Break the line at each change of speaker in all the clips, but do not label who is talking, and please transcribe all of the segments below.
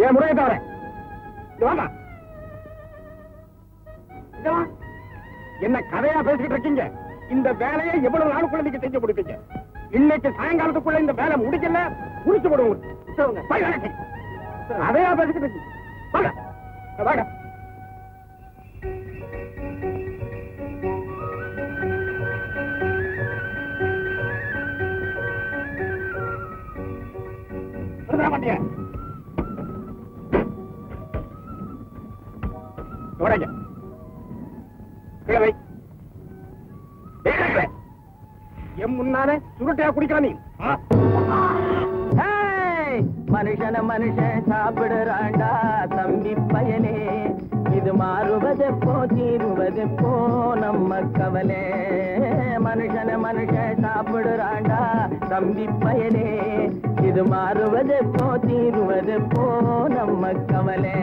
என் முறையை தவிர என்ன கதையா பேசிட்டு இருக்கீங்க? இந்த வேலையை எவ்வளவு நாளுக்குள்ள நீங்க செஞ்சு முடிப்பீங்க? இன்னைக்கு சாயங்காலத்துக்குள்ள இந்த வேலை முடிக்கல முடிச்சு போடுவோம். கதையா பேசிட்டு இருக்கீங்க. வாங்க மாட்டியா கிழவை எம் முன்னால சுருட்டையா குடிக்கலாம் நீ.
மனுஷன மனுஷன் சாப்பிடுறாண்டா தம்பி பயலே, இது மாறுவதெப்போ தீருவதெப்போ நம்ம கவலை. மனுஷன மனுஷன் சாப்பிடுறாண்டா தம்பி பயலே, இது மாறுவதெப்போ தீருவதெப்போ நம்ம கவலை.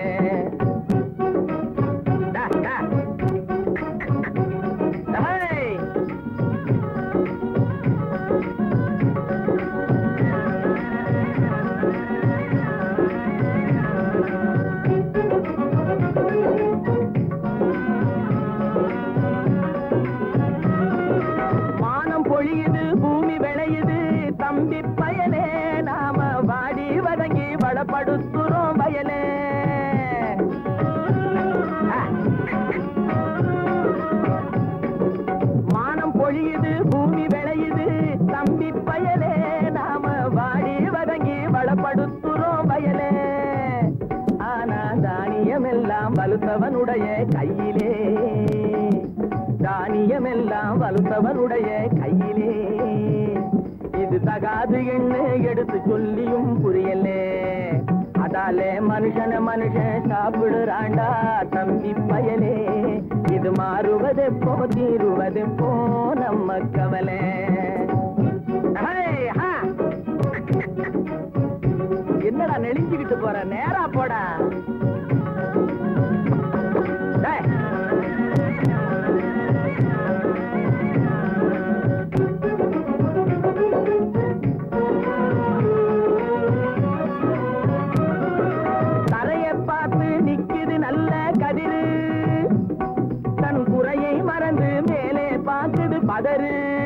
தம்பி பயலே, நாம வாடி வதங்கி வளப்படுத்துறோம் வயலே. மானம் பொழியுது பூமி விளையுது தம்பி பயலே, நாம வாடி வதங்கி வளப்படுத்துறோம் வயலே. ஆனா தானியம் எல்லாம் வலுத்தவனுடைய கையிலே, தானியமெல்லாம் வலுத்தவனுடைய கையிலே. இது தகாது என்ன எடுத்து சொல்லியும் புரியலே, அதாலே மனுஷன மனுஷன் சாப்பிடுறாண்டா தம்பி பயலே. இது மாறுவதெப்போ தீருவதெப்போ நம்ம கவலை. என்னடா நெளிஞ்சுக்கிட்டு போற, நேரா போடா. பதறு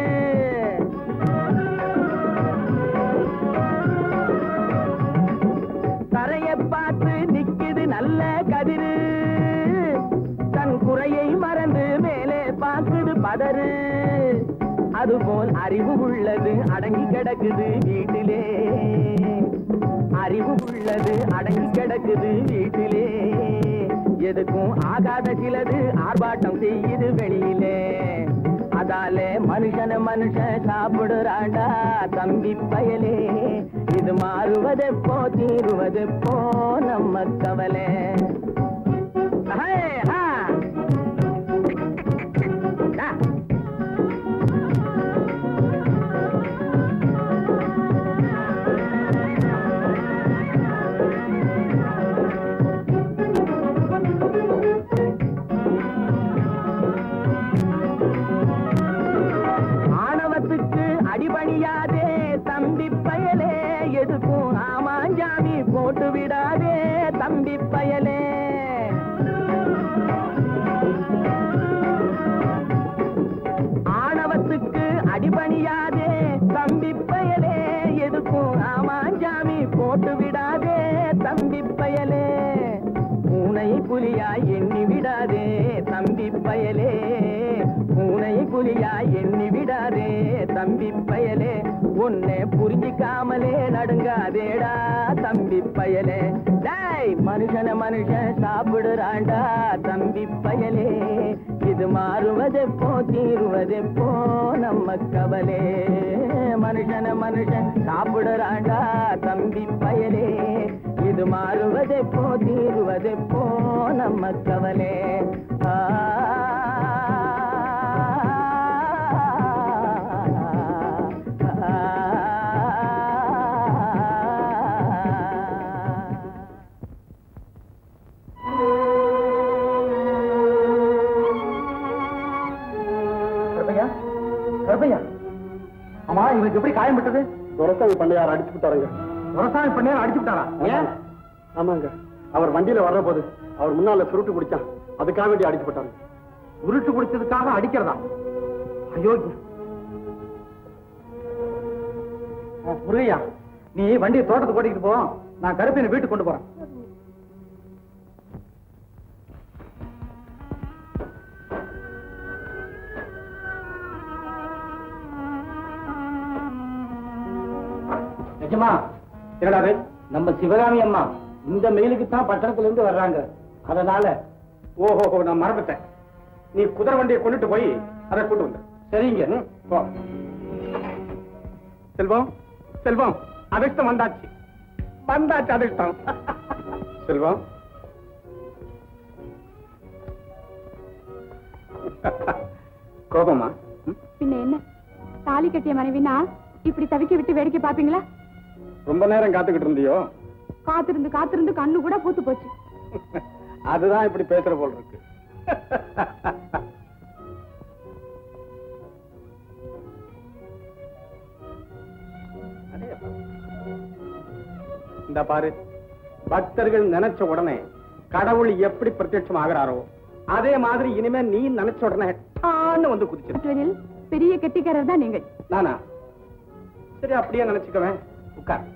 தரைய பார்த்து நிக்குது நல்ல கதிரு, தன் குறையை மறந்து மேலே பார்க்குது பதறு. அதுபோல் அறிவு உள்ளது அடங்கி கிடக்குது வீட்டிலே, அறிவு உள்ளது அடங்கி கிடக்குது வீட்டிலே. எதுக்கும் ஆகாத சிலது ஆர்ப்பாட்டம் செய்யுது வெளியிலே, அதாலே மனுஷன மனுஷன் சாப்பிடுறாண்டா தம்பி பயலே. இது மாறுவதெப்போ தீருவதெப்போ நம்ம கவலை. அடிபணியாதே தம்பி பயலே, எதுக்கும் ஆமாஞ்சாமி போட்டு விடாதே தம்பி பயலே. ஆணவத்துக்கு அடிபணியாதே தம்பி பயலே, எதுக்கும் ஆமாஞ்சாமி போட்டு விடாதே தம்பி பயலே. பூனை புலியாய் எண்ணி விடாதே தம்பி பயலே, பூனை புலியாய் எண்ணி விடாதே தம்பி பயலே. உன்னை புரிஞ்சிக்காமலே நடுங்காதேடா தம்பி பயலே. டேய் மனுஷன மனுஷன் சாப்பிடுறாண்டா தம்பி பயலே. இது மாறுவதெப்போ தீருவதெப்போ நம்ம கவலை. மனுஷன மனுஷன் சாப்பிடுறாண்டா தம்பி பயலே. இது மாறுவதெப்போ தீருவதெப்போ நம்ம கவலை.
ஆமா, இவனுக்கு எப்படி காயம் விட்டது? துரசாமி பண்ணையார் அடிச்சு விட்டாருங்க. துரசாமி பண்ணையார் அடிச்சு விட்டாரா? ஏன் ஆமாங்க, அவர் வண்டியில வர்ற போது அவர் முன்னால சுருட்டு குடிச்சான், அதுக்காக வேண்டி அடிக்கப்பட்டாங்க. உருட்டு குடிச்சதுக்காக அடிக்கிறதா? அயோக்கியம். முருகையா, நீ வண்டியை தோட்டத்துக்கு ஓட்டிக்கிட்டு போ, நான் கருப்பையை வீட்டுக்கு கொண்டு போறேன். நிஜமா? என்னடாது? நம்ம சிவகாமி அம்மா இந்த மெயிலுக்கு தான் பட்டணத்துல இருந்து வர்றாங்க, அதனால. ஓஹோ, நான் மறந்துட்டேன். நீ குதிரை வண்டியை கொண்டுட்டு போய் அதை கூட்டு வந்து. சரிங்க. செல்வம், செல்வம், அதிர்ஷ்டம் வந்தாச்சு, வந்தாச்சு அதிர்ஷ்டம். செல்வம், கோபமா?
பின்ன என்ன, தாலி கட்டிய மனைவினா இப்படி தவிக்க விட்டு வேடிக்கை பாப்பீங்களா?
ரொம்ப நேரம் காத்துக்கிட்டு இருந்தியோ?
காத்திருந்து காத்திருந்து கண்ணு கூட பூத்து போச்சு.
அதுதான் இப்படி பேசுற போல் இருக்கு. இந்த பாரு, பக்தர்கள் நினைச்ச உடனே கடவுள் எப்படி பிரத்யட்சம் ஆகிறாரோ அதே மாதிரி இனிமே நீ நினைச்ச உடனே வந்து குதிச்சு.
பெரிய கெட்டிக்காரர் தான் நீங்கள்.
நானா? சரி, அப்படியே நினைச்சுக்கவேன். உட்கார்.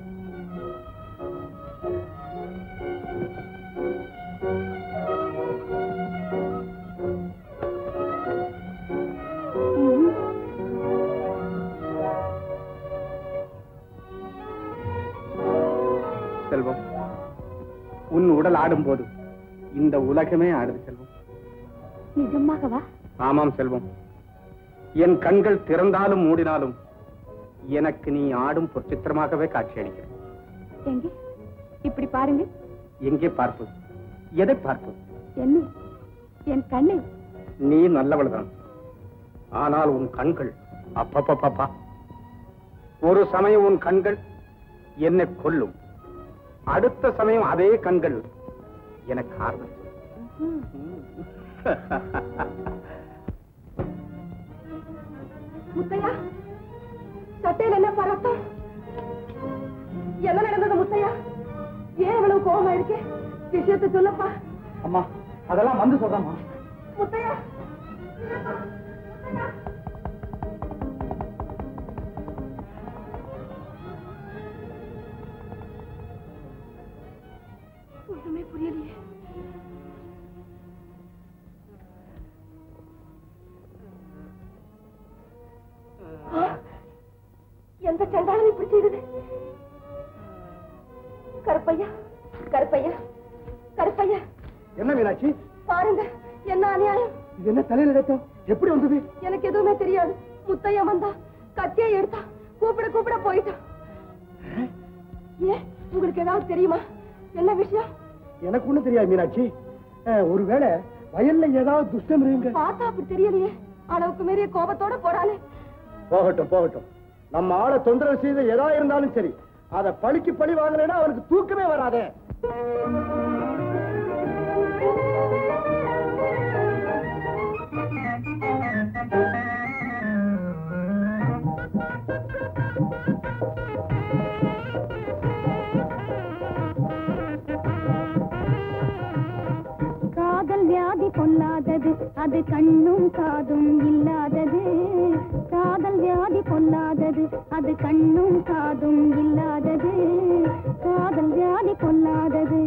செல்வம், உன் உடல் ஆடும் போது இந்த உலகமே ஆடுது செல்வம்.
நிஜமாகவா?
ஆமாம் செல்வம், என் கண்கள் திறந்தாலும் மூடினாலும் எனக்கு நீ ஆடும் பொற்சித்திரமாகவே காட்சி அளிக்கிறது.
எங்கே? இப்படி பாருங்க.
எங்கே பார்ப்பது? எதை பார்ப்பது?
என்ன? என் கண்ணை.
நீ நல்லவள்தான், ஆனால் உன் கண்கள் அப்பப்பா, ஒரு சமயம் உன் கண்கள் என்னை கொல்லும், அடுத்த சமயம் அதே கண்கள் எனக்கு ஆறுதல்.
முத்தையா, சட்டையில் என்ன பரத்தம்? என்ன நடந்தது முத்தையா? ஏன் இவ்வளவு கோபமா இருக்கே? விஷயத்தை சொல்லப்பா.
அம்மா, அதெல்லாம் வந்து சொல்றேம்மா.
முத்தையா, ஒண்ணுமே புரியலையே. எந்த சண்டாலும் இப்படி செய்தது? கருப்பையா, கருப்பையா, கருப்பையா.
என்ன மீனாட்சி?
பாருங்க, என்ன அநியாயம்.
இது என்ன தலையில ரத்தம்? எப்படி வந்தது?
எனக்கு எதுவுமே தெரியாது. முத்தையா வந்தா, கத்தியை எடுத்தா, கூப்பிட கூப்பிட போயிட்டான். ஏன், உங்களுக்கு ஏதாவது தெரியுமா? என்ன விஷயம்?
எனக்கு ஒண்ணும் தெரியாது மீனாட்சி. ஒருவேளை வயல்ல ஏதாவது துஷ்டம் இருங்க.
பார்த்தா அப்படி தெரியலையே. அளவுக்கு மீறிய கோபத்தோட போறானே.
போகட்டும் போகட்டும், நம்ம ஆளை தொந்தரவு செய்த ஏதா இருந்தாலும் சரி, அத பழிக்கு பழி வாங்கலைன்னா அவனுக்கு தூக்கமே வராதே.
காதல் வியாதி பொல்லாதது, அது கண்ணும் காதும் இல்லாதது. காதல் வியாதி பொல்லாதது, அது கண்ணும் காதும் இல்லாதது. காதல் வியாதி பொல்லாதது.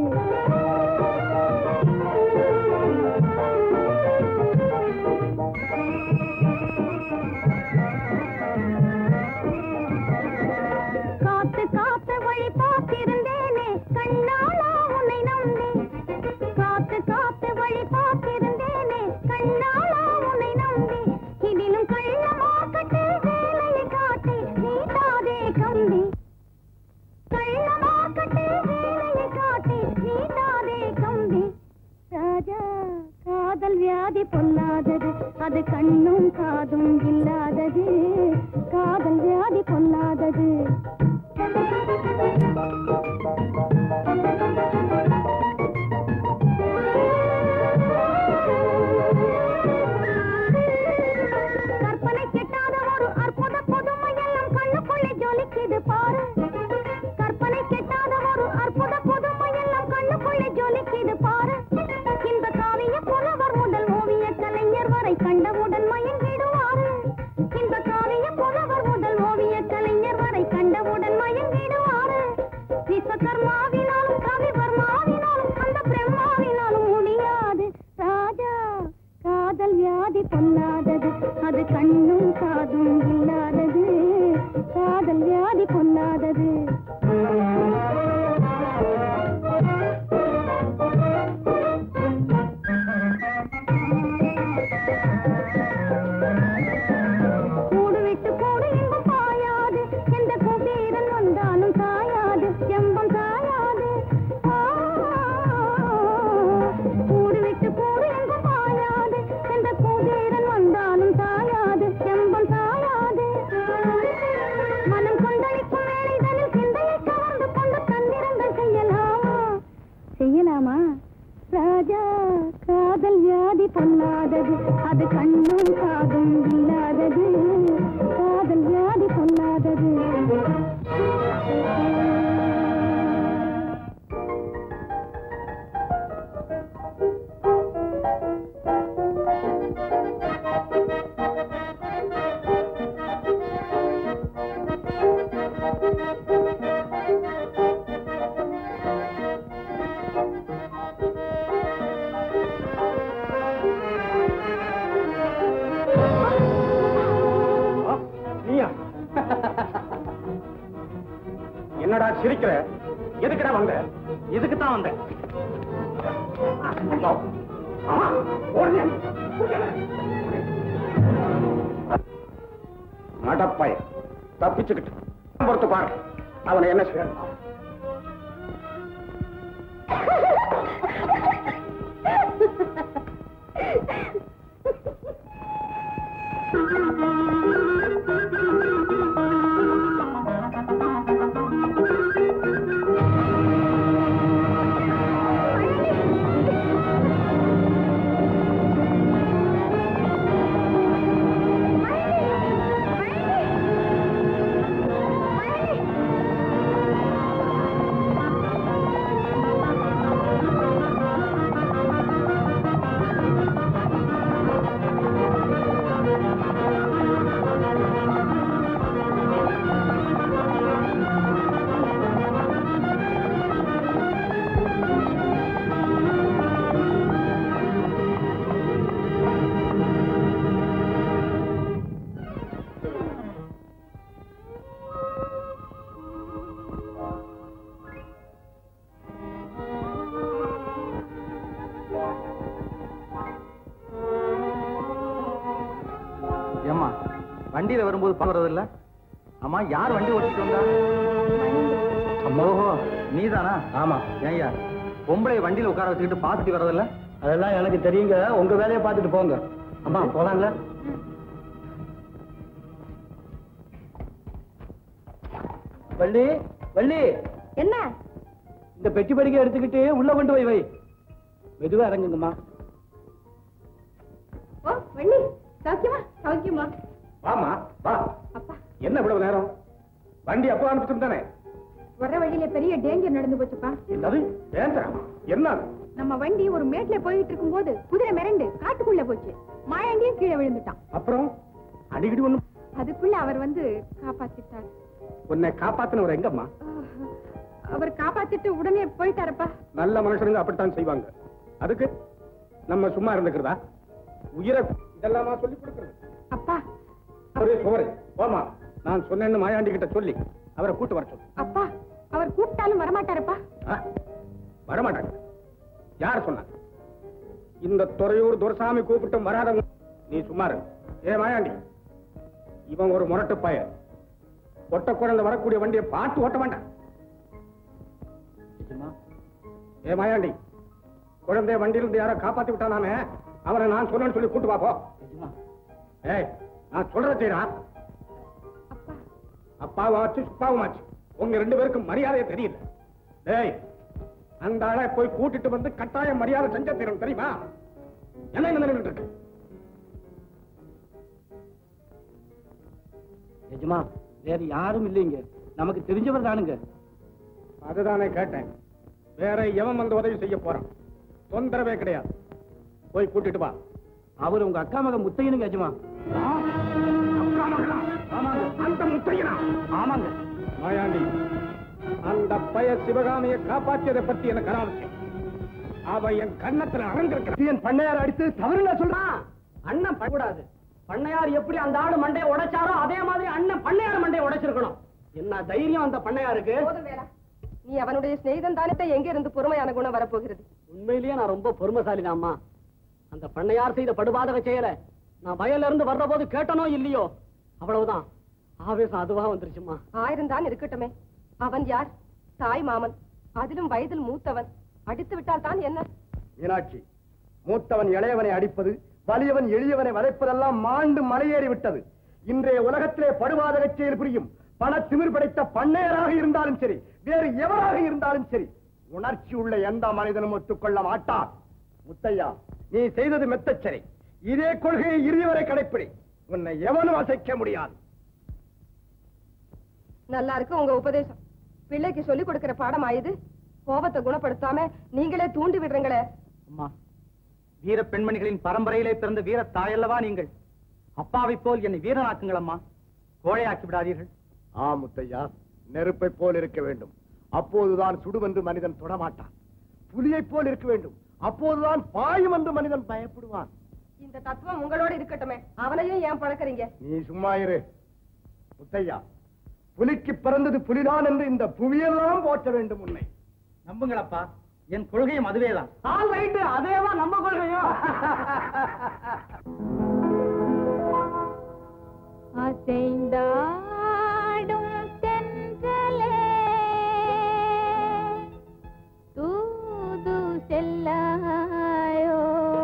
காத்து காத்து வழி பார்த்திருந்தேனே, கண்ணாளா உன்னை நம்பி. காத்து காத்து வழி பார்த்திருந்தேனே, கண்ணாளா உன்னை நம்பி. இதிலும் கள்ளமாக்கட்டு வேலையை காட்டி நீட்டாதே கம்பி. கள்ளமாக்கட்டு வேலையை காட்டி நீட்டாதே கம்பி. ராஜா, காதல் வியாதி பொல்லாதது, அது கண்ணும் காதும் இல்லாதது. காதல் வியாதி பொல்லாதது. கற்பனை கெட்டாத ஒரு அற்புத புதுமை எல்லாம் கண்ணுக்குள்ளே ஜொலிக்குது பாரு. கற்பனை கெட்டாத ஒரு அற்புத புதுமை எல்லாம் கண்ணு செய்யலாமா? ராஜா காதல் வியாதி பொல்லாதது, அது கண்ணும் காதும் இல்லாதது. காதல் வியாதி பொல்லாதது.
என்னடா சிரிக்கிற? எதுக்குடா வந்த? இதுக்கு தான் வந்தேன். மடப்பய தப்பிச்சுக்கிட்டு பொறுத்து பாரு அவனை என்ன செய்ய.
வண்டியில வரும்போது பாக்குறது இல்ல. அம்மா யார் வண்டி ஓட்டிட்டு வந்தா? ஓஹோ நீதானா? ஆமா. ஏய்யா பொம்பளை வண்டியில உட்கார வச்சுக்கிட்டு பாத்துட்டு வர்றதில்ல? அதெல்லாம் எனக்கு தெரியுங்க, உங்க வேலையை பார்த்துட்டு போங்க. அம்மா போலாங்களா? வள்ளி வள்ளி
என்ன?
இந்த பெட்டி படிக்கை எடுத்துக்கிட்டு உள்ள கொண்டு போய் வை. மெதுவா இறங்குங்கம்மா.
ஓ வள்ளி சௌக்கியமா? சௌக்கியமா.
வாமா வா.
அப்பா
என்ன இவ்வளவு நேரம்? வண்டி அப்போ அனுப்பிச்சு தானே?
வர வழியில பெரிய டேஞ்சர் நடந்து போச்சுப்பா.
என்னது டேஞ்சரா? என்ன?
நம்ம வண்டி ஒரு மேட்ல போயிட்டு இருக்கும் போது குதிரை மிரண்டு காட்டுக்குள்ள போச்சு. மாயாண்டியும் கீழே விழுந்துட்டான்.
அப்புறம் அடிக்கடி ஒண்ணு.
அதுக்குள்ள அவர் வந்து காப்பாத்திட்டார்.
உன்னை காப்பாத்தினவர் எங்கம்மா?
அவர் காப்பாத்திட்டு உடனே போயிட்டாரப்பா.
நல்ல மனுஷனுங்க அப்படித்தான் செய்வாங்க. அதுக்கு நம்ம சும்மா இருந்துக்கிறதா? உயிரை இதெல்லாமா சொல்லி கொடுக்கிறது?
அப்பா
சோறு போமா. நான் சொன்னேன்னு மாயாண்டி கிட்ட சொல்லி அவரை கூட்டு வர சொல்லு.
அப்பா அவர் கூப்பிட்டாலும் வரமாட்டாரப்பா.
வரமாட்டாங்க. யார் சொன்ன? இந்த துறையூர் துரசாமி கூப்பிட்டும் வராதவங்க. நீ சும்மா இரு. ஏ மாயாண்டி, இவன் ஒரு முரட்டு பையன். ஒட்ட குழந்தை வரக்கூடிய வண்டியை பார்த்து ஓட்ட மாட்டான். ஏ மாயாண்டி, குழந்தைய வண்டியிலிருந்து யாரோ காப்பாத்தி விட்டானாமே, அவரை நான் சொன்னேன்னு சொல்லி கூட்டு பாப்போ. ஏய் நான் சொல்றத செய்யறா. அப்பாவாச்சு சுப்பாவுமாச்சு உங்க ரெண்டு பேருக்கும் மரியாதையே தெரியல. டேய் அந்த ஆளை போய் கூட்டிட்டு வந்து கட்டாயம் மரியாதை செஞ்ச தீரும் தெரியுமா? என்ன நினைவு இருக்கு?
எஜமா வேற யாரும் இல்லைங்க, நமக்கு தெரிஞ்சவர் தானுங்க.
அதுதானே கேட்டேன். வேற எவன் வந்து உதவி செய்ய போறான்? தொந்தரவே கிடையாது. போய் கூட்டிட்டு வா.
அவர் உங்க அக்கா மகன் முத்தையனுங்க எஜமா.
அந்த முத்தையனா?
ஆமாங்க.
மாயாண்டி, அந்த பய சிவகாமியை காப்பாற்றியதை பத்தி எனக்கு அனாவசியம். அவ என் கண்ணத்துல அறந்திருக்க. என் பண்ணையார் அடித்து தவறுல சொல்றான்.
அண்ணன் பண்ணக்கூடாது. பண்ணையார் எப்படி அந்த ஆடு மண்டையை உடைச்சாரோ அதே மாதிரி அண்ணன் பண்ணையார் மண்டையை உடைச்சிருக்கணும். என்ன தைரியம் அந்த பண்ணையாருக்கு?
நீ அவனுடைய சிநேகிதன் தானே, எங்க இருந்து பொறுமையான குணம் வரப்போகிறது?
உண்மையிலேயே நான் ரொம்ப பொறுமைசாலி அம்மா. அந்த பண்ணையார் செய்த படுபாதக செயல நான் வயல்ல இருந்து வர்ற போது கேட்டனோ இல்லையோ, அவ்வளவுதான் ஆவேசம் அதுவா வந்துருச்சுமா.
1000 தான் இருக்கட்டுமே. அவன் யார்? தாய் மாமன், அதிலும் வயதில் மூத்தவன். அடித்து விட்டால் தான் என்ன?
மீனாட்சி, மூத்தவன் இளையவனை அடிப்பது, வலியவன் எளியவனை வதைப்பதெல்லாம் மாண்டு மலையேறி விட்டது. இன்றைய உலகத்திலே படுபாதக செயல் புரியும் பண திமிர் படைத்த பண்ணையராக இருந்தாலும் சரி, வேறு எவராக இருந்தாலும் சரி, உணர்ச்சி உள்ள எந்த மனிதனும் ஒத்துக்கொள்ள மாட்டார். முத்தையா, நீ செய்தது மெத்தச்சரி. இதே கொள்கையை இறுதி வரை கடைப்பிடி. உன்னை எவனும் அசைக்க முடியாது.
நல்லா இருக்கு உங்க உபதேசம். பிள்ளைக்கு சொல்லிக் கொடுக்கிற பாடம் ஆயுது. கோபத்தை குணப்படுத்தாம நீங்களே தூண்டி விடுறீங்களே.
அம்மா, வீர பெண்மணிகளின் பரம்பரையிலே பிறந்த வீர தாயல்லவா நீங்கள்? அப்பாவை போல் என்னை வீரனாக்குங்கள் அம்மா, கோழையாக்கி விடாதீர்கள்.
முத்தையா, நெருப்பை போல் இருக்க வேண்டும், அப்போதுதான் சுடுவென்று மனிதன் தொடமாட்டான். புலியை போல் இருக்க வேண்டும், அப்போதுதான் பாயும் என்று மனிதன் பயப்படுவான்.
இந்த தத்துவம் உங்களோட இருக்கட்டுமே, அவனையும் ஏன் பழக்கிறீங்க?
நீ சும்மா இரு. முத்தையா, புலிக்கு பிறந்தது புலிதான் என்று இந்த புவியெல்லாம் போற்ற வேண்டும். உன்னை
நம்புங்களப்பா, என் கொள்கையும் அதுவேதான்.
அதேதான் நம்ம கொள்கையும்.
அசைந்தாடும் தென்றலே தூது செல்லாயோ,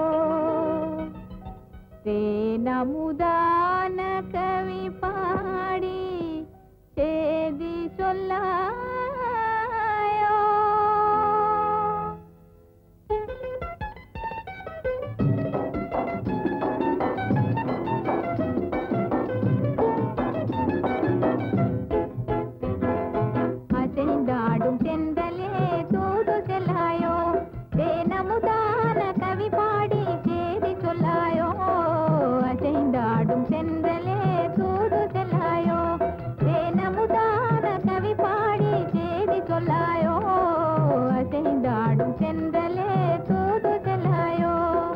தேனமுதான கவி பாடி சேதி சொல்லாயோ. அசைந்தாடும் தென்றலே தூது செல்லாயோ, தேனமுதான கவி பாடி சேதி சொல்லாயோ. அசைந்தாடும் தென்றலே தூது செல்லாயோ, தேனமுதான கவி பாடி சேதி சொல்லாயோ. அசைந்தாடும் தென்றலே தூது செல்லாயோ.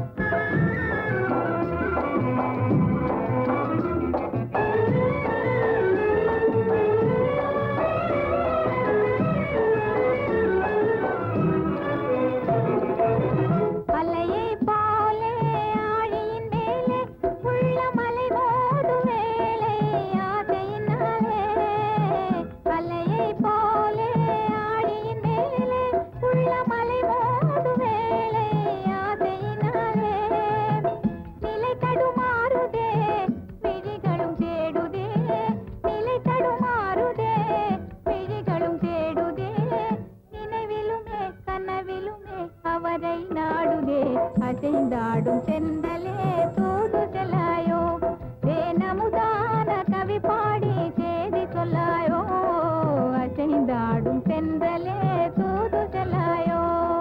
அலையை போலே ஆழியின் மேலே உள்ள மலை மோது வேளை ஆசையினாலே. அலையை போலே ஆழியின் மேலே உள்ள மலை மோது வேளை ஆசையினாலே. நிலை தடுமாறுதே விழிகளும் தேடுதே, நிலை தடுமாறுதே விழிகளும் தேடுதே. நினைவிலுமே கனவிலுமே அவரை நாடுதே. அசைந்தாடும் தென்றலே தூது செல்லாயோ, தேனமுதான கவி பாடி சேதி சொல்லாயோ. அசைந்தாடும் தென்றலே தூது செல்லாயோ.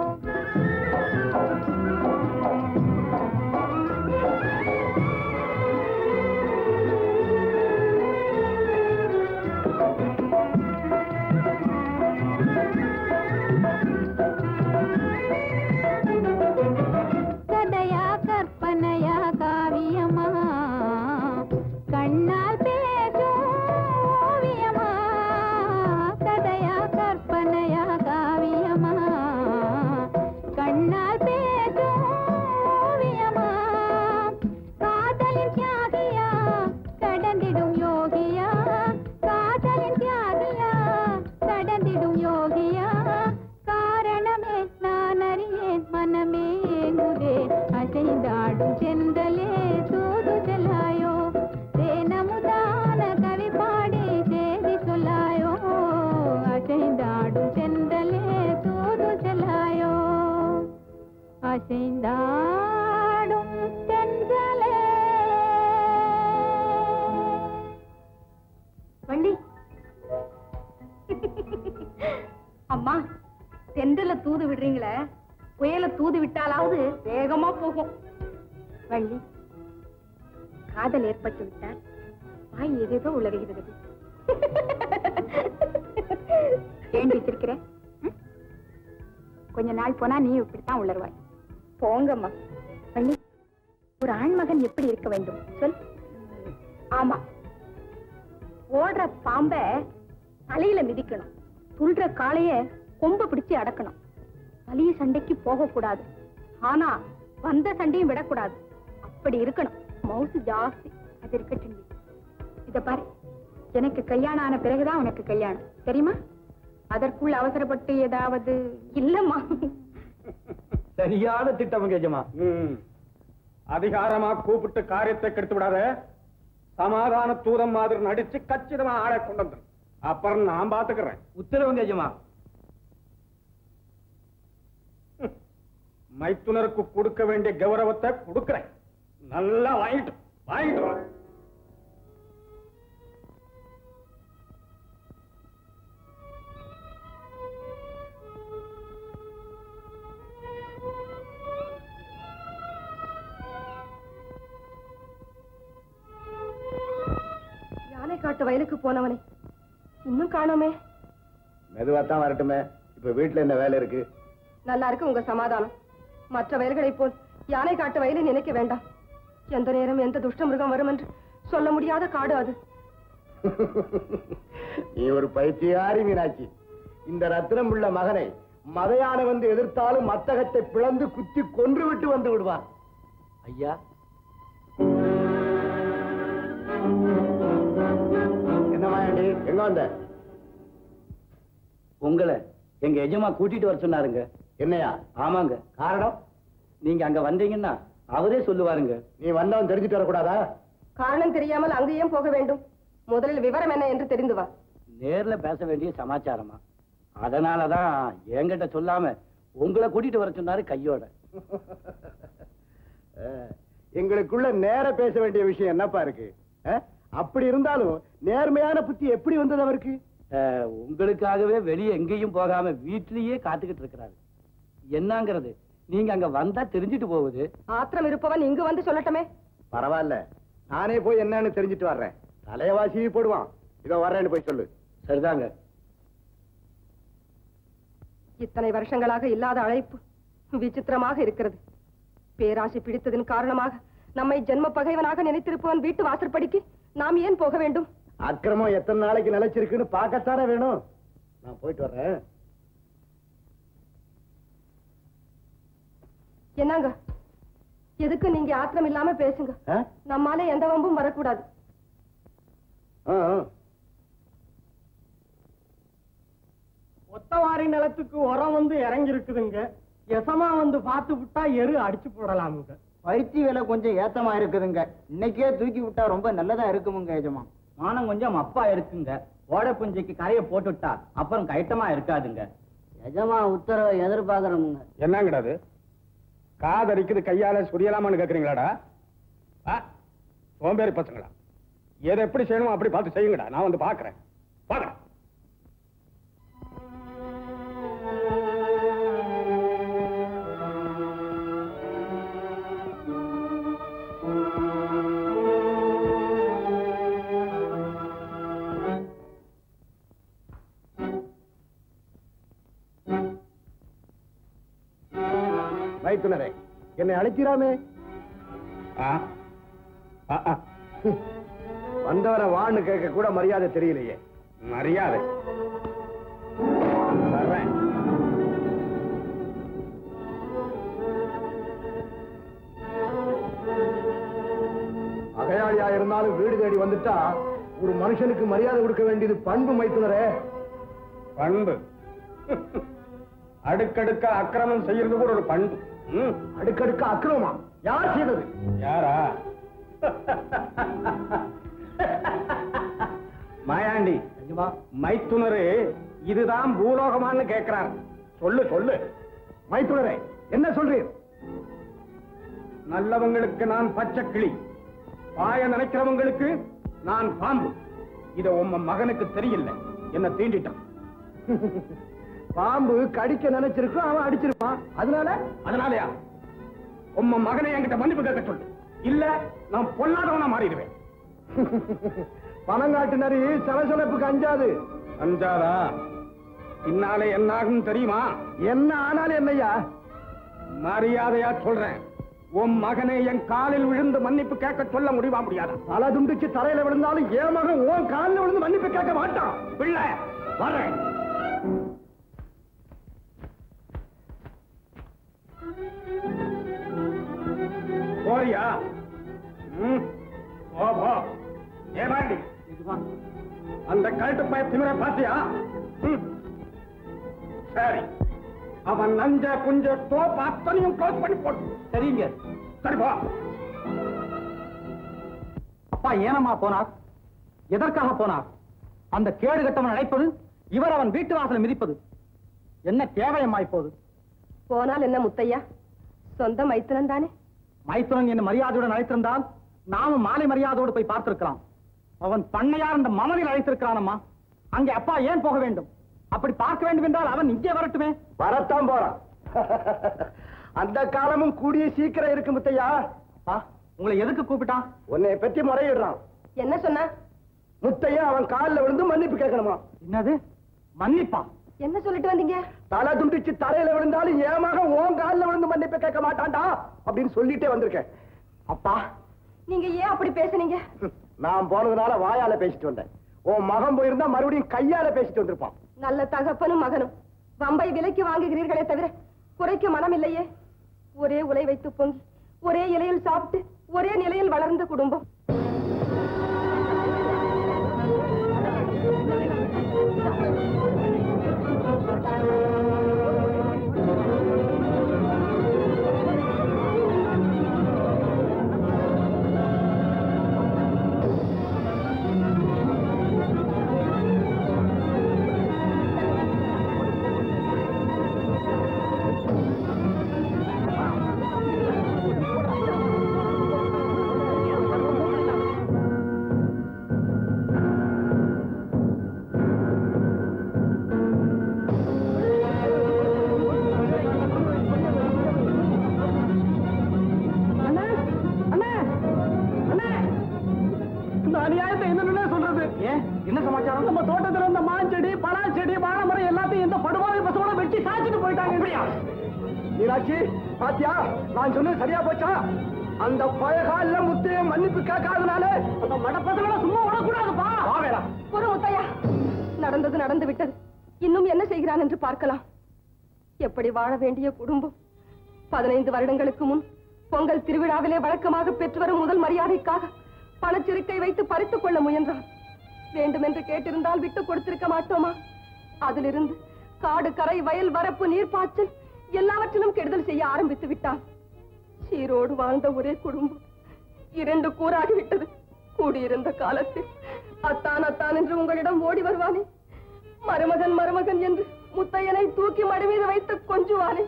கதையா கற்பனையா காவியமா, கண்ணால் பேசும் ஓவியமா. கதையா கற்பனையா காவியமா, கண்ணால் பேசும் ஓவியமா. காதலின் தியாகியா கடந்திடும் யோகியா, காதலின் தியாகியா கடந்திடும் யோகியா. காரணமே நான் அறியேன் மனமே ஏங்குதே. அசைந்தாடும் தென்றலே தூது செல்லாயோ, தேனமுதான கவி பாடி சேதி சொல்லாயோ. அசைந்தாடும் தென்றலே தூது செல்லாயோ. அசைந்தாடும் தென்றலே.
வள்ளி, அம்மா, தென்றல தூது விடுறீங்களே, புயல தூது விட்டாலாவது வேகமா போகும். வள்ளி, காதல் ஏற்பட்டு விட்டால் வாய் ஏதேதோ உளறுகிறது. ஏண்டி வச்சிருக்கிற? கொஞ்ச நாள் போனா நீ இப்படித்தான் உளறுவாய். போங்கம்மா. வள்ளி, ஒரு ஆண்மகன் எப்படி இருக்க வேண்டும் சொல். ஆமா, ஓடுற பாம்ப தலையில மிதிக்கணும், துள்ற காளைய கொம்ப பிடிச்சு அடக்கணும். வலிய சண்டைக்கு போக கூடாது, ஆனா வந்த சண்டையும் விடக்கூடாது. அப்படி இருக்கணும். மவுசு ஜாஸ்தி. அது இருக்கட்டும். இத பாரு, எனக்கு கல்யாணம் ஆன பிறகுதான் உனக்கு கல்யாணம், தெரியுமா? அதற்குள் அவசரப்பட்டு ஏதாவது இல்லம்மா.
சரியான திட்டம் கேஜமா.
அதிகாரமா கூப்பிட்டு காரியத்தை கெடுத்து விடாத. சமாதான தூதம் மாதிரி நடிச்சு கச்சிதமா ஆளை கொண்டு வந்து அப்புறம் நான் பாத்துக்கிறேன்.
உத்தரவு கேஜமா.
மைத்துனருக்கு கொடுக்க வேண்டிய கௌரவத்தை கொடுக்கிறேன். நல்லா வாங்கிட்டு வா.
யானை காட்டு வயலுக்கு போனவனே இன்னும் காணோமே.
மெதுவாத்தான் வரட்டுமே. இப்ப வீட்டுல என்ன வேலை இருக்கு?
நல்லா இருக்கு உங்க சமாதானம். மற்ற வயல்களைப் போல் யானை காட்டு வயலை நினைக்க வேண்டாம். எந்த நேரம் எந்த துஷ்ட மிருகம் வரும் என்று சொல்ல முடியாத காடு அது.
நீ ஒரு பைத்தியாரி மீனாட்சி. இந்த ரத்தினம் உள்ள மகனை மதையான வந்து எதிர்த்தாலும் மத்தகத்தை பிளந்து குத்தி கொன்று விட்டு வந்து விடுவான்.
ஐயா,
என்னமாண்டி எங்க வந்த?
உங்களை எங்க எஜமா கூட்டிட்டு வர சொன்னாருங்க.
என்னையா?
ஆமாங்க.
காரணம்?
நீங்க அங்க வந்தீங்கன்னா அவரே சொல்லுவாருங்க.
நீ வந்தவன் தெரிஞ்சுட்டு வரக்கூடாதா?
காரணம் தெரியாமல் அங்கேயும் போக வேண்டும். முதலில் விவரம் என்ன என்று தெரிந்து வா.
நேர்ல பேச வேண்டிய சமாச்சாரமா, அதனாலதான் என்கிட்ட சொல்லாம உங்களை கூட்டிட்டு வர சொன்னாரு கையோட.
எங்களுக்குள்ள நேர பேச வேண்டிய விஷயம் என்னப்பா இருக்கு? அப்படி இருந்தாலும் நேர்மையான புத்தி எப்படி வந்தது அவருக்கு?
உங்களுக்காகவே வெளியே எங்கேயும் போகாம வீட்டிலேயே காத்துக்கிட்டு இருக்கிறாரு. என்னங்கிறது நீங்க அங்க வந்தா தெரிஞ்சிட்டு போகுது.
ஆத்திரம் இருப்பவன் இங்கு வந்து சொல்லட்டுமே.
பரவாயில்ல, நானே போய் என்னன்னு தெரிஞ்சிட்டு வர்றேன். தலையவாசி போடுவான். இதோ வர்றேன்னு போய் சொல்லு.
சரிதாங்க.
இத்தனை வருஷங்களாக இல்லாத அழைப்பு விசித்திரமாக இருக்கிறது. பேராசை பிடித்ததன் காரணமாக நம்மை ஜென்ம பகைவனாக நினைத்திருப்பவன் வீட்டு வாசற்படிக்கு நாம் ஏன் போக வேண்டும்?
அக்கிரமம் எத்தனை நாளைக்கு நிலைச்சிருக்குன்னு பார்க்கத்தானே வேணும். நான் போயிட்டு வர்றேன்.
என்னங்க, எதுக்கு நீங்க ஆத்திரம் இல்லாம பேசுங்க. நம்மால எந்த வம்பும் வரக்கூடாது.
ஒத்தவாரி நிலத்துக்கு உரம் வந்து இறங்கி இருக்குதுங்க. எசமா வந்து பார்த்து விட்டா எரு அடிச்சு போடலாமுங்க.
பருத்தி விலை கொஞ்சம் ஏத்தமா இருக்குதுங்க. இன்னைக்கே தூக்கி விட்டா ரொம்ப நல்லதா இருக்குமுங்க எஜமா. மானம் கொஞ்சம் அப்பா இருக்குங்க. ஓட புஞ்சிக்கு கரையை போட்டுட்டா அப்புறம் கைட்டமா இருக்காதுங்க. எஜமா உத்தரவை எதிர்பார்க்கிறோமுங்க.
என்னங்கடாது? காதரிக்குது கையால சுரியலாமான்னு கேக்குறீங்களாடா? சோம்பேறி பசங்களா, எதை எப்படி செய்யணுமோ அப்படி பார்த்து செய்யுங்கடா. நான் வந்து பாக்குறேன். பாக்குறேன். மைத்துனரே, என்னை அழைக்கிறாமே. வந்தவரை வான்னு கேட்க கூட மரியாதை தெரியலையே. மரியாதை அகையாளியா இருந்தாலும் வீடு தேடி வந்துட்டா ஒரு மனுஷனுக்கு மரியாதை கொடுக்க வேண்டியது பண்பு மைத்துனரே. பண்பு? அடுக்கடுக்க அக்கிரமம் செய்யறது கூட ஒரு பண்பு. அடுக்கடுக்க அக்கிரமமா? யார் செய்தது? யாரா? மாயாண்டி மைத்துனரு இதுதான் பூலோகமான்னு கேட்கிறார். சொல்லு சொல்லு மைத்துனரே, என்ன சொல்றீர்? நல்லவங்களுக்கு நான் பச்சை கிளி, பாய நினைக்கிறவங்களுக்கு நான் பாம்பு. இத உம்ம மகனுக்கு தெரியல. என்ன தீண்டிட்டான். பாம்பு கடிக்க நினைச்சிருக்கும், அவன் அடிச்சிருப்பான். அதனாலயா உம்ம மகனை என்கிட்ட மன்னிப்பு கேட்க சொல்லு. இல்ல நான் பொல்லாதவனா மாறிடுவேன். பணங்காட்டு நரி சலசலப்புக்கு அஞ்சாது. அஞ்சாதா? பின்னாலே என்ன ஆகும் தெரியுமா? என்ன ஆனாலும் என்னையா? மரியாதையா சொல்றேன், உன் மகனை என் காலில் விழுந்து மன்னிப்பு கேட்க சொல்ல முடியுமா? முடியாதா? தலை துண்டிச்சு தரையில விழுந்தாலும் என் மகன் உன் காலில் விழுந்து மன்னிப்பு கேட்க மாட்டான். பிள்ளை வரேன். போறியா? ஏமாண்டி அந்த கழுட்டு பைய திமிர பாத்தியா? சரி, அவன் நஞ்ச குஞ்ச தோப்பு அத்தனையும் க்ளோஸ் பண்ணி போட்டு.
சரிங்க.
சரி போ.
அப்பா ஏனம்மா போனார்? எதற்காக போனார்? அந்த கேடு கட்டவன் அழைப்பது, இவர் அவன் வீட்டு வாசலை மிதிப்பது என்ன கேவலமா இப்போது?
போனால் என்ன முத்தையா, சொந்த மைத்துனன் தானே?
மைத்துனன் என்ன மரியாதையுடன் அழைத்திருந்தால் நாமும் மாலை மரியாதையோடு போய் பார்த்திருக்கலாம். அவன் பண்ணையார் அந்த மமனில் அழைத்திருக்கிறானம்மா. அங்கே அப்பா ஏன் போக வேண்டும்? அப்படி பார்க்க வேண்டும் என்றால் அவன் இங்கே வரட்டுமே.
வரத்தான் போறான். அந்த காலமும் கூடிய சீக்கிரம் இருக்கு முத்தையா.
உங்களை எதுக்கு கூப்பிட்டான்?
உன்னை பற்றி முறையிடுறான்.
என்ன சொன்ன?
முத்தையா அவன் காலில் விழுந்து மன்னிப்பு கேட்கணுமா?
என்னது மன்னிப்பா?
என்ன சொல்லிட்டு வந்தீங்க?
தலை துண்டிச்சு தரையில விழுந்தாலும் ஏமாக உன் காலில் விழுந்து மன்னிப்பு கேட்க மாட்டான்டா அப்படின்னு சொல்லிட்டே வந்திருக்கேன்.
அப்பா
நீங்க ஏன் அப்படி பேசுனீங்க?
நான் போனதுனால வாயால பேசிட்டு வந்தேன். உன் மகன் போயிருந்தா மறுபடியும் கையால பேசிட்டு வந்திருப்பான்.
நல்ல தகப்பனும் மகனும் வம்பை விலைக்கு வாங்குகிறீர்களே தவிர குறைக்க மனம் இல்லையே. ஒரே உலை வைத்து பொங்கி ஒரே இலையில் சாப்பிட்டு ஒரே நிலையில் வளர்ந்த குடும்பம்.
என்ன சமாச்சாரம்?
நம்ம தோட்டத்துல இருந்த மாஞ்செடி பலாச்செடி வாழைமரம் எல்லாத்தையும் இந்த படுவாரை பசோட வெட்டி சாய்ச்சிட்டு போயிட்டாங்க.
மீனாட்சி பாத்தியா, நான் சொன்னது சரியா போச்சா? அந்த பயகால முத்தைய மன்னிப்பு கேட்காதனால
அந்த மடப்பசங்களை சும்மா விடக்கூடாதுப்பா.
ஒரு முத்தையா, நடந்தது நடந்து விட்டது. இன்னும் என்ன செய்கிறான் என்று பார்க்கலாம். எப்படி வாழ வேண்டிய குடும்பம் 15 வருடங்களுக்கு முன் பொங்கல் திருவிழாவிலே வழக்கமாக பெற்று வரும் முதல் மரியாதைக்காக பணச்சிறுக்கை வைத்து பறித்துக் கொள்ள முயன்றான். வேண்டுமென்று கேட்டிருந்தால் விட்டுக் கொடுத்திருக்க மாட்டோமா? அதிலிருந்து காடு கரை வயல் வரப்பு நீர்ப்பாய்ச்சல் எல்லாவற்றிலும் கெடுதல் செய்ய ஆரம்பித்து விட்டான். சீரோடு வாழ்ந்த ஒரே குடும்பம் 2 கூறாகிவிட்டது. கூடியிருந்த காலத்தில் அத்தான் அத்தான் என்று உங்களிடம் ஓடி வருவானே, மருமகன் மருமகன் என்று முத்தையனை தூக்கி மடி மீது வைத்து கொஞ்சுவானே,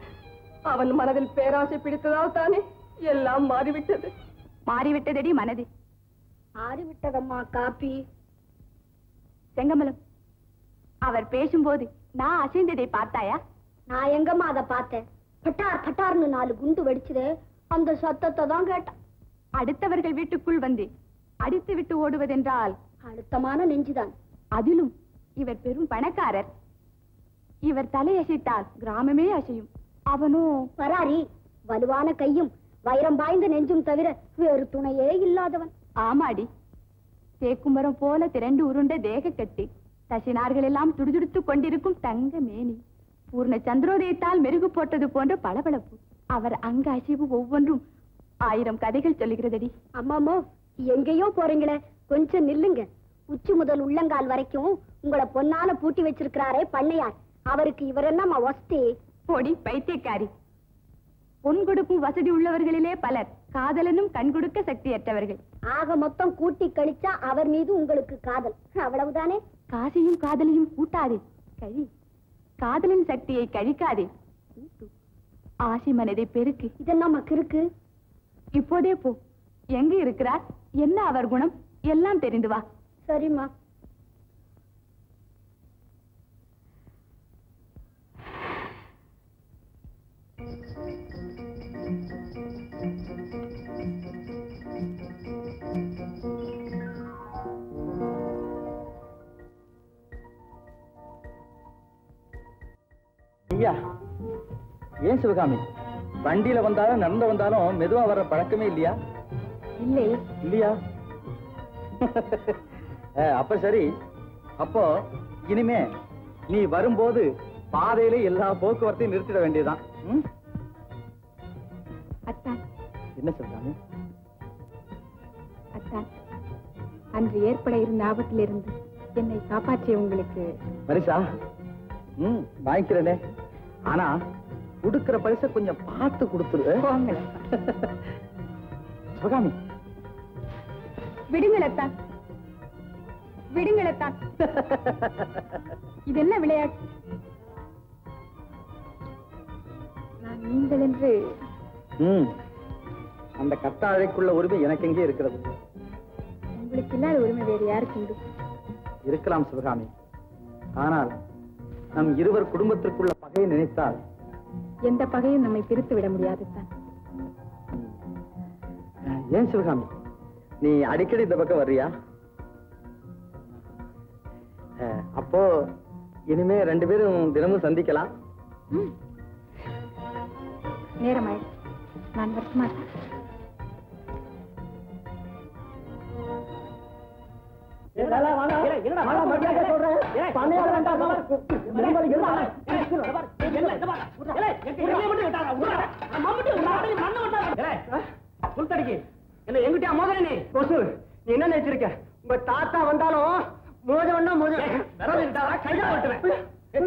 அவன் மனதில் பேராசை பிடித்ததால் தானே எல்லாம் மாறிவிட்டது.
மாறிவிட்டதடி மனது.
மாறிவிட்டதம்மா காப்பி.
செங்கமலம், அவர் பேசும்போது நான் அசைந்ததை பார்த்தாயா?
நான் எங்கம்மா அதை பார்த்தேன்? பட்டார் பட்டார்னு 4 குண்டு வெடிச்சது. அந்த சத்தத்தை தான் கேட்டேன்.
அடுத்தவர்கள் வீட்டுக்குள் வந்து அடித்து விட்டு ஓடுவதென்றால்
அழுத்தமான நெஞ்சுதான்.
அதிலும் இவர் பெரும் பணக்காரர். இவர் தலையசைத்தால் கிராமமே அசையும். அவனோ
பராரி, வலுவான கையும் வைரம் பாய்ந்த நெஞ்சும் தவிர வேறு துணையே இல்லாதவன்.
ஆமாடி, தேக்குமரம் போல திரண்டு உருண்ட தேக கட்டி தசினார்கள் எல்லாம் துடிதுடித்துக் கொண்டிருக்கும் தங்க மேனி, பூர்ண சந்திரோதயத்தால் மெருகு போட்டது போன்ற பளபளப்பு. அவர் அங்க அசைவு ஒவ்வொன்றும் 1000 கதைகள் சொல்லுகிறதடி.
அம்மாமோ, எங்கேயோ போறீங்களே, கொஞ்சம் நில்லுங்க. உச்சி முதல் உள்ளங்கால் வரைக்கும் உங்களை பொன்னால பூட்டி வச்சிருக்கிறாரே பண்ணையார், அவருக்கு இவர் என்னமா வசதி?
பொடி பைத்தியக்காரி. பொன் கொடுக்கும் வசதி உள்ளவர்களிலே பலர் காதலனும் கண் கொடுக்க சக்தியற்றவர்கள்.
ஆக மொத்தம் கூட்டி கழிச்சா அவர் மீது உங்களுக்கு காதல், அவ்வளவுதானே?
காசையும் காதலையும் கூட்டாதே, கழி. காதலின் சக்தியை கழிக்காதே, ஆசி மனதை பெருக்கு.
இதெல்லாம் இருக்கு.
இப்போதே போ. எங்க இருக்கிறார், என்ன அவர் குணம் எல்லாம் தெரிந்து வா.
சரிம்மா.
ஐயா, ஏன் சிவகாமி வண்டியில வந்தாலும் நடந்து வந்தாலும் மெதுவா வர்ற பழக்கமே இல்லையா?
இல்லை.
இல்லையா? அப்ப சரி. அப்போ இனிமே நீ வரும்போது பாதையில எல்லா போக்குவரத்தையும் நிறுத்திட வேண்டியதுதான்.
அத்தான்.
என்ன சிவகாமி?
அத்தான், அன்று ஏற்பட இருந்த ஆபத்திலிருந்து என்னை காப்பாற்றிய உங்களுக்கு
பரிசா? வாங்கிக்கிறேனே. ஆனா கொடுக்கிற பரிசை கொஞ்சம் பார்த்து கொடுத்துரு. சிவகாமி,
விடுங்களத்தான், விடுங்களத்தான். இது என்ன விளையாட்டு? நான் நீங்கள் என்று
அந்த கத்தாழைக்குள்ள உரிமை எனக்கு எங்கே இருக்கிறது?
உங்களுக்கு இல்லாத உரிமை வேறு யாருக்கு உண்டு?
இருக்கலாம் சிவகாமி. ஆனால் நம் இருவர் குடும்பத்திற்குள்ள பகையை நினைத்தால்
எந்த பகையும் நம்மை பிரித்து விட முடியாது தான்.
ஏன் சிவகாமி, நீ அடிக்கடி இந்த பக்கம் வர்றியா? அப்போ இனிமே 2 பேரும் தினமும் சந்திக்கலாம்.
நேரமாய் நான் வரமாட்டேன்.
என்ன எங்கிட்டயா மோதல நீ என்ன நினைச்சிருக்க? உங்க தாத்தா வந்தாலும் மோதவன்னா மோத கையா ஓட்டுவேன்.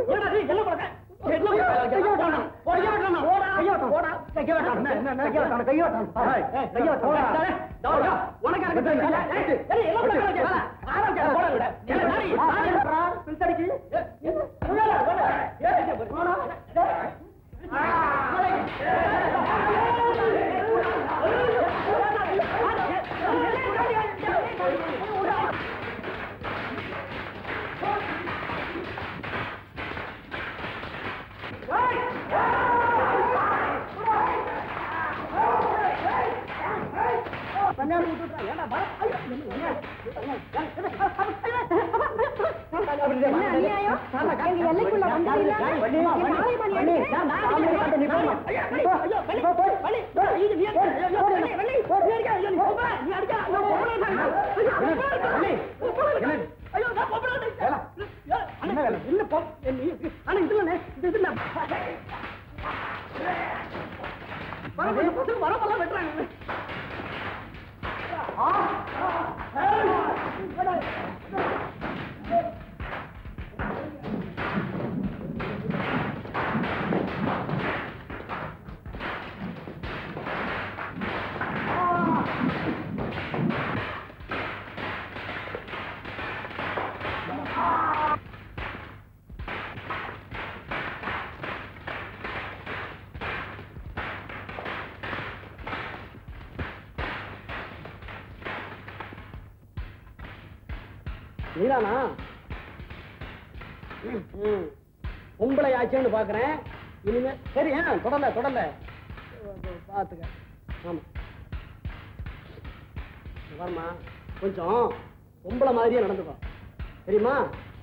நீதானா? பொம்பளை ஆச்சுன்னு பாக்குறேன். இனிமே சரி, தொடல பாத்துக்க. ஆமா வரமா, கொஞ்சம் பொம்பளை மாதிரியே நடந்துக்கோ, தெரியுமா?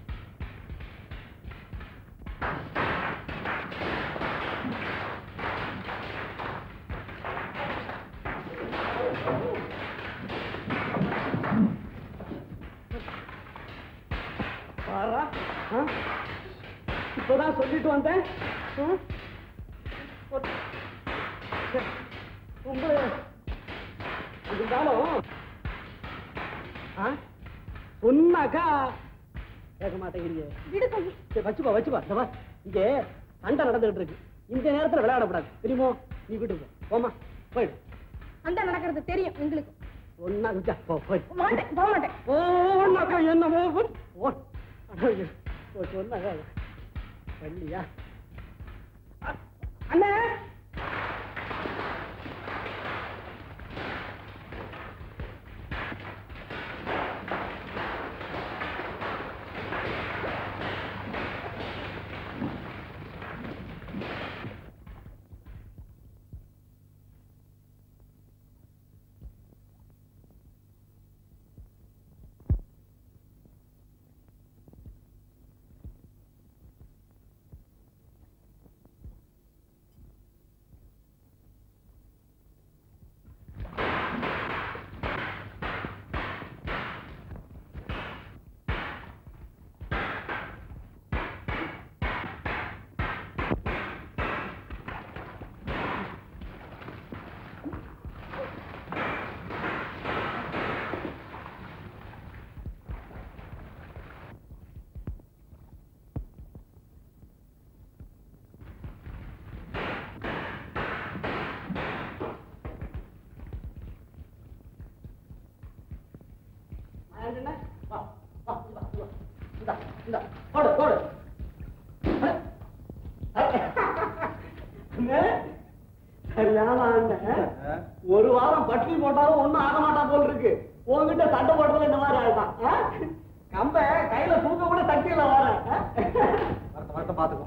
இப்பதான் சொல்லிட்டு வந்தேன். இருந்தாலும் சொன்னாக்கா கேட்க மாட்டேங்கிறீங்க. வச்சுப்பா. இங்க சண்டை நடந்துகிட்டு இருக்கு. இந்த நேரத்துல விளையாடக்கூடாது, தெரியுமோ? நீ வீட்டுக்கு போமா, போயிடு.
சண்டை நடக்கிறது தெரியும் எங்களுக்கு.
ஒன்னா சொன்னாக்கா பண்ணியா அண்ணா? சரியான ஒரு வாரம் பட்டினி போட்டாலும் ஒண்ணும் ஆக மாட்டா போல் இருக்கு. உங்ககிட்ட சண்டை போடுறது இந்த மாதிரி ஆயிட்டான். கம்ப கையில தூக்க கூட சக்தியில வர பாத்துக்கோ.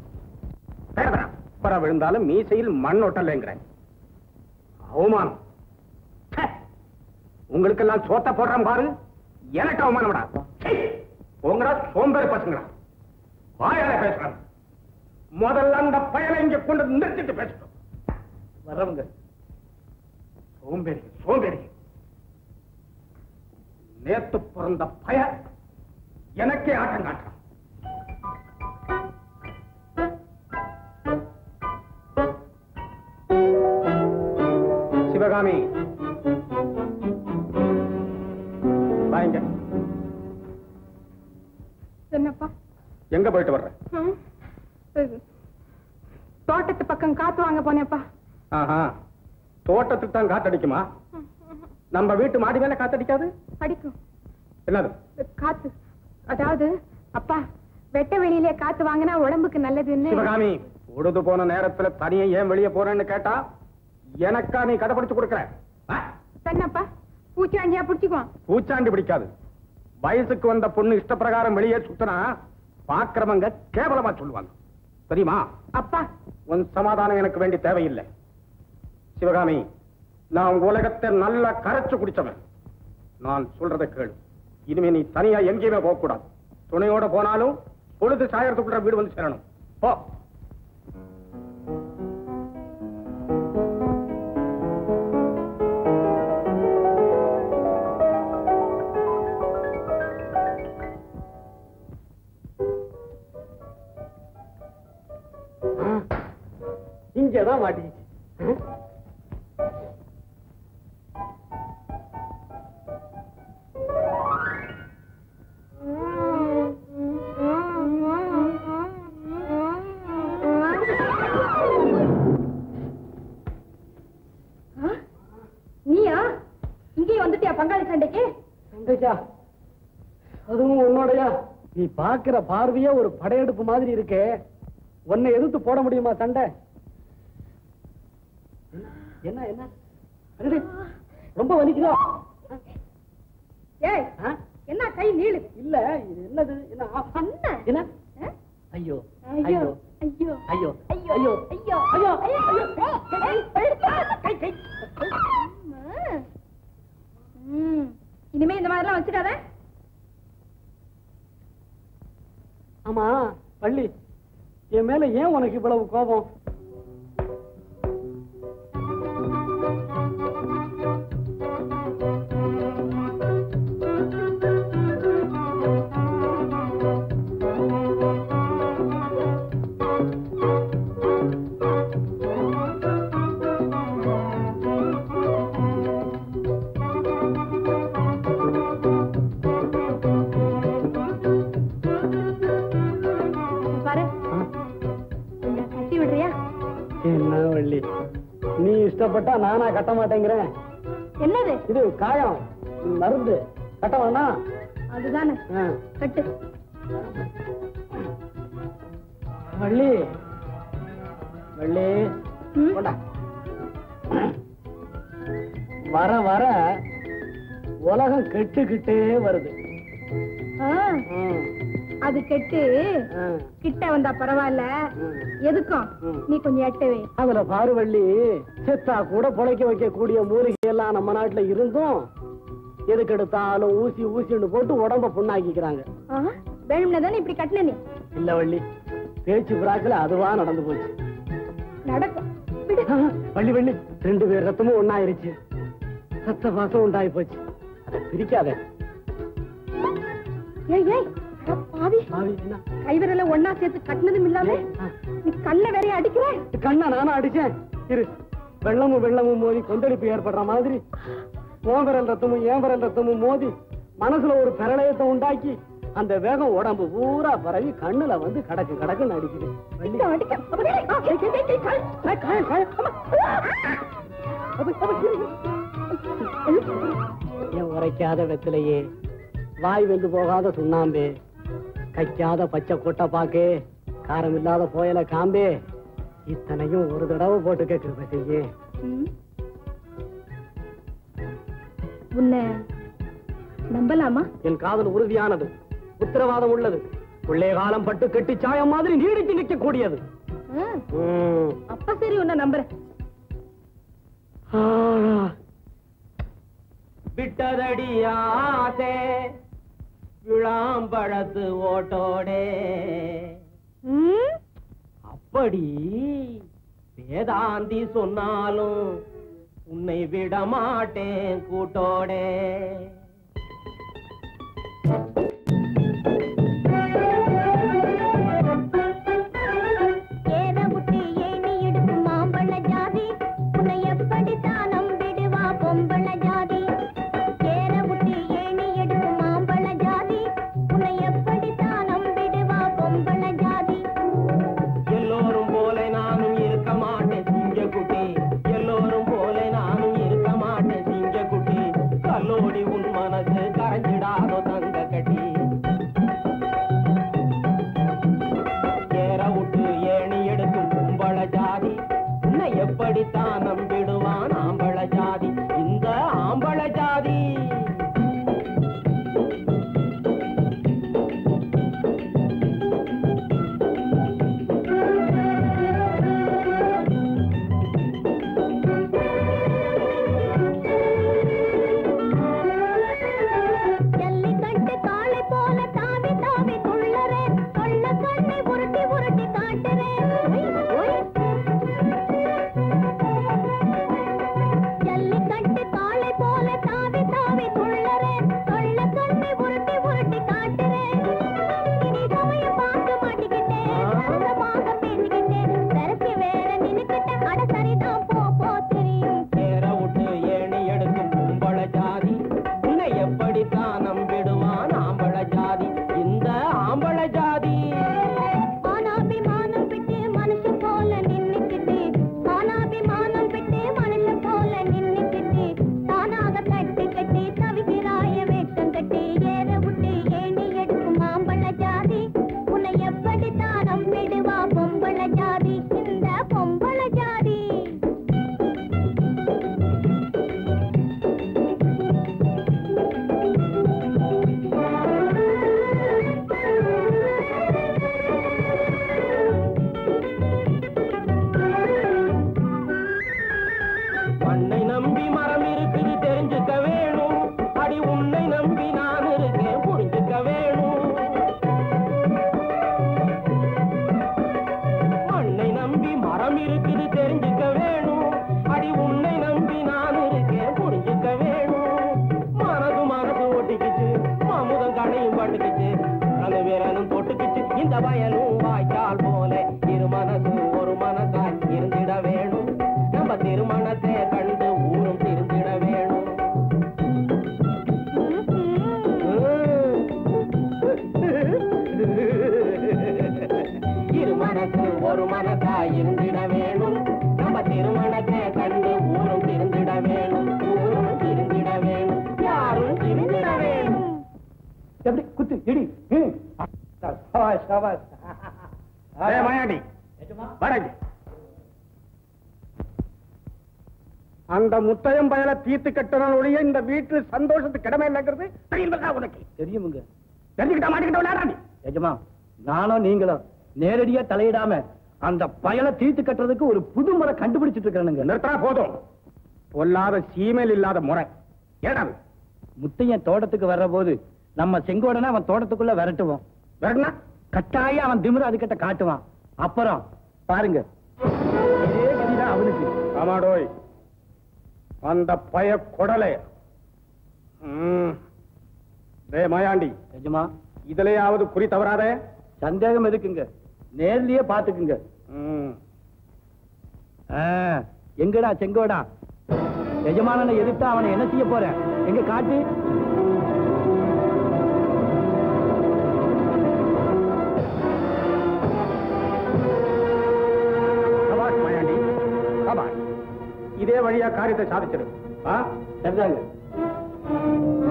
பர விழுந்தாலும் மீசையில் மண் ஒட்டலைங்கிறேன். அவமானம். உங்களுக்கெல்லாம் சோத்த போடுறேன் பாரு. எனக்கு அவமானம்டா. உங்களா சோம்பேறி பசங்களா வாயால பேசுறாங்க. முதல்ல அந்த பயனை இங்க கொண்டு நிறுத்திட்டு பேசணும்.
வர்றவங்க
சோம்பேறி சோம்பேறி. நேத்து பிறந்த பய எனக்கே ஆட்டம் காட்டுறான். சிவகாமி வாங்க.
என்னப்பா?
எங்க போயிட்டு வர்ற?
தோட்டத்து பக்கம் காத்து வாங்க போனேப்பா.
ஆஹா, தோட்டத்துக்கு தான் காத்தடிக்குமா? நம்ம வீட்டு மாடி மேல காத்தடிக்காது?
அடிக்கும்.
என்னது
காத்து? அதாவது அப்பா, வெட்ட வெளியிலே காத்து வாங்கினா உடம்புக்கு நல்லதுன்னு.
சிவகாமி, உடுது போன நேரத்துல தனியா ஏன் வெளியே போறேன்னு கேட்டா எனக்கா நீ கதை படிச்சு கொடுக்கற?
என்னப்பா, பூச்சாண்டியா பிடிச்சுக்குவான்?
பூச்சாண்டி பிடிக்காது. வயசுக்கு வந்த பொண்ணு இஷ்ட பிரகாரம் வெளியே சுத்தினா பாக்குறவங்க கேவலமா சொல்லுவாங்க, தெரியுமா?
அப்பா,
உன் சமாதானம் எனக்கு வேண்டி தேவையில்லை. சிவகாமி, நான் உலகத்தை நல்லா கரைச்சு குடிச்சவன். நான் சொல்றதை கேளு. இனிமே நீ தனியா எங்கேயுமே போக கூடாது. துணையோட போனாலும் பொழுது சாயறதுக்குள்ள வீடு வந்து சேரணும். போ.
இங்கதான் மாட்டிக்கிச்சு.
நீயா இங்கே வந்துட்டியா பங்காளி சண்டைக்கு?
சண்டைக்கா? அதுவும் உன்னோடையா? நீ பாக்குற பார்வையே ஒரு படையெடுப்பு மாதிரி இருக்கே. உன்னை எதிர்த்து போட முடியுமா சண்டை? என்ன என்ன அடடே, ரொம்ப வலிக்குதா?
ஏய், என்ன கை நீளு?
இல்ல, இது என்னது? என்ன என்ன? ஐயோ
ஐயோ
ஐயோ
ஐயோ
ஐயோ
ஐயோ
ஐயோ
ஐயோ
ஐயோ
ஐயோ. இனிமே இந்த மாதிரிலாம் வச்சுக்காத.
ஆமா பள்ளி, என் மேல ஏன் உனக்கு இவ்வளவு கோபம்? என்ன வள்ளி, நீ இஷ்டப்பட்டா நானா கட்ட மாட்டேங்கிறேன்.
என்னது
இது? காயம் மருந்து கட்ட வேணா?
அதுதானே, கட்டு.
வள்ளி வள்ளி, கொண்டா. வர வர உலகம் கெட்டுக்கிட்டே வருது.
அது கெட்டு கிட்ட வந்தா பரவாயில்ல, எதுக்கும் நீ கொஞ்சம் எட்டவே.
அதுல பாருவள்ளி, செத்தா கூட பொழைக்க வைக்க கூடிய மூலிகை எல்லாம் நம்ம நாட்டுல இருந்தும் எதுக்கு எடுத்தாலும் ஊசி ஊசின்னு போட்டு உடம்ப புண்ணாக்கிக்கிறாங்க.
வேணும்னதானே இப்படி கட்டின நீ?
இல்ல வள்ளி, பேச்சு பிராக்குல அதுவா நடந்து போச்சு.
நடக்கும்.
வள்ளி வள்ளி, 2 பேர் ரத்தமும் ஒண்ணாயிருச்சு. ரத்த வாசம் உண்டாயி போச்சு. அதை பிரிக்காத.
ஏய் ஏய், பாவி, கைவிரல ஒன்னா சேர்த்து கட்டினதும் இல்லாம நீ கண்ணை வேற அடிக்கிற.
கண்ணை நானும் அடிச்சேன். இரு, வெள்ளமும் வெள்ளமும் மோதி கொந்தளிப்பு ஏற்படுற மாதிரி உன் விரல் ரத்தமும் என் விரல் ரத்தமும் மோதி மனசுல ஒரு பிரளயத்தை உண்டாக்கி அந்த வேகம் உடம்பு பூரா பரவி கண்ணுல வந்து கடக்கு கடக்குன்னு அடிக்குது. என் உரைக்காத வெத்திலையே, வாய் வெந்து போகாத சுண்ணாம்பே, கைக்காத பச்சை கொட்டை பாக்கே, காரம் இல்லாத போயல காம்பே, இத்தனையும் ஒரு தடவை போட்டு கேட்கிற செய்ய
உன்னை நம்பலாமா?
என் காதல் உறுதியானது, உத்தரவாதம் உள்ளது, உள்ளே காலம் பட்டு கட்டி சாயம் மாதிரி நீடித்து நிற்கக்கூடியது.
அப்ப சரி, உன்னை நம்புறேன்.
விட்டதடி ஆசை விளாம்பழத்து ஓட்டோடே, அப்படி வேதாந்தி சொன்னாலும் உன்னை விட மாட்டேன் கூட்டோடே.
அந்த முத்தையம் பயல தீர்த்து கட்டணும் ஒழிய இந்த வீட்டில் சந்தோஷத்துக்கு கடமை இல்லைங்கிறது தெரியுமா உனக்கு?
தெரியுமுங்க.
தெரிஞ்சுக்கிட்டா மாட்டிக்கிட்டா
எஜமா, நானும் நீங்களும் நேரடியா தலையிடாம அந்த பயலை தீர்த்து கட்டுறதுக்கு ஒரு புது முறை கண்டுபிடிச்சிட்டு இருக்கிறானுங்க.
நிறுத்தா போதும். பொல்லாத சீமையில் இல்லாத முறை. ஏடா
முத்தையன் தோட்டத்துக்கு வர்ற போது நம்ம செங்கோடனை அவன் தோட்டத்துக்குள்ள விரட்டுவோம்.
விரட்டுனா
கட்டாயம் அவன் திமிர அதுகிட்ட காட்டுவான். அப்புறம் பாருங்க, இதே கதிதான் அவனுக்கு.
ஆமாடோய், அந்த பய கொடலை மாயாண்டி
எஜமா,
இதுலயாவது குறி தவறாத.
சந்தேகம் எதுக்குங்க, நேர்லயே பாத்துக்குங்க. எங்கடா செங்கோடா, எஜமானனை எதிர்த்தா அவனை என்ன செய்ய போற? எங்க காட்டு.
மாயாண்டி, இதே வழியா காரியத்தை சாதிச்சிரு.
சரிதாங்க.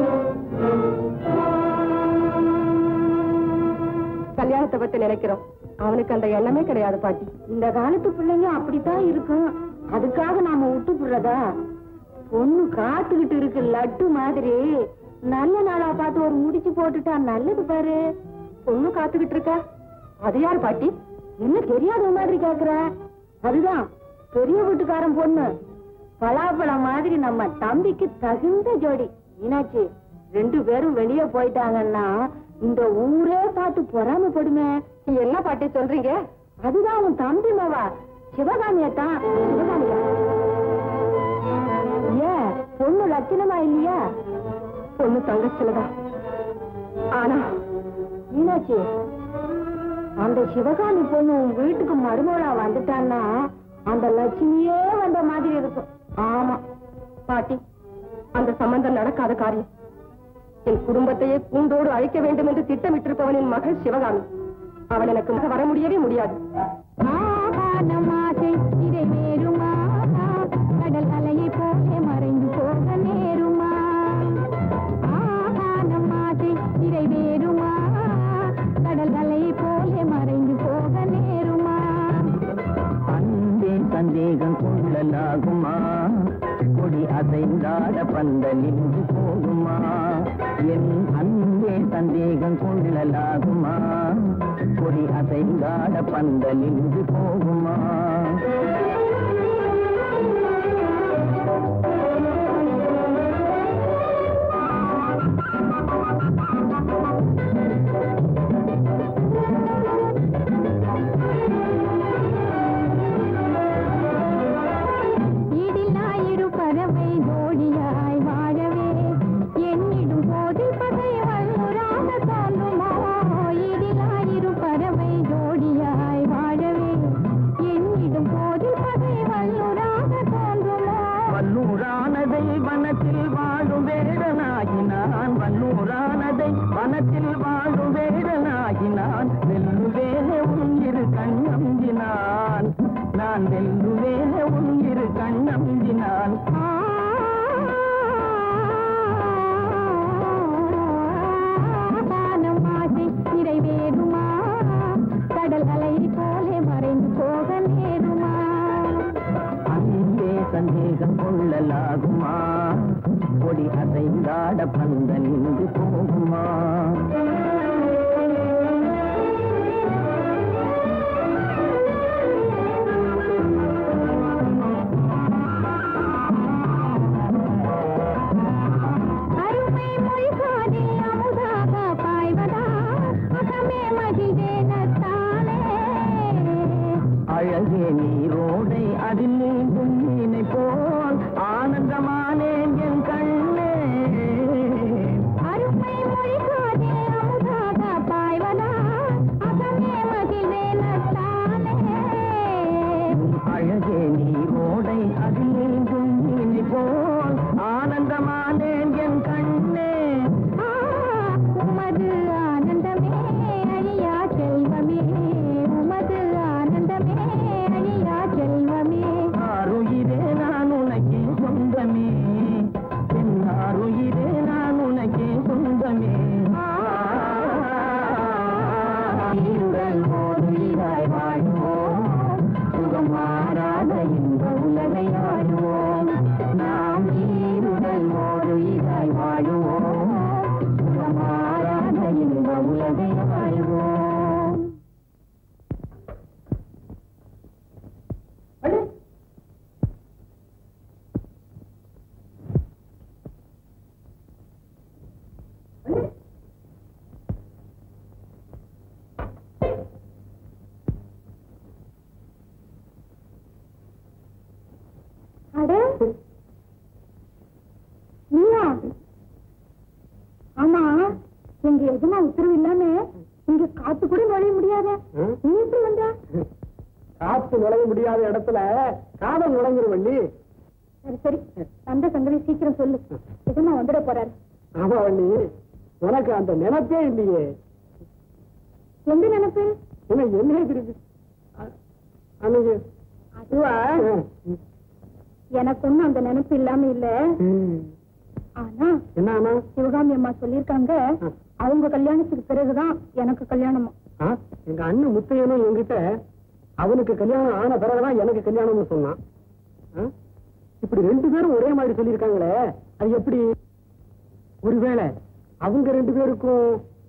கல்யாணத்தை பத்தி நினைக்கிறோம். அவனுக்கு அந்த எண்ணமே கிடையாது பாட்டி. இந்த காலத்து பிள்ளைங்க அப்படித்தான் இருக்கும். அதுக்காக நாம விட்டு போடுறதா? பொண்ணு காத்துக்கிட்டு இருக்கு லட்டு மாதிரி. நல்ல நாளா பார்த்து ஒரு முடிச்சு போட்டுட்டா நல்லது பாரு. பொண்ணு காத்துக்கிட்டு இருக்கா. அது யார் பாட்டி? என்ன தெரியாத மாதிரி கேக்குற? அதுதான் பெரிய வீட்டுக்காரன் பொண்ணு. பலாப்பழம் மாதிரி நம்ம தம்பிக்கு தகுந்த ஜோடி. மீனாட்சி, 2 பேரும் வெளியே போயிட்டாங்கன்னா இந்த ஊரே பார்த்து பொறாமப்படுமே. என்ன பாட்டி சொல்றீங்க? அதுதான் உன் தம்பி மாவா சிவகாமியத்தான். சிவகாமியா? ஏன் பொண்ணு லட்சணமா இல்லையா? பொண்ணு தங்கச்சிலதான். ஆனா மீனாட்சி, அந்த சிவகாமி பொண்ணு உன் வீட்டுக்கு மருமகளா வந்துட்டான்னா அந்த லட்சுமியே வந்த மாதிரி இருக்கும். ஆமா பாட்டி, அந்த சம்பந்தம் நடக்காத காரியம். என் குடும்பத்தையே கூண்டோடு அழிக்க வேண்டும் என்று திட்டமிட்டிருப்பவனின் மகள் சிவகாமி. அவள் எனக்கு வர முடியவே முடியாது. கடல் அலையை போல மறைந்து போக நேருமா? நிறைவேறுமா? கடல் அலையை போல மறைந்து போக நேருமா?
அன்பே சந்தேகம் கொள்ளலாகுமா? கொடி அசைந்தாட பந்தலின்று போகுமா? என் அன்பே சந்தேகம் கொள்ளலாகுமா? கொடி அசைந்தாட பந்தலின்று போகுமா? வனத்தில் வாழும் வேடனாகினான். வெல்லுவேனே உன் இரு கண்ணம்பினான். நான் வெல்லுவேனே உன் இரு கண்ணம்பினான்.
நிறைவேறுமா? கடல் அலை போல மறைந்து போக நேருமா?
அன்பே சந்தேகம் கொள்ளலாகுமா? கொடி அசைந்தாட பந்தலின்று போகுமா?
அருமை மொழிகாதே அமுதாக பாய்வதா? அகமே மகிழ்வேனத்தானே.
அழகே நீரோடை அதில் நீந்தும் மீனை போல் ஆனந்தமானேன் என் கண்ணே.
அருமை மொழிகாதே அமுதாக பாய்வதா? அகமே மகிழ்வேனத்தானே.
அழகே நீரோடை அதில் நீந்தும் மீனை போல் ஆனந்தமானேன் என் கண்ணே.
உமது ஆனந்தமே அழியா செல்வமே. உமது ஆனந்தமே அழியா செல்வமே.
ஆருயிரே நான் உனக்கே சொந்தமே. என் ஆருயிரே நான் உனக்கே சொந்தமே.
உடல் மோதுயிராய் வாழ்வோம். சுகம் மாறாத இந்த உலகை ஆடுவோம். நாம் ஈருடல் மோதுயிராய் வாழுவோம். சுகம் மாறாத இந்த உலகை ஆடுவோம். அட நீயா? ஆமா, எங்க எதுனா உத்தரவு இல்லாம இங்க காத்து கூட நுழைய முடியாத நீ எப்படி வந்த?
காத்து நுழைய முடியாத இடத்துல காதல் நுழைஞ்சிரும் வள்ளி.
சரி சரி, அந்த சங்கவி சீக்கிரம் சொல்லு. எதுனா வந்துட போறாரு.
ஆமா வள்ளி, உனக்கு அந்த நினைப்பே இல்லையே.
எந்த நினைப்பு?
உனக்கு என்ன இருக்கு? அன்னைக்கு
அதுவா, எனக்கு ஒண்ணும் அந்த நினைப்பு இல்லாம இல்ல. ஆனா
என்ன
சிவகாமி அம்மா சொல்லிருக்காங்க, அவங்க கல்யாணத்துக்கு பிறகுதான் எனக்கு கல்யாணமா.
எங்க அண்ணன் முத்தையனும் என்கிட்ட அவனுக்கு கல்யாணம் ஆன பிறகுதான் எனக்கு கல்யாணம்னு சொன்னான். இப்படி 2 பேரும் ஒரே மாதிரி சொல்லியிருக்காங்களே, அது எப்படி? ஒருவேளை அவங்க 2 பேருக்கும்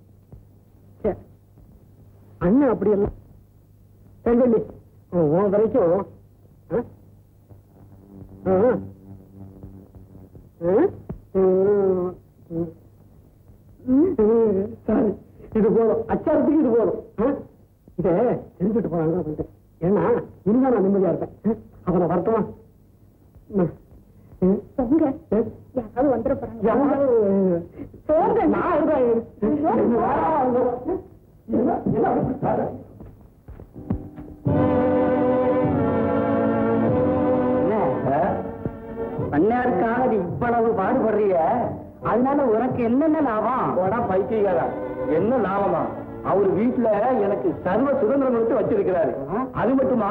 அண்ணன் அப்படி எல்லாம் செங்கல்லி உன் வரைக்கும் சரி, இது போதும். அச்சாரத்துக்கு இது போதும். இத தெரிஞ்சுட்டு போறாங்க. ஏன்னா இனிதான் நான் நிம்மதியா இருப்பேன். அவனை வரட்டுமா?
யாராவது வந்துட போறாங்க.
பண்ணையாருக்காக நீ இவ்வளவு பாடுபடுறிய, அதனால உனக்கு என்னென்ன லாபம்? பைத்தியக்காரா, என்ன லாபமா? அவர் வீட்டுல எனக்கு சர்வ சுதந்திரம் கொடுத்து வச்சிருக்கிறாரு. அது மட்டுமா,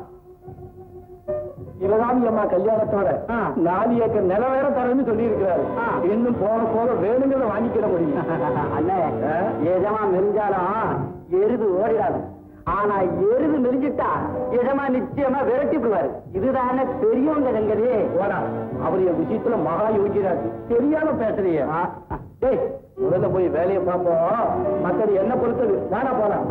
சிவகாமி அம்மா கல்யாணத்தோட 4 ஏக்கர் நில வேற தரேன்னு சொல்லி இருக்கிறாரு. இன்னும் போக போக வேணுங்கிறத வாங்கிக்கிற முடியும். அண்ணே, எஜமா மெரிஞ்சாலும் எருது ஓடிடாது. ஆனா எருது மெரிஞ்சிட்டா எஜமா நிச்சயமா விரட்டி விடுவாரு. இதுதானே பெரியவங்க சங்கதி. ஓடா, அவர் என் விஷயத்துல மகா யோகிராரு. தெரியாம பேசுறிய. முதல்ல போய் வேலையை பார்ப்போம். மற்றது என்ன பொறுத்தது நானா போலாம்.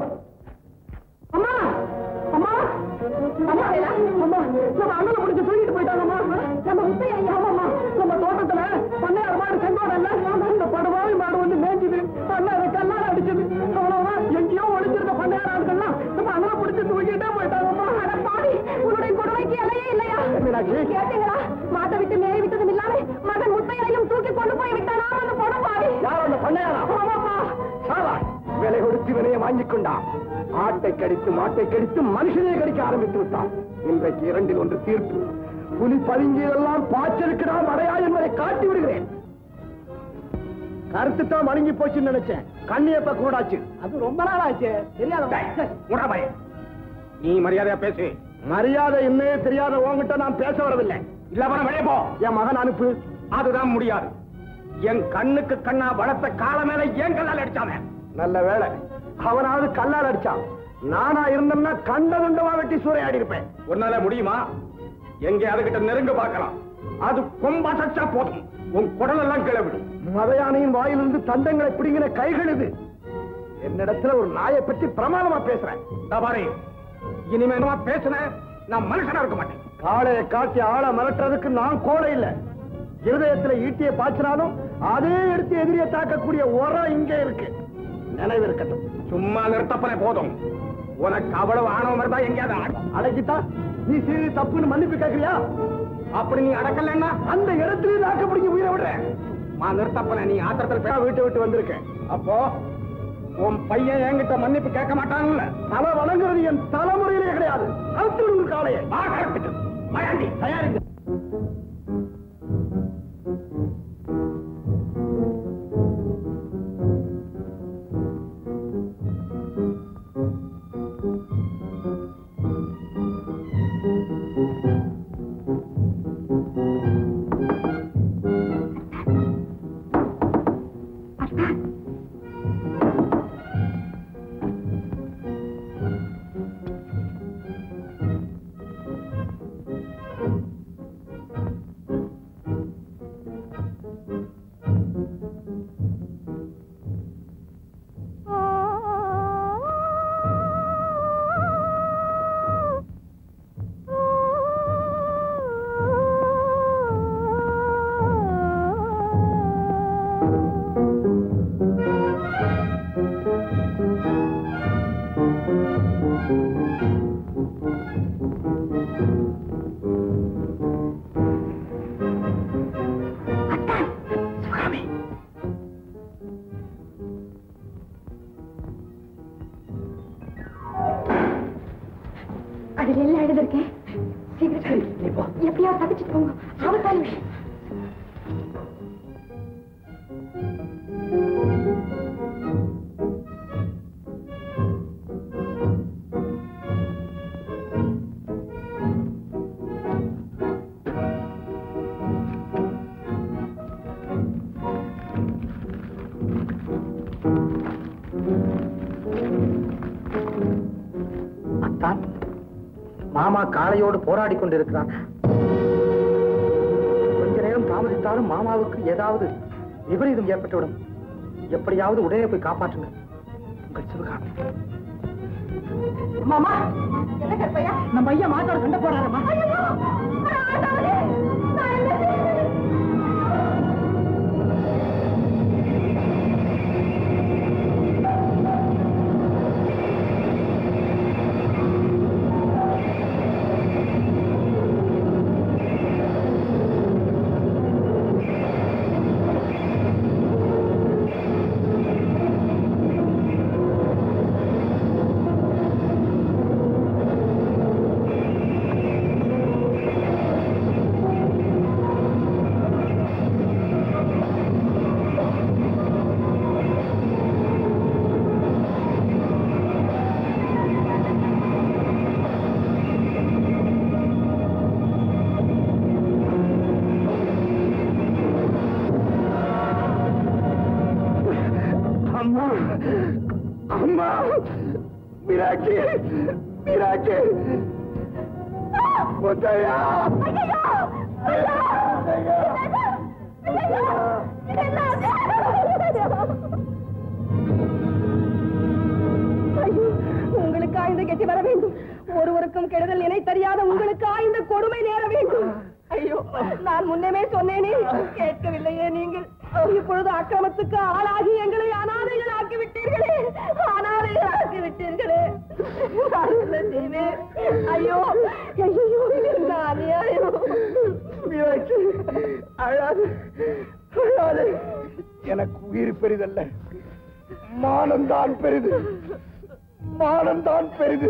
அம்மா அம்மா அம்மா அம்மா, நம்ம அண்ணனை முடிச்சு தூக்கிட்டு போயிட்டாங்கம்மா. நம்ம ஆமாம்மா, நம்ம தோட்டத்துல பண்ணையார் மாடு செங்கோடல்ல, இந்த படுவாய் மாடு வந்து மேய்ஞ்சுது. பண்ணை கல்லால் அடிச்சது. அவ்வளவுதான், எங்கேயோ ஒளிஞ்சிருந்த பண்ணையார் ஆட்கள்லாம் நம்ம அண்ணனை முடிச்சு தூக்கிட்டே போயிட்டாங்கம்மா. பாடி, உன்னுடைய கொடுமைக்கு எல்லையே இல்லையா? கேட்டீங்களா? மாட்டை விட்டு மேய விட்டதும் இல்லாம மகன் முத்தையனையும் தூக்கி கொண்டு போய் விட்டானா அந்த படுவாய்? யார் அந்த பண்ணையாரா? ஆமாப்பா. விலை கொடுத்து விலையை வாங்கிக் கொண்டான். ஆட்டை கடித்து மாட்டை கடித்து மனுஷனை கடிக்க ஆரம்பித்து விட்டான். இன்றைக்கு 2இல் 1 தீர்ப்பு. புலி பதுங்கியதெல்லாம் பாய்ச்சலுக்குடா மடையா என்பதை காட்டி விடுகிறேன். கருத்து தான் மழுங்கி போச்சுன்னு நினைச்சேன். கண்ணியப்ப கூடாச்சு. அது ரொம்ப நாள் ஆச்சு. தெரியாத நீ மரியாதையா பேசு. மரியாதை இன்னே தெரியாத உன்கிட்ட நான் பேச வரவில்லை. இல்ல வர வெளியே போ. என் மகன் அனுப்பு. அதுதான் முடியாது. என் கண்ணுக்கு கண்ணா வளர்த்த கால மேல ஏன் கல்லால் அடிச்சானே? நல்ல வேலை, அவனாவது கல்லால் அடிச்சான். நானா இருந்தேன்னா கண்ட துண்டமா வெட்டி சூறையாடி இருப்பேன். உன்னால முடியுமா? எங்கே அதுகிட்ட நெருங்க பார்க்கலாம். அது கொம்ப சச்சா போதும், உன் குடல் எல்லாம் கிளவிடும். மதையானையின் வாயிலிருந்து தந்தங்களை பிடிங்கிற கைகள் இது. என்னிடத்துல ஒரு நாயை பற்றி பிரமாணமா பேசுறேன். பாரு, இனிமே பேசுறேன், நான் மனுஷனா இருக்க மாட்டேன். காளையை காட்டி ஆளை மிரட்டுறதுக்கு நான் கோழை இல்ல. இருதயத்துல ஈட்டியை பாய்ச்சினாலும் அதே எடுத்து எதிரியை தாக்கக்கூடிய உரம் இங்கே இருக்கு. நினைவு இருக்கட்டும். சும்மா நிறுத்தப்பனே போதும். உனக்கு அவ்வளவு ஆணவம் இருந்தா எங்கேயாவது அடக்கிட்டா நீ செய்து தப்புன்னு மன்னிப்பு கேட்கறியா? அப்படி நீ அடக்கலன்னா அந்த இடத்துல தாக்கப்படுங்க உயிரை விடுறேன். நிறுத்தப்பன நீ ஆத்திரத்தில் வீட்டை விட்டு வந்திருக்க. அப்போ உன் பையன் என்கிட்ட மன்னிப்பு கேட்க மாட்டாங்கல்ல? தலை வணங்குறது என் தலைமுறையிலே கிடையாது. அழுத்து காலையை தயாரிங்க.
அதுல எல்லாம் எழுதிருக்கேன். எப்படியா தப்பிச்சுட்டு போங்க. ஆபத்தான விஷயம்.
மாமா காளையோடு போராடி கொண்டிருக்கிறார். கொஞ்ச நேரம் தாமதித்தாலும் மாமாவுக்கு ஏதாவது விபரீதம் ஏற்பட்டுவிடும். எப்படியாவது உடனே போய் காப்பாற்றுங்க. உங்கள் சிவகாமி.
மாமா என்ன கற்பையா
நம்ம ஐயா மாட்டோட சண்டை போறாருமா.
அம்மா மீராட்சி மீராட்சி முத்தையா
உங்களுக்கு ஆய்ந்த கெட்டி வர வேண்டும். ஒருவருக்கும் கெடுதல் நினை தெரியாத உங்களுக்கு ஆய்ந்த கொடுமை நேர வேண்டும். ஐயோ நான் முன்னமே சொன்னேனே, கேட்கவில்லையே நீங்கள். இப்பொழுது அக்கிரமத்துக்கு ஆளாகி எங்களை அனாதைகள் ஆக்கி விட்டீர்களே, அனாதைகள் ஆக்கி விட்டீர்களே. ஐயோ ஐயோ இந்த அநியாயம்.
அழாது அழாது. எனக்கு உயிர் பெரிதல்ல, மானம்தான் பெரிது, மானம்தான் பெரிது.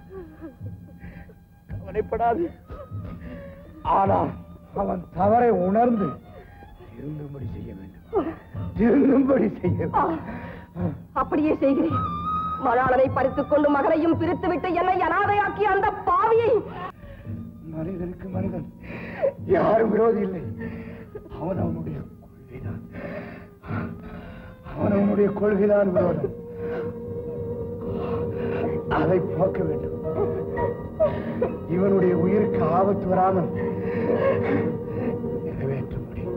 கவலைப்படாது. ஆனால் அவன் தவறை உணர்ந்து திருந்தும்படி செய்ய வேண்டும், திருந்தும்படி செய்ய வேண்டும்.
அப்படியே செய்கிறேன். மணாளனை பறித்துக் கொண்டு மகனையும் பிரித்துவிட்டு என்னை அனாதையாக்கி அந்த பாவியை.
மனிதனுக்கு மனிதன் யாரும் விரோதி இல்லை. அவன் அவனுடைய கொள்கைதான், அவன் அவனுடைய கொள்கைதான் விரோதம். அதை போக்க வேண்டும். இவனுடைய உயிருக்கு ஆபத்து வராமல் நிறைவேற்ற முடியும்.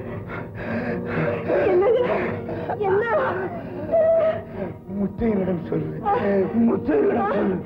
என்ன
முத்தையனிடம் சொல்லு, முத்தையனிடம் சொல்லு.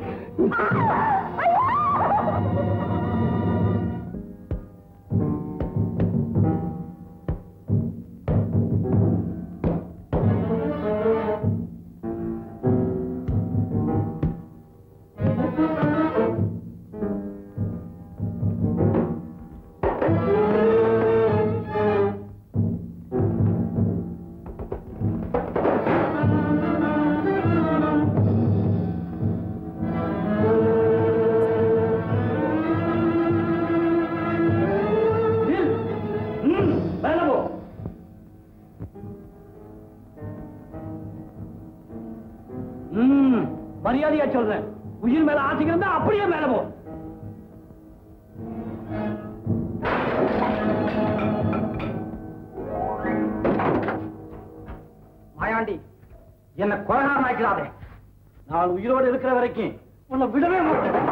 மரியாதையா சொல்றேன், உயிர் மேல ஆசைக்கு இருந்தா அப்படியே மேல போ.
மாயாண்டி, என்ன கொலைகாரன் ஆக்கிறாதே.
நான் உயிரோடு இருக்கிற வரைக்கும் உன்னை விடவே மாட்டேன்.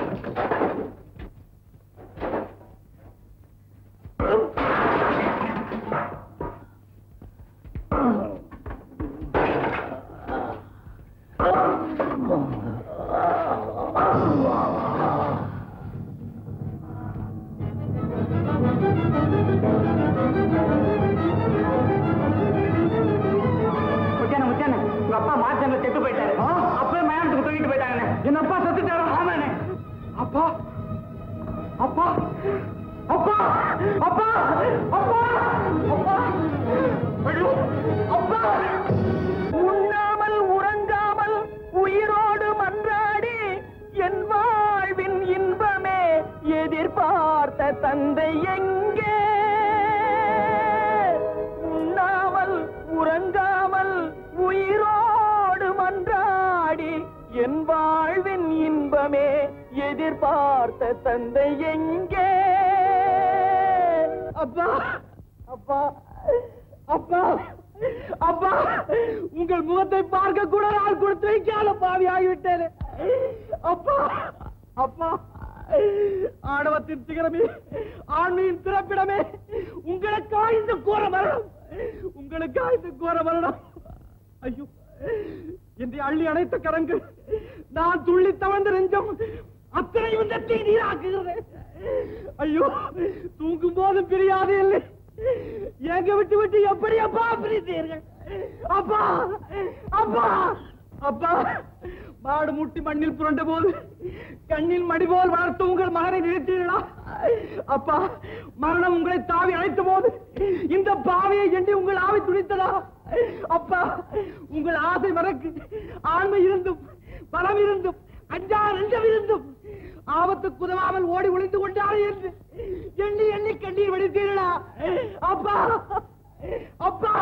உண்ணாமல் உறங்காமல் உயிரோடு மன்றாடி என் வாழ்வின் இன்பமே எதிர்பார்த்த தந்தை எங்கே? உண்ணாமல் உறங்காமல் உயிரோடு மன்றாடி என் வாழ்வின் இன்பமே எதிர்பார்த்த தந்தை எங்கே? அப்பா அப்பா அப்பா அப்பா, உங்கள் முகத்தை பார்க்க கூட நாள் கொடுத்து வைக்காத பாவி ஆகிவிட்டேன். அப்பா அப்பா ஆணவத்தின் சிகரமே, ஆண்மையின் பிறப்பிடமே, உங்களுக்கா இந்த கோர மரணம், உங்களுக்கா இந்த கோர மரணம். ஐயோ, என்று அள்ளி அணைத்த கரங்கள், நான் துள்ளி தவழ்ந்த நெஞ்சம் அத்தனையும் தட்டி நீராக்குகிறது. ஐயோ, தூங்கும் போது பிரியாதே இல்லை, எங்க விட்டு விட்டு எப்படி அப்பா பிரித்தீர்கள்? அப்பா, அப்பா, அப்பா, மாடு முட்டி மண்ணில் புரண்ட போது கண்ணில் மடி போல் வளர்த்த உங்கள் மகனை நிறுத்தீர்களா? அப்பா, மரணம் உங்களை தாவி அழைத்த போது இந்த பாவையை எண்ணி உங்கள் ஆவி துணித்ததா? அப்பா, உங்கள் ஆசை மறக்கு ஆண்மை இருந்தும் பலம் இருந்தும் அஞ்சா நெஞ்சம் இருந்தும் ஆபத்துக்கு உதவாமல் ஓடி ஒளிந்து கொண்டாரே என்று எண்ணி எண்ணி கண்ணீர் வடித்தீர்களா? அப்பா, அப்பா,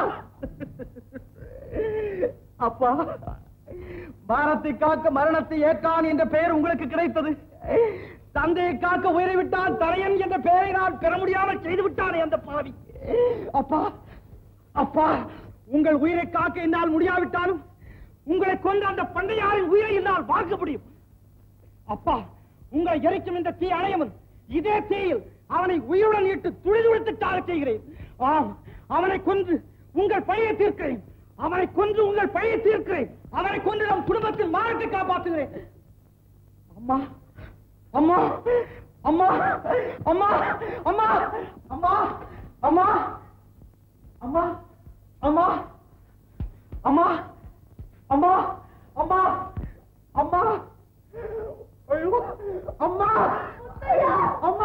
அப்பா, பாரத்தை காக்க மரணத்தை ஏற்கான் என்ற பெயர் உங்களுக்கு கிடைத்தது. தந்தையை காக்க உயிரை விட்டால் தரையன் என்ற பெயரை நான் பெற முடியாமல் செய்து விட்டானே அந்த பாவி. அப்பா, அப்பா, உங்கள் உயிரை காக்க என்னால் முடியாவிட்டாலும் உங்களை கொண்ட அந்த பண்டையாரின் உயிரை என்னால் வாங்க முடியும். அப்பா, உங்களை எரிக்கும் இந்த தீ அணையவன் இதே தீயில் அவனை உயிருடன் இட்டு துளிதுளித்துட்டாக செய்கிறேன். ஆம், அவனை கொன்று உங்கள் பழியை தீர்க்கிறேன். அவனை கொன்று உங்கள் பழியை தீர்க்கிறேன். அவனை கொண்டு நம் குடும்பத்தில் மானத்தை காப்பாற்றுகிறேன். அம்மா, அம்மா, அம்மா, அம்மா, அம்மா, அம்மா, அம்மா, அம்மா, அம்மா, அம்மா, அம்மா, அம்மா, அம்மா, ஐயோ, அம்மா, அம்மா,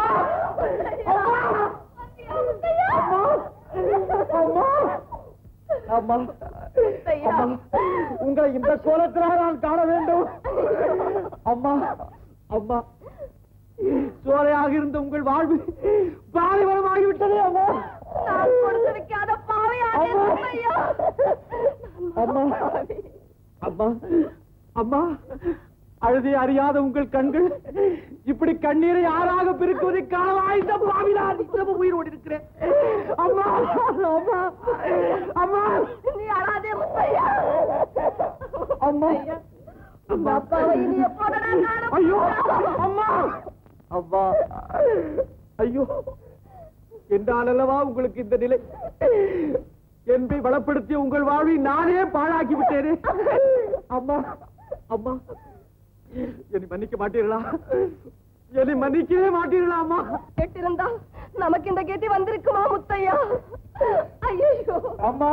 அம்மா, அம்மா, உங்களை இந்த சோழத்திலாக நான் காண வேண்டும். அம்மா, அம்மா, சோலையாக இருந்த உங்கள் வாழ்வு பாலைவனமாகிவிட்டதே. அம்மா,
நான் கொடுத்திருக்காத பாவையானே ஐயா.
அம்மா, அம்மா, அம்மா, அழுதி அறியாத உங்கள் கண்கள் இப்படி கண்ணீரை யாராக பெருக்குவதை காணவா இந்த பாவிலான் உயிரோடு இருக்கிறேன். அம்மா, அம்மா, அம்மா,
நீ அழாதே முத்தையா.
அம்மா,
இந்த அப்பாவை நீ எப்போதடா காண?
ஐயோ, அம்மா, அம்மா, ஐயோ, என்றால் அல்லவா உங்களுக்கு இந்த நிலை? என்பை வளப்படுத்திய உங்கள் வாழ்வை நானே பாழாக்கி விட்டேனே. அம்மா, அம்மா, என்னை மன்னிக்க மாட்டீர்களா? என்னை மன்னிக்கவே மாட்டீர்களா? அம்மா,
கேட்டிருந்தா நமக்கு இந்த கேட்டி வந்திருக்குமா முத்தையா? ஐயோ,
அம்மா,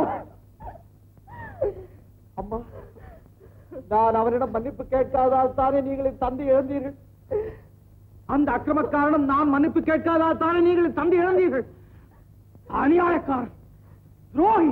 அம்மா, நான் அவரிடம் மன்னிப்பு கேட்காதால் தானே நீங்கள் என் தந்தை இழந்தீர்கள். அந்த அக்கிரம காரணம் நான் மன்னிப்பு கேட்காதால் தானே நீங்கள் என் தந்தை இழந்தீர்கள். அநியாயக்காரன், துரோகி.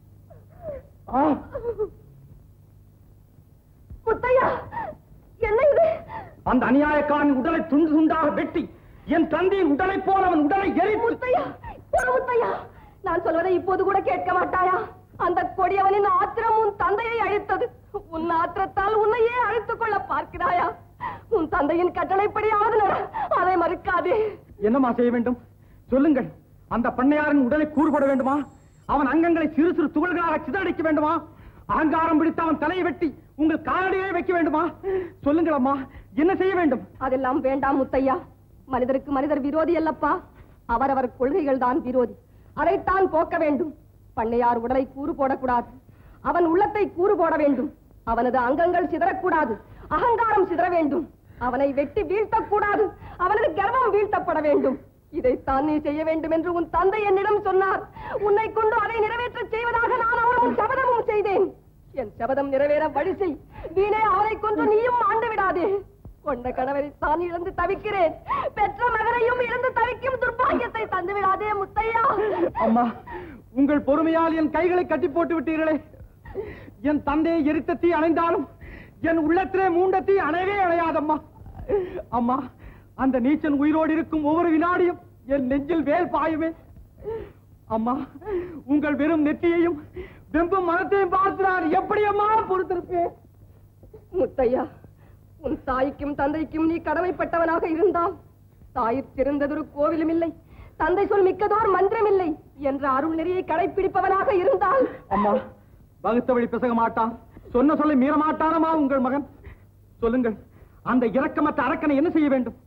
முத்தையா, என்ன இது?
அந்த அநியாயக்காரன் உடலை துண்டு துண்டாக வெட்டி என் தந்தையின் உடலை போல அவன் உடலை எரித்து.
முத்தையா, முத்தையா, நான் சொல்வதை இப்போது கூட கேட்க மாட்டாயா? அந்த கொடியவனின் ஆத்திரம் உன் தந்தையை அழித்தது. உன் ஆத்திரத்தால் உன்னையே அழித்துக் கொள்ள பார்க்கிறாயா? உன் தந்தையின் கட்டளைப்படியாவது நட, அதை மறுக்காதே.
என்னமா செய்ய வேண்டும் சொல்லுங்கள்? அந்த பண்ணையாரின் உடலை கூறுபட வேண்டுமா? அவன் அங்கங்களை சிறு சிறு துகள்களாக சிதறடிக்க வேண்டுமா? அகங்காரம் பிடித்து அவன் தலையை வெட்டி உங்கள் காலடியே வைக்க வேண்டுமா? சொல்லுங்கள் அம்மா, என்ன செய்ய வேண்டும்?
அதெல்லாம் வேண்டாம் முத்தையா. மனிதருக்கு மனிதர் விரோதி அல்லப்பா, அவரவர் கொள்கைகள் தான் விரோதி. அதைத்தான் போக்க வேண்டும். பண்ணையார் உடலை கூறு போடக்கூடாது, அவன் உள்ளத்தை கூறு போட வேண்டும். அவனது அங்கங்கள் சிதறக்கூடாது, அகங்காரம் சிதற வேண்டும். அவனை வெட்டி வீழ்த்தக்கூடாது, அவனது கர்வம் வீழ்த்தப்பட வேண்டும். இதைத்தான் நீ செய்ய வேண்டும் என்று உன் தந்தை என்னிடம் சொன்னார். உன்னை கொண்டு அதை நிறைவேற்ற செய்வதாக நான் அவனும் சபதமும் செய்தேன். என் சபதம் நிறைவேற வழி செய். வீணே அவனை கொண்டு நீயும் ஆண்டு விடாதே. கொண்ட கணவரை தான் இழந்து தவிக்கிறேன், பெற்ற மகனையும் இழந்து தவிக்கும் துர்பாகியத்தை தந்து விடாதே முத்தையா.
அம்மா, உங்கள் பொறுமையால் என் கைகளை கட்டி போட்டு விட்டீர்களே. என் தந்தையை எரித்த தீ அணைந்தாலும் என் உள்ளத்திலே மூண்ட தீ அணையவே அணையாதம்மா. அம்மா, அந்த நீச்சன் உயிரோடு இருக்கும் ஒவ்வொரு வினாடியும் என் நெஞ்சில் வேல் பாயுமே. அம்மா, உங்கள் வெறும் நெற்றியையும் வெம்பும் மனத்தையும் பார்த்து நான் எப்படி அம்மா பொறுத்திருப்பேன்?
முத்தையா, உன் தாய்க்கும் தந்தைக்கும் நீ கடமைப்பட்டவனாக இருந்தால், தாயிற் சிறந்ததொரு கோவிலும் இல்லை, தந்தை சொல் மிக்கதோர் மந்திரம் இல்லை என்ற அருள் நெறியை கடைப்பிடிப்பவனாக இருந்தால்.
அம்மா, வகுத்த வழி பிசக மாட்டான், சொன்ன சொல்லை மீற மாட்டானமா உங்கள் மகன்? சொல்லுங்கள், அந்த இரக்கமற்ற அரக்கனை என்ன செய்ய வேண்டும்?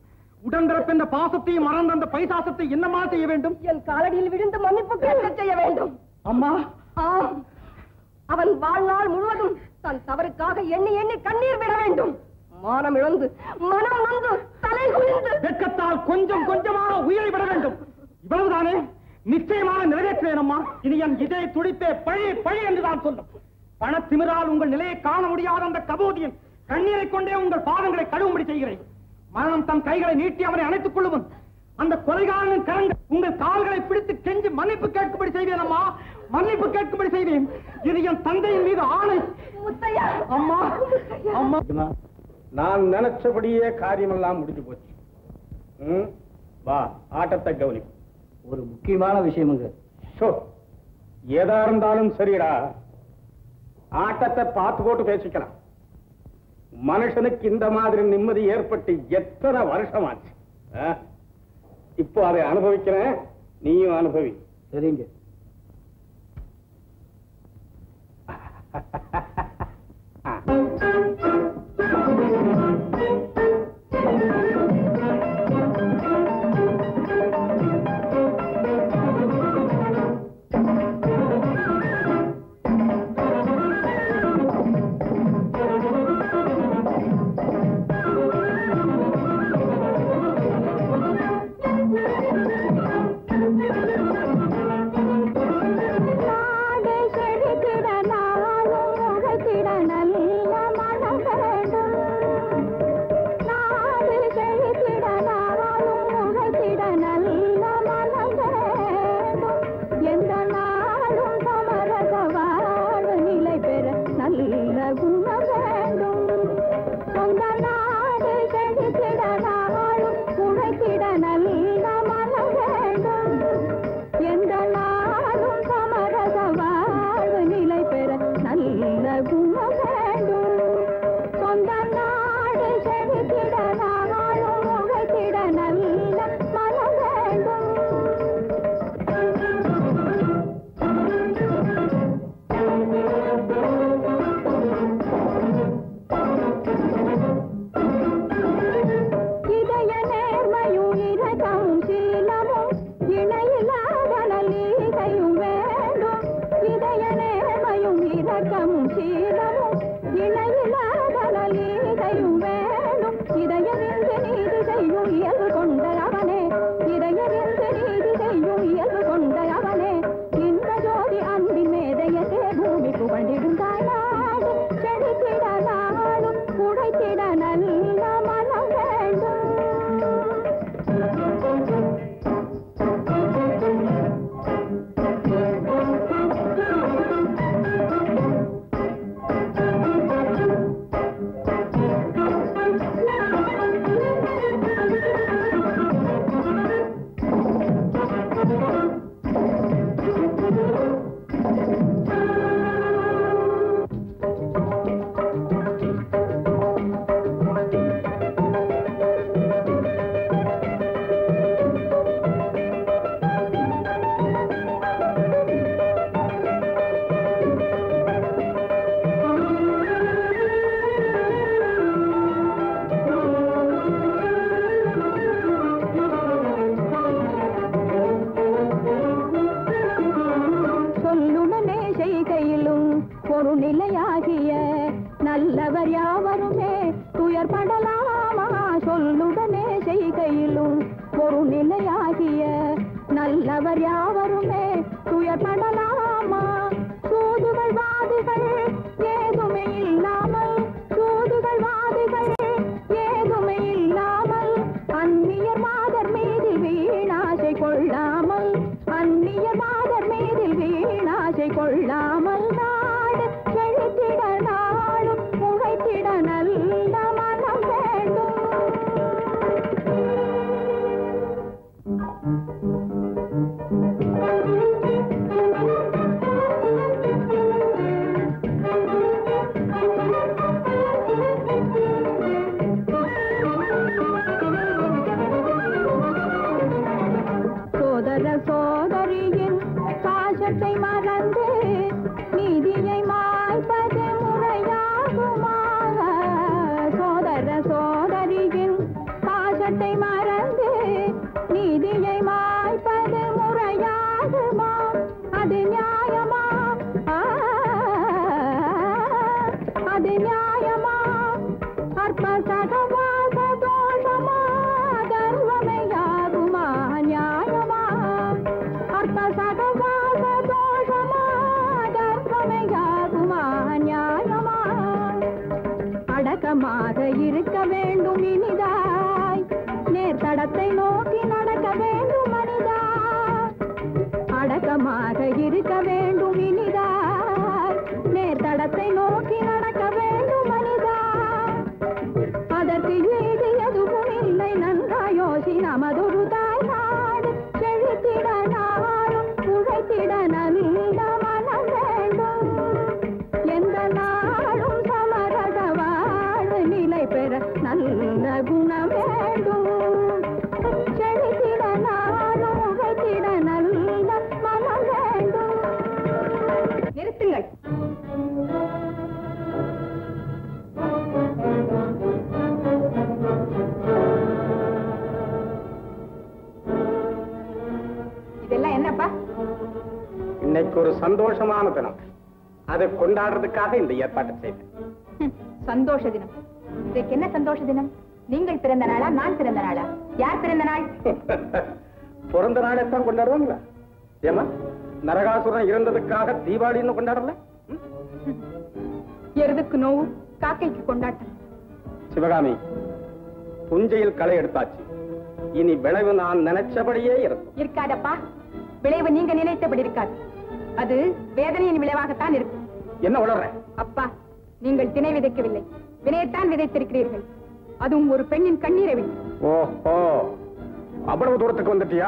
உடன்பிறப்பென்ற பாசத்தையும் மறந்த அந்த பைசாசத்தை என்னமா செய்ய வேண்டும்?
என் காலடியில் விழுந்து மன்னிப்பு கேட்க செய்ய வேண்டும்.
அம்மா,
ஆம், அவன் வாழ்நாள் முழுவதும் தன் தவறுக்காக எண்ணி எண்ணி கண்ணீர் விட வேண்டும். மானம் இழந்து மனம் நொந்து தலை குனிந்து
வெட்கத்தால் கொஞ்சம் கொஞ்சமாக உயிரை விட வேண்டும். இவ்வளவுதானே? நிச்சயமாக நிறைவேற்றுவேன் அம்மா. இனி என் இதய துடிப்பே பழி பழி என்றுதான் சொல்லும். பணத்திமிரால் உங்கள் நிலையை காண முடியாத அந்த கபோதியின் கண்ணீரை கொண்டே உங்கள் பாதங்களை கழுவும்படி செய்கிறேன். மரணம் தன் கைகளை நீட்டி அவனை அணைத்துக் கொள்ளுவன். அந்த கொலைகாரனின் கரங்கள் உங்கள் கால்களை பிடித்து கெஞ்சி மன்னிப்பு கேட்கும்படி செய்வேன் அம்மா, மன்னிப்பு கேட்கும்படி செய்வேன். இது என் தந்தையின் மீது ஆணை. அம்மா, அம்மா,
நான் நினைச்சபடியே காரியமெல்லாம் முடிஞ்சு போச்சு. வா, ஆட்டத்தை கவனி.
ஒரு முக்கியமான விஷயமுங்க.
ஏதா இருந்தாலும் சரிடா, ஆட்டத்தை பார்த்து போட்டு பேசிக்கலாம். மனுஷனுக்கு இந்த மாதிரி நிம்மதி ஏற்பட்டு எத்தனை வருஷமாச்சு. இப்போ அதை அனுபவிக்கிறேன், நீயும் அனுபவி.
சரிங்க.
சோதரியின் பாசத்தை மறந்து பார்த்த சகவாச தோஷமா கற்பனையாகுமா நியாயமா அடக்கமாக இருக்க வேண்டும் இனிதாய் நேர்தடத்தை நோக்கி நடக்க வேண்டும் மனிதா அடக்கமாக இருக்க வேண்டும் இனிதாய் நேர்தடத்தை நோக்கி நடக்க வேண்டும் மனிதா அதற்கு ஈடு எதுவும் இல்லை நன்றாயோசி நமதொரு தாய் நாடு செழித்திட நாடும் உழைத்திட நல்ல மனம் வேண்டும் எந்த நாடும் சமரச வாழ்வு நிலை பெற நல்ல குணம் வேண்டும் செழித்திட நாடும் உழைத்திட நல்ல மனம் வேண்டும். நிறுத்துங்கள். இதெல்லாம் என்னப்பா?
இன்னைக்கு ஒரு சந்தோஷமான தினம், அதை கொண்டாடுறதுக்காக இந்த ஏற்பாட்டை செய்தேன்.
சந்தோஷ தினம். இதுக்கு என்ன சந்தோஷ தினம்? நீங்கள் பிறந்த நாளா நான் பிறந்த நாளா? யார் பிறந்த நாள்?
பிறந்த நாளைத்தான் கொண்டாடுவாங்களா? ஏமா நரகாசுரன் இறந்ததுக்காக தீபாவளின்னு கொண்டாடல?
எருதுக்கு நோவு காக்கைக்கு கொண்டாட்டம்.
சிவகாமி, புஞ்சையில் களை எடுத்தாச்சு, இனி விளைவு நான் நினைச்சபடியே இருக்கும்.
இருக்காதப்பா, விளைவு நீங்க நினைத்தபடி இருக்காது, அது வேதனையின் விளைவாகத்தான் இருக்கும்.
என்ன உளற?
அப்பா, நீங்கள் திணை விதைக்கவில்லை, வினையத்தான் விதைத்திருக்கிறீர்கள், அதுவும் ஒரு பெண்ணின் கண்ணீரை விட்டு.
ஓஹோ, அவ்வளவு தூரத்துக்கு வந்துட்டியா?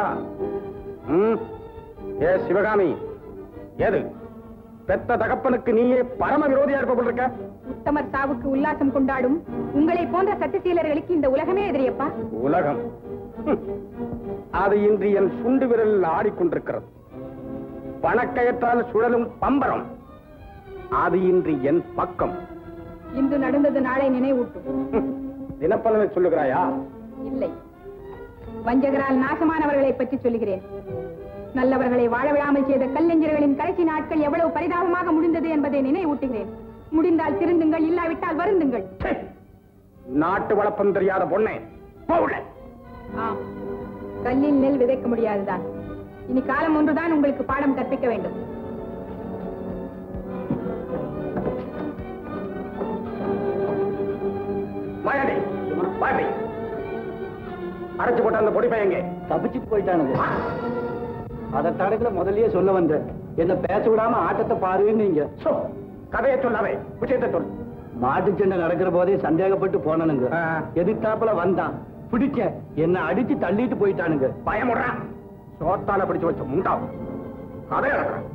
ஏ சிவகாமி, ஏது பெத்த தகப்பனுக்கு நீயே பரம விரோதியா இருப்ப போல் இருக்க?
உத்தமர் சாவுக்கு உல்லாசம் கொண்டாடும் உங்களை போன்ற சத்தியசீலர்களுக்கு இந்த உலகமே எதிரியப்பா.
உலகம் அது இன்று என் சுண்டு விரலில் ஆடிக்கொண்டிருக்கிறது. பணக்கயத்தால் சுழலும் பம்பரம் அது இன்று என் பக்கம்.
இன்று நடந்தது நாளை நினைவூட்டும்.
தினப்பலனை சொல்லுகிறாயா?
இல்லை, வஞ்சகரால் நாசமானவர்களை பற்றி சொல்லுகிறேன். நல்லவர்களை வாழ விடாமல் செய்த கல்லெஞ்சர்களின் கடைசி நாட்கள் எவ்வளவு பரிதாபமாக முடிந்தது என்பதை நினைவூட்டுகிறேன். முடிந்தால் திருந்துங்கள், இல்லாவிட்டால் வருந்துங்கள்.
நாட்டு வளப்பம் தெரியாத பொண்ணே,
ஆம், கல்லில் நெல் விதைக்க முடியாதுதான். இனி காலம் ஒன்றுதான் உங்களுக்கு பாடம் கற்பிக்க வேண்டும்.
அரைச்சு போட்ட அந்த பொடி பையங்க
தப்பிச்சுட்டு போயிட்டானுங்க. அதை தடத்துல முதல்லயே சொல்ல வந்த என்ன பேச விடாம ஆட்டத்தை பாருவீங்க.
கதையை சொல்லாவே, விஷயத்தை சொல்.
மாட்டு சண்டை நடக்கிற போதே சந்தேகப்பட்டு போனானுங்க. எதிர்த்தாப்புல வந்தான், பிடிச்ச என்ன அடிச்சு தள்ளிட்டு போயிட்டானுங்க.
பயமுடுறான், சோத்தால பிடிச்சு வச்ச முண்டாவும் கதை நடக்கிறான்.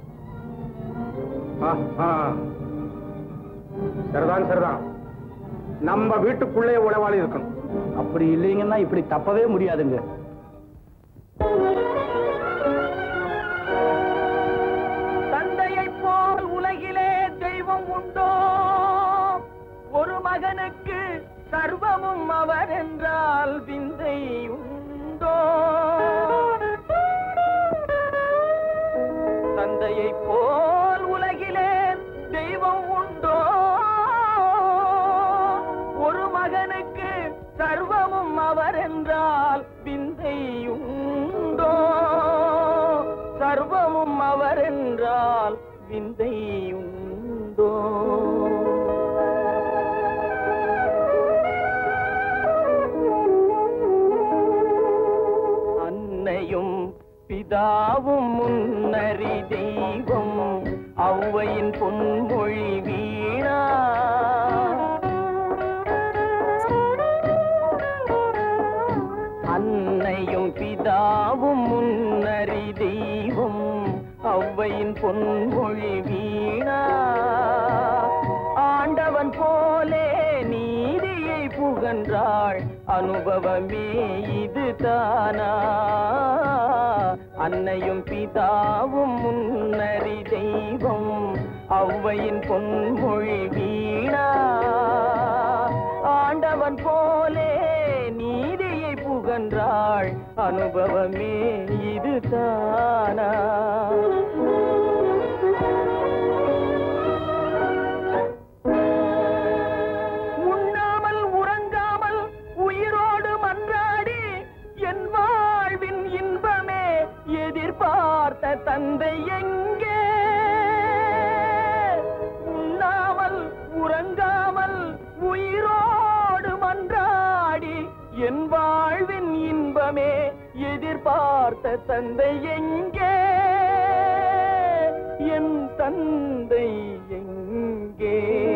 சரிதான் சரிதான், நம்ம வீட்டுக்குள்ளே உளவாளி இருக்கணும்.
அப்படி இல்லைங்கன்னா இப்படி தப்பவே முடியாதுங்க.
தந்தையை போல் உலகிலே தெய்வம் உண்டோ? ஒரு மகனுக்கு சர்வமும் அவர் என்றால் விந்தை உண்டோ? தந்தையை போல் உலகிலே தெய்வம் உண்டோ? ஒரு மகனுக்கு சர்வமும் அவர் என்றால் விந்தை உண்டோ? சர்வமும் அவர் என்றால் விந்தை உண்டோ? அன்னையும் பிதாவும் முன்னறி தெய்வம், ஔவையின் பொன்மொழி வீணா. அன்னையும் பிதாவும் முன்னறி தெய்வம், ஔவையின் பொன்மொழி வீணா. ஆண்டவன் போலே நீதியை புகன்றாள், அனுபவமே இது தானா? அன்னையும் பிதாவும் முன்னறி தெய்வம், ஔவையின் பொன்மொழி வீணா. ஆண்டவன் போலே நீதியை புகன்றாள், அனுபவமே இது தானா? உண்ணாமல் உறங்காமல் உயிரோடு மன்றாடி என் வாழ்வின் இன்பமே எதிர்பார்க்கிறேன். தந்தை எங்கே? உண்ணாமல் உறங்காமல் உயிரோடு மன்றாடி என் வாழ்வின் இன்பமே எதிர்பார்த்த தந்தை எங்கே? என் தந்தை எங்கே?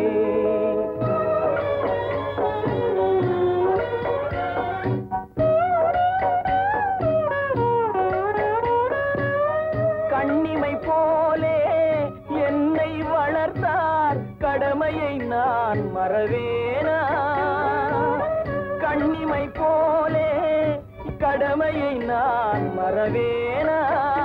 கண்ணிமை போலே என்னை வளர்த்தார், கடமையை நான் மறவேனா? கண்ணிமை போலே கடமையை நான் மறவேனா?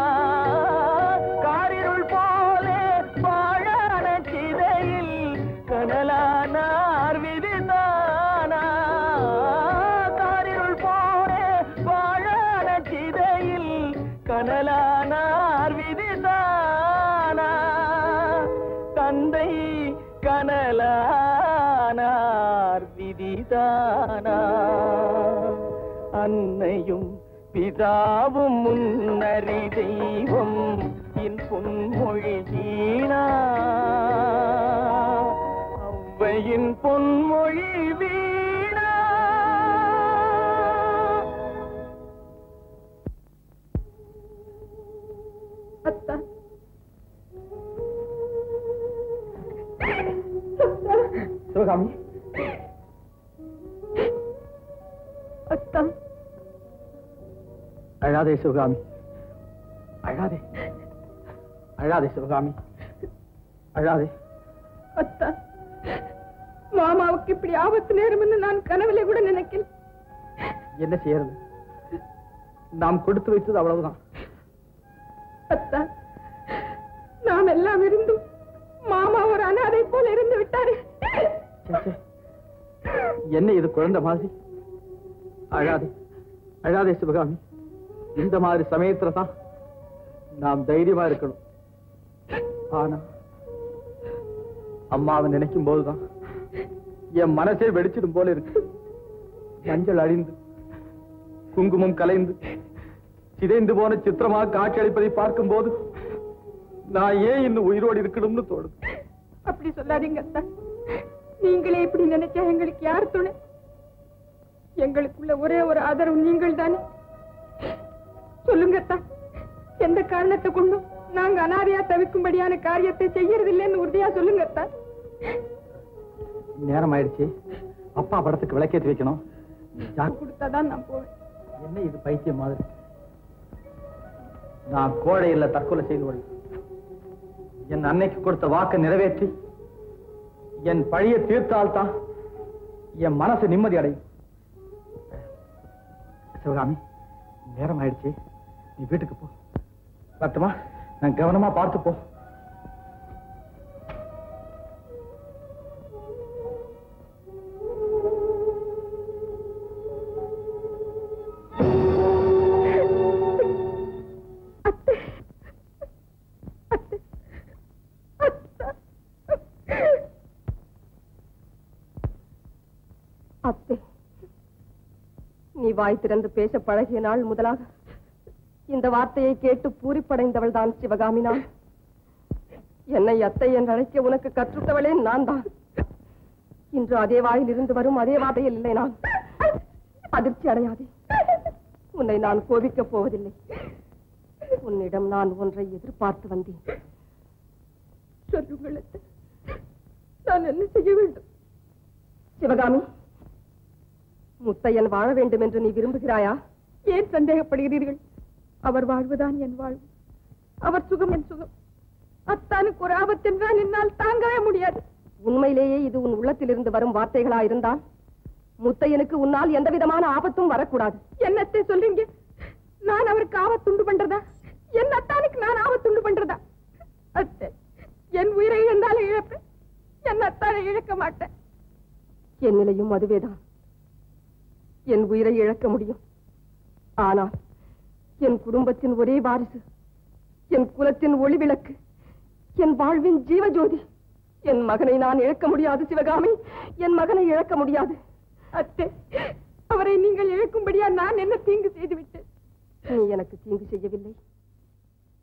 காரிருள் போலே வாழான சிதையில் கனலானார் விதிதானா? காரிருள் போலே வாழான சிதையில் கனலானார் விதிதானா? தந்தை கனலானார் விதிதானா? அன்னையும் பிதாவும் முன்னறி தெய்வம் என் பொன்மொழி வீணா? ஔவையின் பொன்மொழி வீணா?
அத்தா,
சிவகாமி,
அத்தா,
அழாதே சிவகாமி, அழாதே, அழாதே சிவகாமி, அழாதே.
அத்தா, மாமாவுக்கு இப்படி ஆபத்து நேரும்னு நான் கனவுல கூட நினைக்கல.
என்ன செய்யறது? நாம் கொடுத்து வைத்தது அவ்வளவுதான்.
அத்தா, நாம் எல்லாம் இருந்தும் மாமா ஒரு அனாதை போல இருந்து விட்டாரு.
என்ன இது குழந்தை மாதிரி? அழாதே, அழாதே சிவகாமி. இந்த மாதிரி சமயத்துல தான் நாம் தைரியமா இருக்கணும். ஆனா அம்மாவை நினைக்கும் போதுதான் என் மனசே வெடிச்சிடும் போல இருக்கு. மஞ்சள் அழிந்து குங்குமம் கலைந்து சிதைந்து போன சித்திரமாக காட்சியளிப்பதை பார்க்கும் போது நான் ஏன் இன்னும் உயிரோடு இருக்கணும்னு தோணுது.
அப்படி சொல்லாதீங்க அத்தா. நீங்களே இப்படி நினைச்சா எங்களுக்கு யார் துணை? எங்களுக்குள்ள ஒரே ஒரு ஆதரவு நீங்கள் தானே. சொல்லுங்க அத்தா, எந்த காரணத்தை கொண்டும் நாங்க அனாதையா தவிக்கும்படியான காரியத்தை செய்யறதில்லைன்னு உறுதியா சொல்லுங்க அத்தா.
நேரம் ஆயிடுச்சு. அப்பா படத்துக்கு விளக்கேற்றி வைக்கணும்.
கொடுத்தாதான் நான் போவேன்.
என்ன இது பைத்தியம் மாதிரி? நான் கோழையில் தற்கொலை செய்து கொள்ள என் அன்னைக்கு கொடுத்த வாக்கை நிறைவேற்றி என் பழிய தீர்த்தால்தான் என் மனசு நிம்மதி அடையும். சிவகாமி, நேரம் ஆயிடுச்சு. நீ வீட்டுக்கு போ. பார்த்துமா, நான் கவனமா பார்த்து போ.
அத்தை, நீ வாய் திறந்து பேச பழகிய நாள் முதலாக இந்த வார்த்தையை கேட்டு பூரிப்படைந்தவள் தான் சிவகாமி. நான் என்னை அத்தை என்று அழைக்க உனக்கு கற்றுத்தவளே நான் தான். இன்று அதே வாயில் இருந்து வரும் அதே வார்த்தையில் இல்லை நான். அதிர்ச்சி அடையாதே. உன்னை நான் கோபிக்கப் போவதில்லை. உன்னிடம் நான் ஒன்றை எதிர்பார்த்து வந்தேன். சொல்லுங்கள் அத்தை, நான் என்ன செய்ய வேண்டும்? சிவகாமி, முத்தையன் வாழ வேண்டும் என்று நீ விரும்புகிறாயா? ஏன் சந்தேகப்படுகிறீர்கள்? அவர் வாழ்வுதான் என் வாழ்வு, அவர் சுகம் என் சுகம். அத்தானுக்கு ஒரு ஆபத்து என்றால் என்னால் தாங்கவே முடியாது. உண்மையிலேயே இது உன் உள்ளத்திலிருந்து வரும் வார்த்தைகளா இருந்தால் முத்தையனுக்கு உன்னால் எந்த விதமான ஆபத்தும் வரக்கூடாது. என்னத்தை சொல்றீங்க? நான் அவருக்கு ஆபத்துண்டு பண்றதா? என் அத்தானுக்கு நான் ஆபத்துண்டு பண்றதா? அத்தை, என் உயிரை இழந்தாலும் இழப்பேன், என் அத்தானை இழக்க மாட்டேன். என் நிலையும் அதுவேதான். என் உயிரை இழக்க முடியும். ஆனால் என் குடும்பத்தின் ஒரே வாரிசு, என் குலத்தின் ஒளிவிளக்கு, என் வாழ்வின் ஜீவஜோதி, என் மகனை நான் இழக்க முடியாது சிவகாமி. என் மகனை இழக்க முடியாது. அத்தை, அவரை நீங்கள் இழக்கும்படியா நான் என்ன தீங்கு செய்துவிட்டேன்? நீ எனக்கு தீங்கு செய்யவில்லை.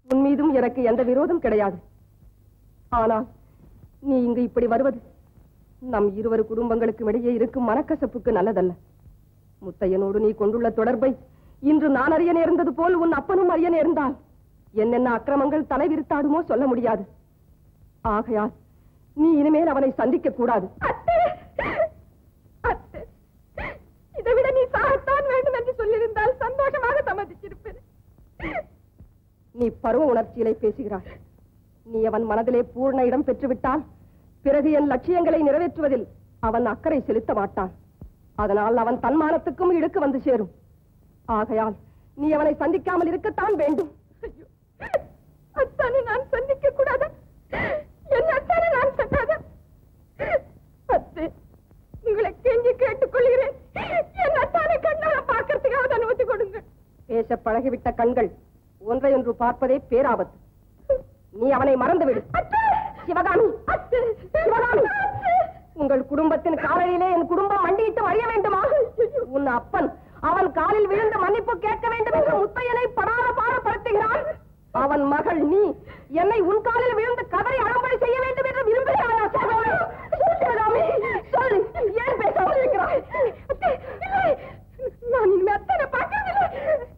உன் மீதும் எனக்கு எந்த விரோதம் கிடையாது. ஆனால் நீ இங்கு இப்படி வருவது நம் இருவரு குடும்பங்களுக்கும் இடையே இருக்கும் மனக்கசப்புக்கு நல்லதல்ல. முத்தையனோடு நீ கொண்டுள்ள தொடர்பை இன்று நான் அறிய நேர்ந்தது போல் உன் அப்பனும் அறிய நேர்ந்தால் என்னென்ன அக்கிரமங்கள் தலைவிரித்தாடுமோ சொல்ல முடியாது. ஆகையால் நீ இனிமேல் அவனை சந்திக்க கூடாது.
இதைவிட நீ சாகத்தான் வேண்டும் என்று சொல்லியிருந்தால் சந்தோஷமாக சம்மதிச்சிருப்பேன்.
நீ பருவ உணர்ச்சியிலே பேசுகிறாய். நீ அவன் மனதிலே பூர்ண இடம் பெற்றுவிட்டால் பிறகு என் லட்சியங்களை நிறைவேற்றுவதில் அவன் அக்கறை செலுத்த மாட்டான். அதனால் அவன் தன்மானத்துக்கும் இழுக்கு வந்து சேரும். ஆகையால் நீ அவனை சந்திக்காமல் இருக்கத்தான் வேண்டும்.
அத்தானை நான் சந்திக்க கூடாதா? என் அத்தானை நான் சட்டாதா? அத்தே, உங்களை கெஞ்சி கேட்டுக்கொள்கிறேன். என் அத்தானை கண்ணால பார்க்கறதுக்காக அனுமதி கொடுங்க.
பேச பழகிவிட்ட கண்கள் ஒன்றையொன்று பார்ப்பதே பேராபத்து. நீ அவனை மறந்துவிடு. சிவகாமி, சிவகாமி, உங்கள் குடும்பத்தின் காலையிலே என் குடும்பம் மண்டியிட்டு அறிய வேண்டுமா? உன் அப்பன் அவன் காலில் விழுந்து மன்னிப்பு கேட்க வேண்டும் என்று முத்தையனை படாத பாடப்படுத்துகிறான். அவன் மகள் நீ என்னை உன் காலில் விழுந்து கதறி அழும்படி செய்ய வேண்டும் என்று விரும்புகிறாயா? சிவகாமி, சொல்லு, ஏன் பேசாமல் இருக்கிறாய்?
நான் இனிமே அத்தனை பார்க்கறதில்லை.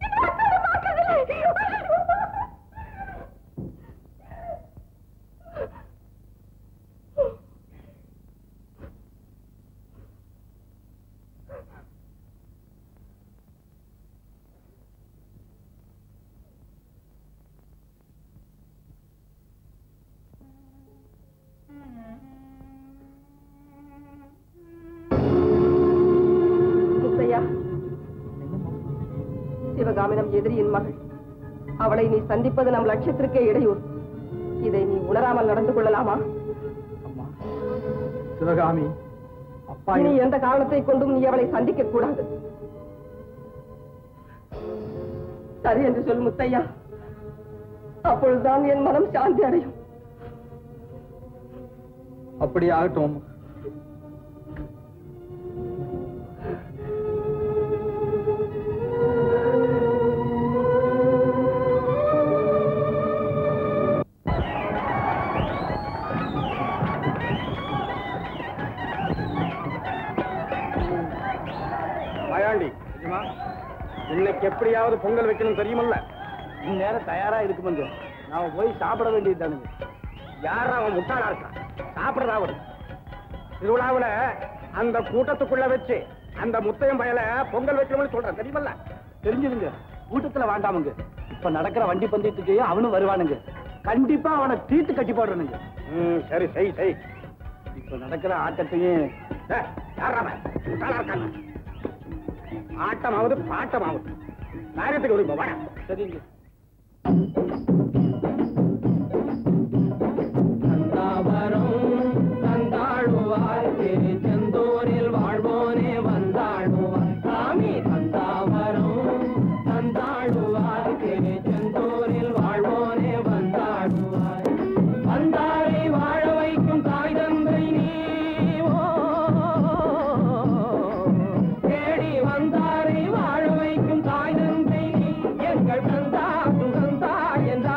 சிவகாமினம் எதிரியின் மகள். அவளை நீ சந்திப்பது நம் லட்சியத்திற்கே இடையூறு. இதை நீ உணராமல் நடந்து கொள்ளலாமா?
சிவகாமி, அப்பா
நீ எந்த காரணத்தை கொண்டும் நீ அவளை சந்திக்க கூடாது. சரி என்று சொல் முத்தையா. அப்பொழுதுதான் என் மனம் சாந்தி அடையும்.
அப்படி ஆகட்டும்.
இன்னைக்கு எப்படியாவது பொங்கல் வைக்கணும் தெரியுமல்ல?
இந்நேரம் தயாரா இருக்குமுங்க. நாம போய் சாப்பிட வேண்டியது தானுங்க.
யார் அவன் முட்டாளா இருக்கான்? சாப்பிடுறதாவது திருவிழாவுல அந்த கூட்டத்துக்குள்ள வச்சு அந்த முத்தையம் பயல பொங்கல் வைக்கணும்னு சொல்றேன் தெரியுமல்ல?
தெரிஞ்சுதுங்க. கூட்டத்துல வேண்டாமுங்க. இப்ப நடக்கிற வண்டி பந்தயத்துக்கு அவனும் வருவானுங்க. கண்டிப்பா அவனை தீர்த்து கட்டி போடுறனுங்க.
சரி, செய் செய்.
இப்ப நடக்கிற ஆட்டத்தையும்
ஆட்டமாவது பாட்டமாவது காரியத்துக்கு வருங்க. வாடா.
சரிங்க.
செந்தூரில் வாழ்வோனே வந்தாடுவார் சாமி. தந்தாவரம் தந்தாடுவார் செந்தூரில் வாழ்வோனே வந்தாடுவார். வந்தாரை வாழ வைக்கும் தாய் தந்தை நீவோ தேடி வந்தாரை வாழ வைக்கும் தாய் தந்தை நீ. எங்கள் தந்தா சுகந்தா என்ற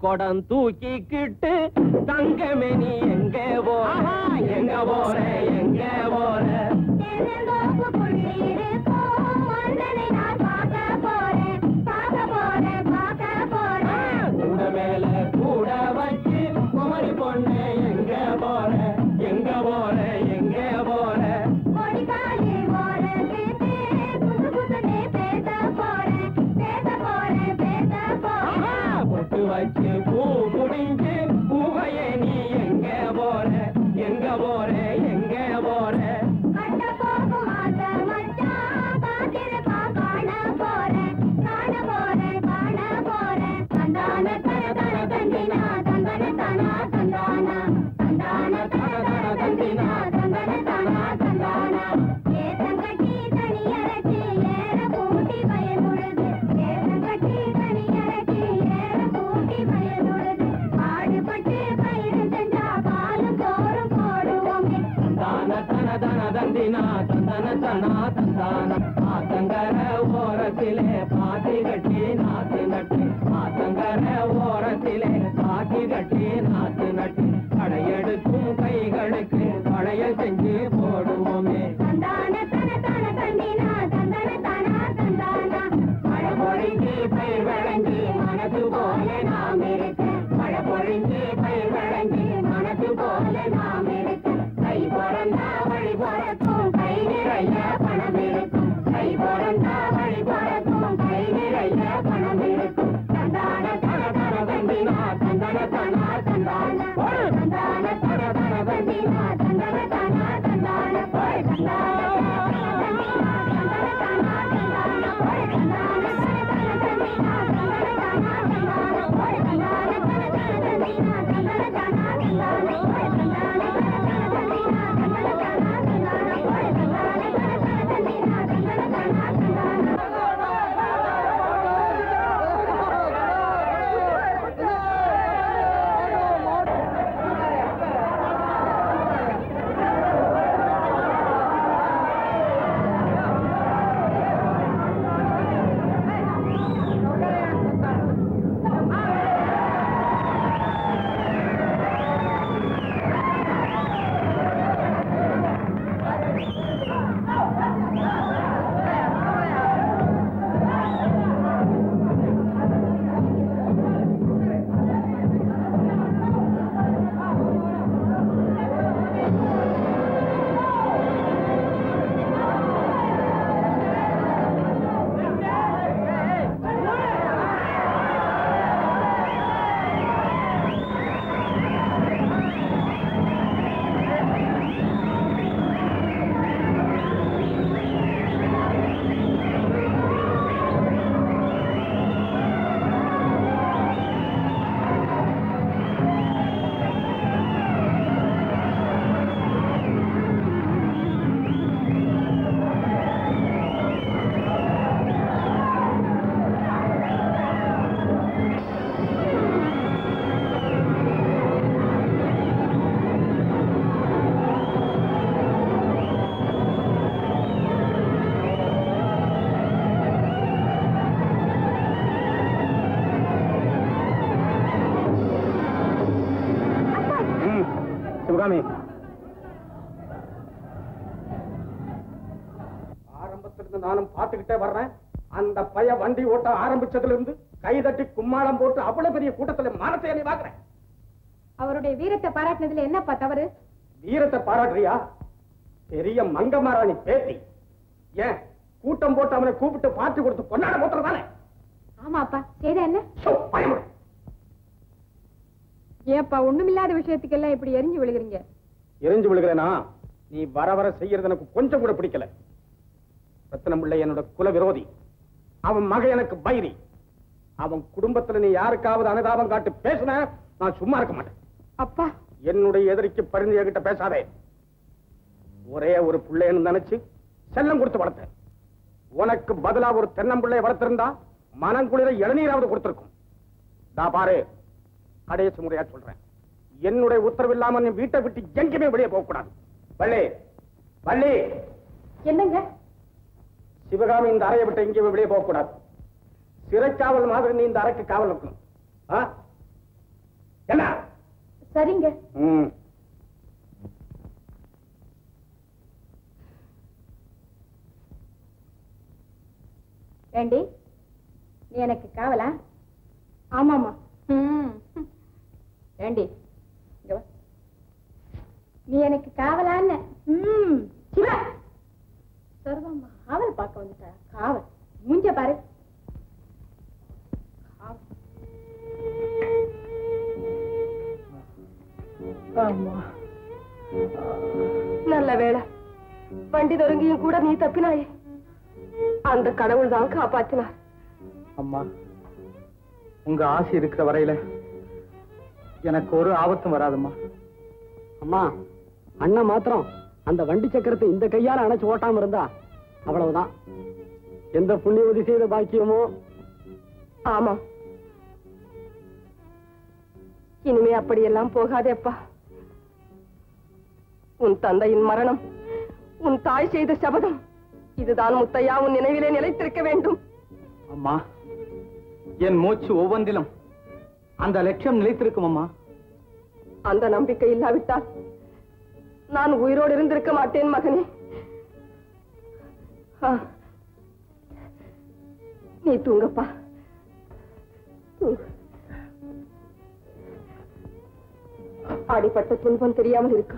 கொடம் தூக்கிக்கிட்டு தங்கமே நீ எங்க போற எங்க போற எங்க போற கூட மேல கூட வச்சு குமரி பொண்ணு எங்க போற எங்க போற எங்க போற பொட்டு வச்சு பூ முடிஞ்சு பூவையே நீ எங்க போற எங்க போற எங்க போற ஆத்தங்கர ஓரத்திலே பாத்தி கட்டி நாத்து நட்டு ஆத்தங்கர ஓரத்திலே பாத்தி கட்டி நாத்து நட்டு கடையெடுக்கும் கைகளுக்கு பழைய செஞ்சு போடுவோமே மழை பொழிஞ்சு பயிர் விளைஞ்சு மனசு போல நாம் இருக்கு மழை பொழிஞ்சு பயிர் விளைஞ்சு மனசு போல நாம் இருக்கு கை பிறந்தா வழி பிறக்கும் கை நிறைய பணம் இருக்கும் கை பிறந்தா வழி பிறக்கும் கை நிறைய பணம் இருக்கும் தந்தான தன தன வண்டினா தந்தன தனா தந்தான தந்தான தன தன வண்டினா தந்தன தனா தந்தான
ஆரம்பத்திலிருந்து நானும் பார்த்துக்கிட்டே வர்றேன். அந்த பைய வண்டி ஓட்ட ஆரம்பிச்சதுல இருந்து கை தட்டி கும்மாளம் போட்டு அவ்வளவு பெரிய கூட்டத்துல மானத்தை எண்ணி பாக்குறேன்.
அவருடைய வீரத்தை பாராட்டினதுல என்னப்பா தவறு?
வீரத்தை பாராட்டுறியா? பெரிய மங்கமாராணி பேத்தி. ஏன் கூட்டம் போட்டு அவனை கூப்பிட்டு பாட்டு கொடுத்து கொண்டாட போட்டுறதானே?
ஆமாப்பா, செய்த என்ன? ஏப்பா ஒண்ணுமில்லாத விஷயத்துக்கெல்லாம் இப்படி எரிஞ்சு விழுகிறீங்க?
எரிஞ்சு விழுகிறேனா? நீ வர வர செய்யறது எனக்கு கொஞ்சம் கூட பிடிக்கல. ரத்னம் பிள்ளை என்னோட குல விரோதி. அவன் மக எனக்கு பைரி. அவன் குடும்பத்துல நீ யாருக்காவது அனுதாபம் காட்டு பேசின நான் சும்மா இருக்க மாட்டேன்.
அப்பா,
என்னுடைய எதிரிக்கு பரிந்து என்கிட்ட பேசாதே. ஒரே ஒரு பிள்ளைன்னு நினைச்சு செல்லம் கொடுத்து வளர்த்தேன். உனக்கு பதிலா ஒரு தென்னம்பிள்ளை வளர்த்திருந்தா மனங்குளிர இளநீராவது கொடுத்திருக்கும். நான் பாரு, கடைசி முறையா சொல்றேன், என்னுடைய உத்தரவு இல்லாம நீ வீட்டை விட்டு எங்கேயுமே வெளியே போக கூடாது. வள்ளி, வள்ளி.
என்னங்க?
சிவகாமி இந்த அறையை விட்டு எங்கேயுமே வெளியே போக கூடாது. சிறைக்காவல் மாதிரி நீ இந்த அறைக்கு காவல் இருக்கணும். என்ன?
சரிங்க. ஏண்டி, நீ எனக்கு காவலா? ஆமாமா. ஏண்டி, இங்க வா. நீ எனக்கு காவலான்னு? சிவா, சர்வம்மா காவல் பார்க்க வந்துட்டா. காவல் மூஞ்ச பாரு.
நல்ல வேளை, வண்டி நொறுங்கியும் கூட நீ தப்பினாயே. அந்த கடவுள் தான் காப்பாத்தினார்.
அம்மா, உங்க ஆசை இருக்கிற வரையில எனக்கு ஒரு ஆபத்தும் வராதும்மா.
அம்மா, அண்ணன் மாத்திரம் அந்த வண்டி சக்கரத்தை இந்த கையால அணைச்சு ஓட்டாம இருந்தா அவ்வளவுதான். எந்த புண்ணியவதி செய்த பாக்கியமோ.
ஆமா, இனிமே அப்படியெல்லாம் போகாதேப்பா. உன் தந்தையின் மரணம், உன் தாய் செய்த சபதம், இதுதான் முத்தையா உன் நினைவிலே நிலைத்திருக்க வேண்டும்.
அம்மா, என் மூச்சு ஒவ்வொன்றிலும் அந்த லட்சியம் நிலைத்திருக்கும் அம்மா.
அந்த நம்பிக்கை இல்லாவிட்டால் நான் உயிரோடு இருந்திருக்க மாட்டேன் மகனே. நீ தூங்கப்பா, தூங்கு. அடிப்பட்ட துன்பம் தெரியாமல் இருக்கு.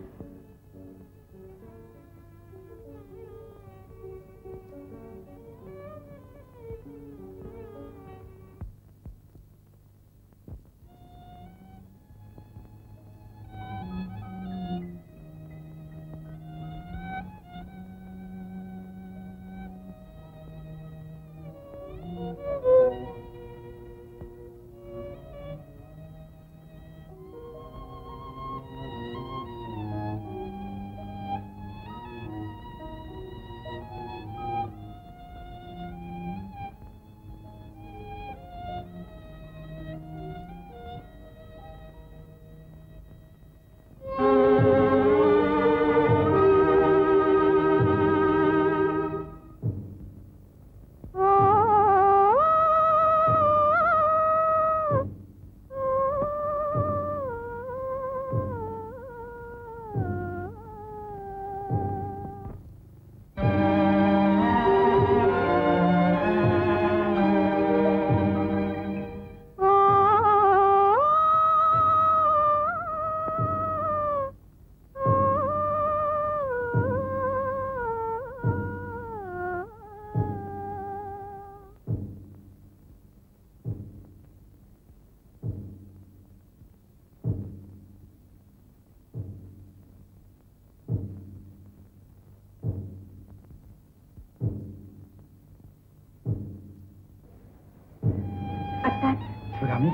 சிவகாமி,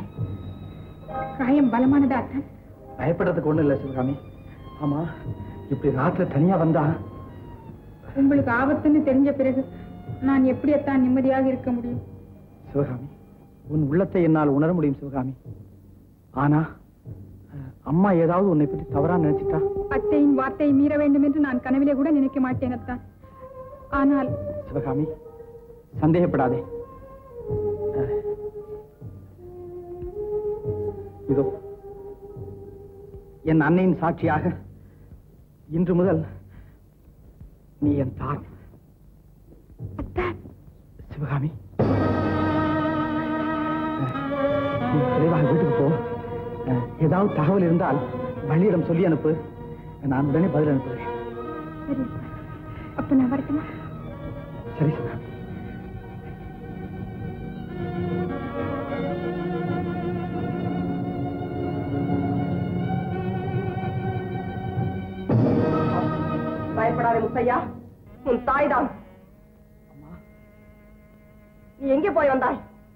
காயம் பலமானதா அத்தான்?
பயப்படுறதுக்கு ஒண்ணு இல்ல சிவகாமி. ஆமா, இப்படி ராத்திரி தனியா வந்தா
உங்களுக்கு ஆபத்துன்னு தெரிஞ்ச பிறகு நான் எப்படியத்தான் நிம்மதியாக இருக்க முடியும்?
சிவகாமி, உன் உள்ளத்தை என்னால் உணர முடியும் சிவகாமி. ஆனா அம்மா ஏதாவது உன்னை பற்றி தவறா நினைச்சிட்டா?
அத்தையின் வார்த்தையை மீற வேண்டும் என்று நான் கனவிலே கூட நினைக்க மாட்டேன் அத்தான். ஆனால்
சிவகாமி, சந்தேகப்படாதே. இதோ என் அன்னையின் சாட்சியாக இன்று முதல் நீ என் தாய். சிவகாமி, நீ விரைவாக வீட்டுக்கு போ. ஏதாவது தகவல் இருந்தால் வள்ளியிடம் சொல்லி அனுப்பு. நான் உடனே பதில் அனுப்புகிறேன்.
சரி, அப்ப நான் வரட்டுமா?
சரி சிவகாமி.
பயப்படாத முத்தையா, உன் தாய் தான். நீ எங்கே போய் வந்தாய்?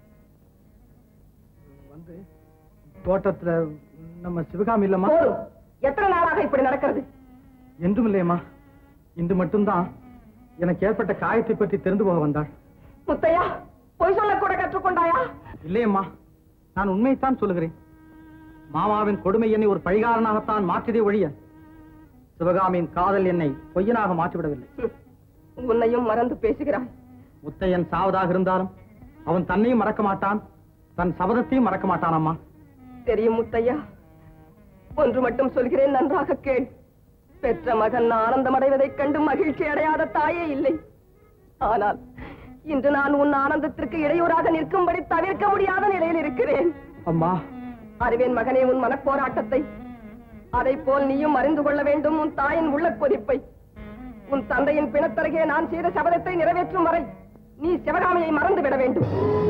வந்து தோட்டத்துல நம்ம சிவகாமி இல்லம்மா.
எத்தனை நாளாக இப்படி நடக்கிறது?
என்றும் இல்லையம்மா, இன்று மட்டும்தான் எனக்கு ஏற்பட்ட காயத்தை பற்றி தெரிந்து போக வந்தாள்.
முத்தையா, பொய் சொல்ல கூட கற்றுக்கொண்டாயா?
இல்லையம்மா, நான் உண்மையைத்தான் சொல்லுகிறேன். மாமாவின் கொடுமை என்னை ஒரு பழிகாரனாகத்தான் மாற்றியதே ஒழிய சிவகாமியின் காதல் என்னை பொய்யனாக மாற்றிவிடவில்லை.
உன்னையும் மறந்து பேசுகிறாய்.
முத்தையன் சாவதாக இருந்தாலும் அவன் தன்னையும் மறக்க மாட்டான், தன் சபதத்தையும் மறக்க மாட்டான். அம்மா,
தெரியும் முத்தையா. ஒன்று மட்டும் சொல்கிறேன், நன்றாக கேள். பெற்ற மகன் ஆனந்தம் அடைவதைக் கண்டு மகிழ்ச்சி அடையாத தாயே இல்லை. ஆனால் இன்று நான் உன் ஆனந்தத்திற்கு இடையூறாக நிற்கும்படி தவிர்க்க முடியாத நிலையில் இருக்கிறேன்.
அம்மா,
அறிவேன் மகனே உன் மனப்போராட்டத்தை. அதை போல் நீயும் அறிந்து கொள்ள வேண்டும் உன் தாயின் உள்ள கொதிப்பை. உன் தந்தையின் பிணத்தருகே நான் செய்த சபதத்தை நிறைவேற்றும் வரை நீ சிவகாமியை மறந்து விட வேண்டும்.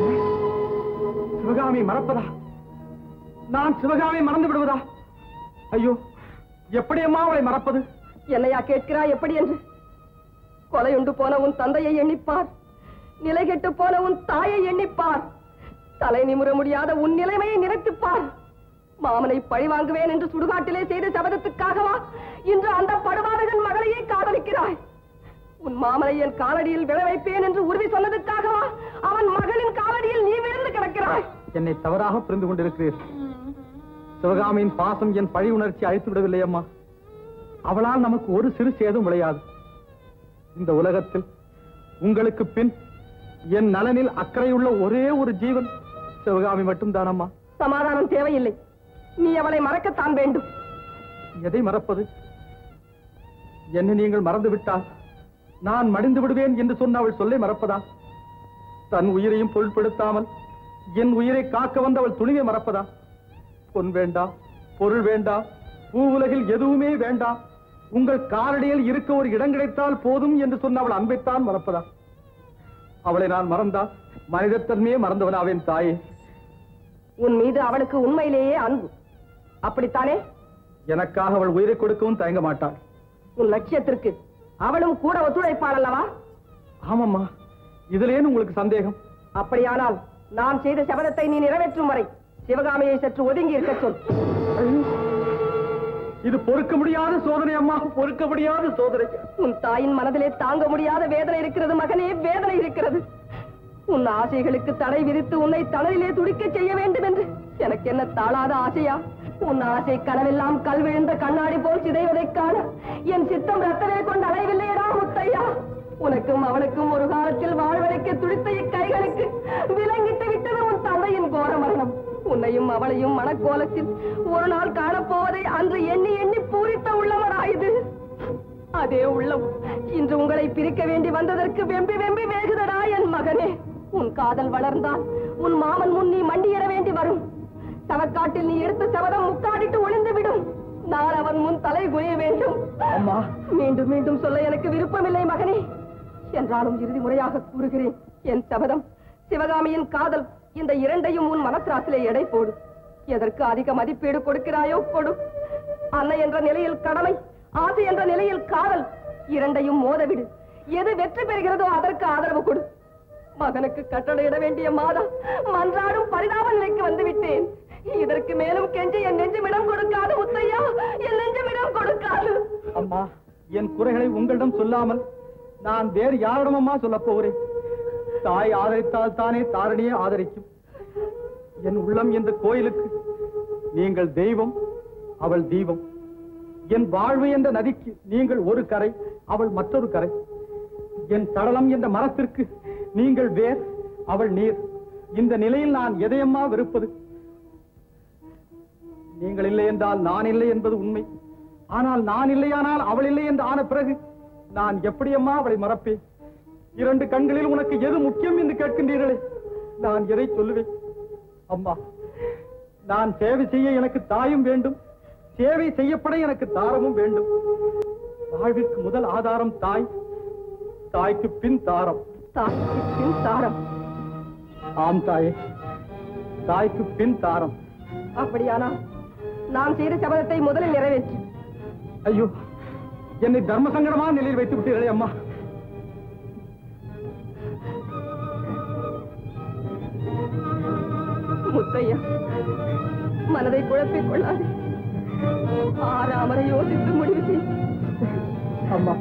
சிவகாமி மறப்பதா? நான் சிவகாமி மறந்து விடுவதா? ஐயோ, எப்படியம்மா அவளை மறப்பது?
என்னையா கேட்கிறாய் எப்படி என்று? கொலையுண்டு போன உன் தந்தையை எண்ணிப்பார், நிலை கெட்டு போன உன் தாயை எண்ணிப்பார், தலை நிமிர முடியாத உன் நிலைமையை நினைத்துப்பார். மாமனை பழி வாங்குவேன் என்று சுடுகாட்டிலே செய்த சபதத்துக்காகவா இன்று அந்த படுபாதகன் மகளையே காதலிக்கிறாய்? உன் மாமனை என் காலடியில் விழ வைப்பேன் என்று உறுதி சொன்னதுக்காகவா அவன் மகளின் காலடியில் நீ விழுந்து கிடக்கிறாய்?
என்னை தவறாக புரிந்து கொண்டிருக்கிறீர்கள். சிவகாமியின் பாசம் என் பழி உணர்ச்சி அழித்து விடவில்லை அம்மா. அவளால் நமக்கு ஒரு சிறு சேதம் விளையாது. இந்த உலகத்தில் உங்களுக்கு பின் என் நலனில் அக்கறையுள்ள ஒரே ஒரு ஜீவன் சிவகாமி மட்டும்தான் அம்மா.
சமாதானம் தேவையில்லை. நீ அவளை மறக்கத்தான் வேண்டும்.
எதை மறப்பது? என்னை நீங்கள் மறந்து விட்டால் நான் மடிந்து விடுவேன் என்று சொன்ன அவள் சொல்லை மறப்பதா? தன் உயிரையும் பொருட்படுத்தாமல் என் உயிரை காக்க வந்த அவள் துணிவை மறப்பதா? பொன் வேண்டாம், பொருள் வேண்டாம், பூ உலகில் எதுவுமே வேண்டாம், உங்கள் காலடியில் இருக்க ஒரு இடம் கிடைத்தால் போதும் என்று சொன்ன அவள் அன்பைத்தான் மறப்பதா? அவளை நான் மறந்தால் மனிதத்தன்மையே மறந்தவனாவேன் தாயே.
உன் மீது அவளுக்கு உண்மையிலேயே அன்பு, அப்படித்தானே?
எனக்காக அவள் உயிரை கொடுக்கவும் தயங்க மாட்டாள்.
உன் லட்சியத்திற்கு அவளும் கூட ஒத்துழைப்பாள் அல்லவா?
ஆமாம்மா, இதிலேன் உங்களுக்கு சந்தேகம்?
அப்படியானால் நான் செய்த சபதத்தை நீ நிறைவேற்றும் வரை சிவகாமியை சற்று ஒதுங்கி இருக்க சொல்.
இது பொறுக்க முடியாத சோதனை அம்மா, பொறுக்க முடியாத சோதனை.
உன் தாயின் மனதிலே தாங்க முடியாத வேதனை இருக்கிறது மகனே, வேதனை இருக்கிறது. உன் ஆசைகளுக்கு தடை விதித்து உன்னை தளரிலே துடிக்க செய்ய வேண்டும் என்று எனக்கு என்ன தாளாத ஆசையா? உன் ஆசை கனவெல்லாம் கல் விழுந்த கண்ணாடி போல் சிதைவதைக் காண என் சித்தம் ரத்தமே கொண்டு அலைவில்லையடா முத்தையா. உனக்கும் அவனுக்கும் ஒரு காலத்தில் வாழ்வதைக்க துடித்த இக்கைகளுக்கு விலங்கிட்டு விட்டது உன் தந்தையின் கோர மரணம். உன்னையும் அவளையும் மனக்கோலத்தில் ஒரு நாள் காணப்போவதை அன்று எண்ணி எண்ணி பூரித்த உள்ளவராயுது. அதே உள்ளம் இன்று உங்களை பிரிக்க வேண்டி வந்ததற்கு வெம்பி வெம்பி வேகுதடா என் மகனே. உன் காதல் வளர்ந்தால் உன் மாமன் முன் நீ மண்டியிட வேண்டி வரும். சவக்காட்டில் நீ எடுத்த சபதம் முக்காடிட்டு ஒளிந்து விடும். நான் அவன் முன் தலை குனிய வேண்டும். மீண்டும் மீண்டும் சொல்ல எனக்கு விருப்பமில்லை மகனே. என்றாலும் இறுதி முறையாக கூறுகிறேன், என் சபதம், சிவகாமியின் காதல், இந்த இரண்டையும் உன் மனத்திராசிலே எடை போடு. எதற்கு அதிக மதிப்பீடு கொடுக்கிறாயோ கொடு. அன்னை என்ற நிலையில் கடமை, ஆசை என்ற நிலையில் காதல், இரண்டையும் மோதவிடு. எது வெற்றி பெறுகிறதோ அதற்கு ஆதரவு கொடு. மகனுக்கு கட்டளையிட வேண்டிய மாதா மன்றாடும் பரிதாப நிலைக்கு வந்துவிட்டேன். இதற்கு மேலும் கெஞ்சி என் நெஞ்சமிடம் கொடுக்காது முத்தையா, என் நெஞ்சமிடம் கொடுக்காது.
அம்மா, என் குறைகளை உங்களிடம் சொல்லாமல் நான் வேறு யாரிடமம்மா சொல்ல போகிறேன்? தாய் ஆதரித்தால் தானே தாரணியை ஆதரிக்கும். என் உள்ளம் என்ற கோயிலுக்கு நீங்கள் தெய்வம், அவள் தீபம். என் வாழ்வு என்ற நதிக்கு நீங்கள் ஒரு கரை, அவள் மற்றொரு கரை. என் சடலம் என்ற மரத்திற்கு நீங்கள் வேர், அவள் நீர். இந்த நிலையில் நான் எதையம்மா வெறுப்பது? நீங்கள் இல்லை என்றால் நான் இல்லை என்பது உண்மை. ஆனால் நான் இல்லையானால் அவள் இல்லை என்று ஆன பிறகு நான் எப்படியம்மா அவளை மறப்பேன்? இரண்டு கண்களில் உனக்கு எது முக்கியம் என்று கேட்கின்றீர்களே, நான் எதை சொல்லுவேன்? அம்மா, நான் சேவை செய்ய எனக்கு தாயும் வேண்டும், சேவை செய்யப்பட எனக்கு தாரமும் வேண்டும். வாழ்விற்கு முதல் ஆதாரம் தாய், தாய்க்கு பின் தாரம்.
தாய்க்கு பின் தாரம்?
ஆம் தாயே, தாய்க்கு பின் தாரம்.
அப்படியானால் நான் செய்த சபதத்தை முதலில் நிறைவேற்று.
ஐயோ, என்னை தர்ம சங்கடமான நிலையில் வைத்து விட்டீர்களே அம்மா.
முத்தையா, மனதை குழப்பிக் கொள்ளாதே. ஆறாமரை யோசித்து முடிவு செய்.
அம்மா,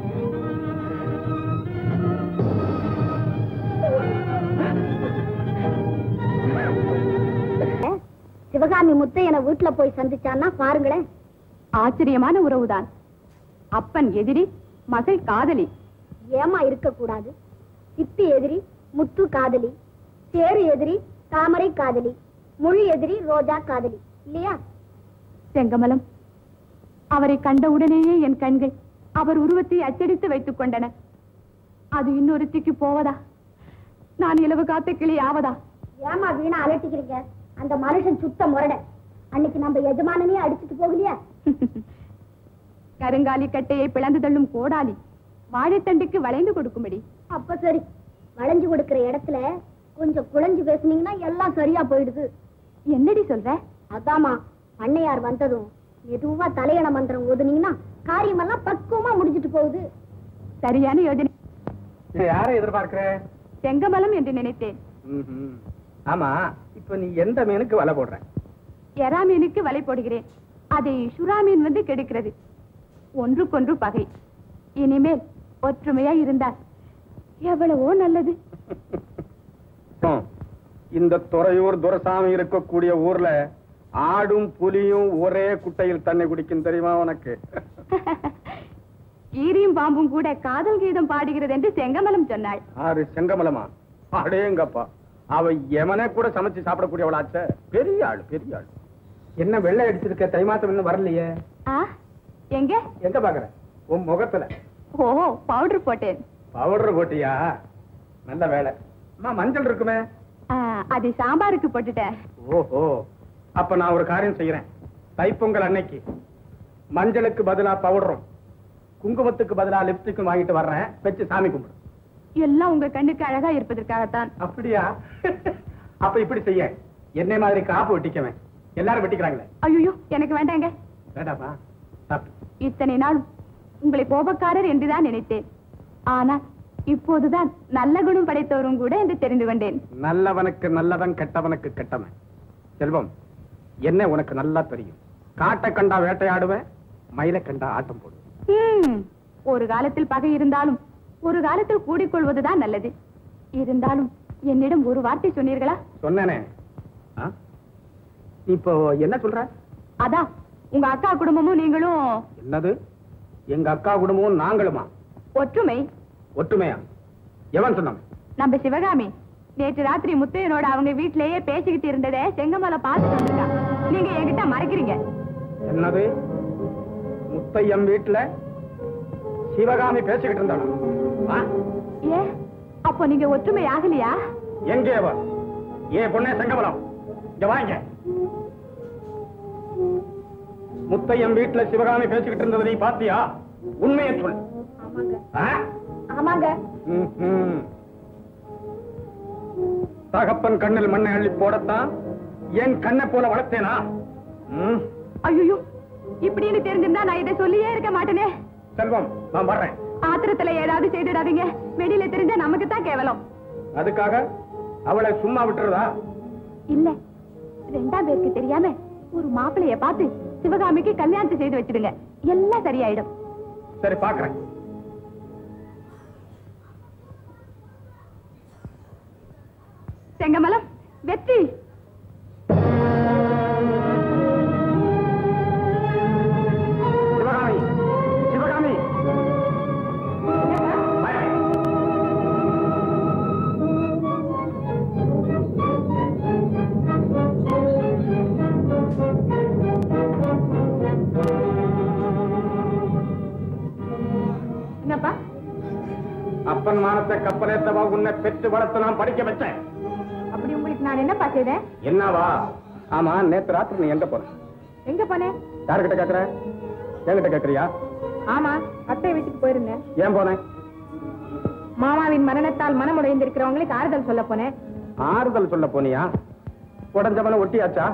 சிவகாமி முத்தையனை வீட்டுல போய் சந்திச்சான்னா பாருங்களேன்.
ஆச்சரியமான உறவுதான். அப்பன் எதிரி, மகள் காதலி.
ஏமா இருக்க கூடாது? சிப்பி எதிரி, முத்து காதலி. சேரு எதிரி, தாமரை காதலி. முள் எதிரி, ரோஜா காதலி. இல்லையா?
செங்கமலம், அவரை கண்டவுடனேயே என் கண்கள் அவர் உருவத்தை அச்சடித்து வைத்துக் கொண்டன. அது இன்னொருத்திக்கு போவதா? நான் இலவு காத்த கிளி ஆவதா?
ஏமா வீணா அலட்டிக்கிறீங்க? அந்த மனுஷன் சுத்த முரட. அன்னைக்கு நம்ம எஜமானனே அடிச்சுட்டு போகலையா?
கருங்காலி கட்டையை பிளந்து தள்ளும் கோடாலி வாழைத்தண்டுக்கு வளைந்து கொடுக்கும்படி.
அப்ப சரி, வளைஞ்சு கொடுக்கிற இடத்துல கொஞ்சம் குழஞ்சு பேசுனீங்கன்னா எல்லாம் சரியா போயிடுது.
என்னடி சொல்ற?
அதாமா, பண்ணையார் வந்ததும் மெதுவா தலையண மந்திரம் ஓதுனீங்கன்னா காரியமெல்லாம் பக்குவமா முடிஞ்சிட்டு போகுது.
சரியான யோஜனை.
யாரை எதிர்பார்க்கிற?
செங்கமலம் என்று நினைத்தேன்.
ஆமா, இப்ப நீ எந்த மீனுக்கு வலை போடுற?
எறா மீனுக்கு வலை போடுகிறேன். அதை சுறா மீன் வந்து கெடுக்கிறது. ஒன்றுக்கொன்று பகை. இனிமேல் ஒற்றுமையா இருந்தால் எவ்வளவோ நல்லது.
இந்த துறையூர் துரசாமி இருக்கக்கூடிய ஊர்ல ஆடும் புலியும் ஒரே குட்டையில் தண்ணி குடிக்கும், தெரியுமா உனக்கு?
ஈரியும் பாம்பும் கூட காதல் கீதம் பாடுகிறது என்று செங்கமலம் சொன்னாள்.
ஆறு செங்கமலமா? அடேங்கப்பா, அவ எமனே கூட சமைச்சு சாப்பிடக்கூடியவளாச்ச. பெரிய ஆளு, பெரிய ஆளு. என்ன வெள்ளை அடிச்சிருக்க? தைமாத்தம் இன்னும் வரலையே.
எங்க
எங்க பாக்குற? உன் முகத்துல.
ஓ, பவுடர் போட்டேன்.
பவுடர் போட்டியா? நல்ல வேலை. அம்மா, மஞ்சள் இருக்குமே?
அது சாம்பாருக்கு போட்டுட்டேன்.
ஓஹோ, அப்ப நான் ஒரு காரியம் செய்யறேன். தைப்பொங்கல் அன்னைக்கு மஞ்சளுக்கு பதிலா பவுடரும் குங்குமத்துக்கு பதிலா லிப்ஸ்டிக்கும் வாங்கிட்டு வர்றேன். வச்சு சாமி கும்பிடு.
எல்லாம் உங்க கண்ணுக்கு அழகா இருப்பதற்காகத்தான்.
அப்படியா? அப்ப இப்படி செய்ய, என்னை மாதிரி காப்பு வெட்டிக்கவேன். எல்லாரும் வெட்டிக்கிறாங்களே.
ஐயோ, எனக்கு வேண்டாங்க.
வேண்டாமா?
இத்தனை நாள் உங்களை கோபக்காரர் என்றுதான் நினைத்தேன். ஆனால் இப்போதுதான் நல்ல குணம் படைத்தவரும் கூட என்று தெரிந்து கொண்டேன்.
நல்லவனுக்கு நல்லவன், கெட்டவனுக்கு கெட்டவன். செல்வம், என்ன உனக்கு நல்லா தெரியும். காட்டை கண்டா வேட்டையாடுவேன், மயிலை கண்டா ஆட்டம் போடுவேன்.
ஒரு காலத்தில் பகை இருந்தாலும் ஒரு காலத்தில் கூடிக்கொள்வதுதான் நல்லது. இருந்தாலும் என்னிடம் ஒரு வார்த்தை சொன்னீர்களா?
சொன்னேனே. இப்போ என்ன சொல்ற?
அதான், உங்க அக்கா குடும்பமும் நீங்களும்.
என்னது? எங்க அக்கா குடும்பமும் நாங்களுமா?
ஒற்றுமை.
ஒற்றுமையா? எவன் சொன்னான்?
நம்ம சிவகாமி நேற்று ராத்திரி முத்தையனோட அவங்க வீட்டிலேயே பேசிக்கிட்டு இருந்ததே செங்கமலை பார்த்துட்டு வந்திருக்கா. நீங்க என்கிட்ட மறைக்கிறீங்க.
என்னது? முத்தையம் வீட்டுல சிவகாமி பேசிக்கிட்டு இருந்தாளா?
ஏ, அப்போ நீங்க ஒற்றுமை ஆகலையா?
எங்கே வா? ஏன் பொண்ணே செங்கமலம், இங்க வாங்க. முத்தையம் வீட்டுல சிவகாமி பேசிக்கிட்டு இருந்தது நீ பாத்தியா? உண்மையை சொல்.
ஆமாங்க.
தகப்பன் கண்ணில் மண்ணை அள்ளி போடத்தான் என் கண்ணை போல வளர்த்தேனா?
ஐயோ, இப்படின்னு தெரிஞ்சிருந்தா நான் இதை சொல்லியே இருக்க மாட்டேனே.
செல்வம், நான் வர்றேன்.
ஆத்திரத்துல ஏதாவது செய்துடாதீங்க. வெளியில தெரிஞ்சா நமக்கு தான் கேவலம்.
அதுக்காக அவளை சும்மா விட்டுறதா?
இல்ல, ரெண்டாம் பேருக்கு தெரியாம ஒரு மாப்பிளைய பார்த்து சிவகாமிக்கு கல்யாணத்தை செய்து வச்சிடுங்க. எல்லாம் சரியாயிடும்.
சரி, பாக்குறேன்.
செங்கமலம், வெற்றி.
சிவகாமி, சிவகாமி.
என்னப்பா?
அப்பன் மானத்தை கப்பலேத்தவா உன்னை பெற்று வளர்த்து நான் படிக்க வச்சேன்.
அப்படி உங்களுக்கு நான் என்னப்பா செய்தேன்?
என்னவா? ஆமா, நேத்து ராத்திரி நீ எங்க போன?
எங்க போனேன்?
யாருகிட்ட கேக்குற? என்கிட்ட கேக்குறியா?
ஆமா, அத்தை வீட்டுக்கு போயிருந்தேன்.
ஏன் போனேன்?
மாமாவின் மரணத்தால் மனமுடைந்திருக்கிறவங்களுக்கு ஆறுதல் சொல்ல போனேன்.
ஆறுதல் சொல்ல போனியா? உடஞ்சவன ஒட்டியாச்சா?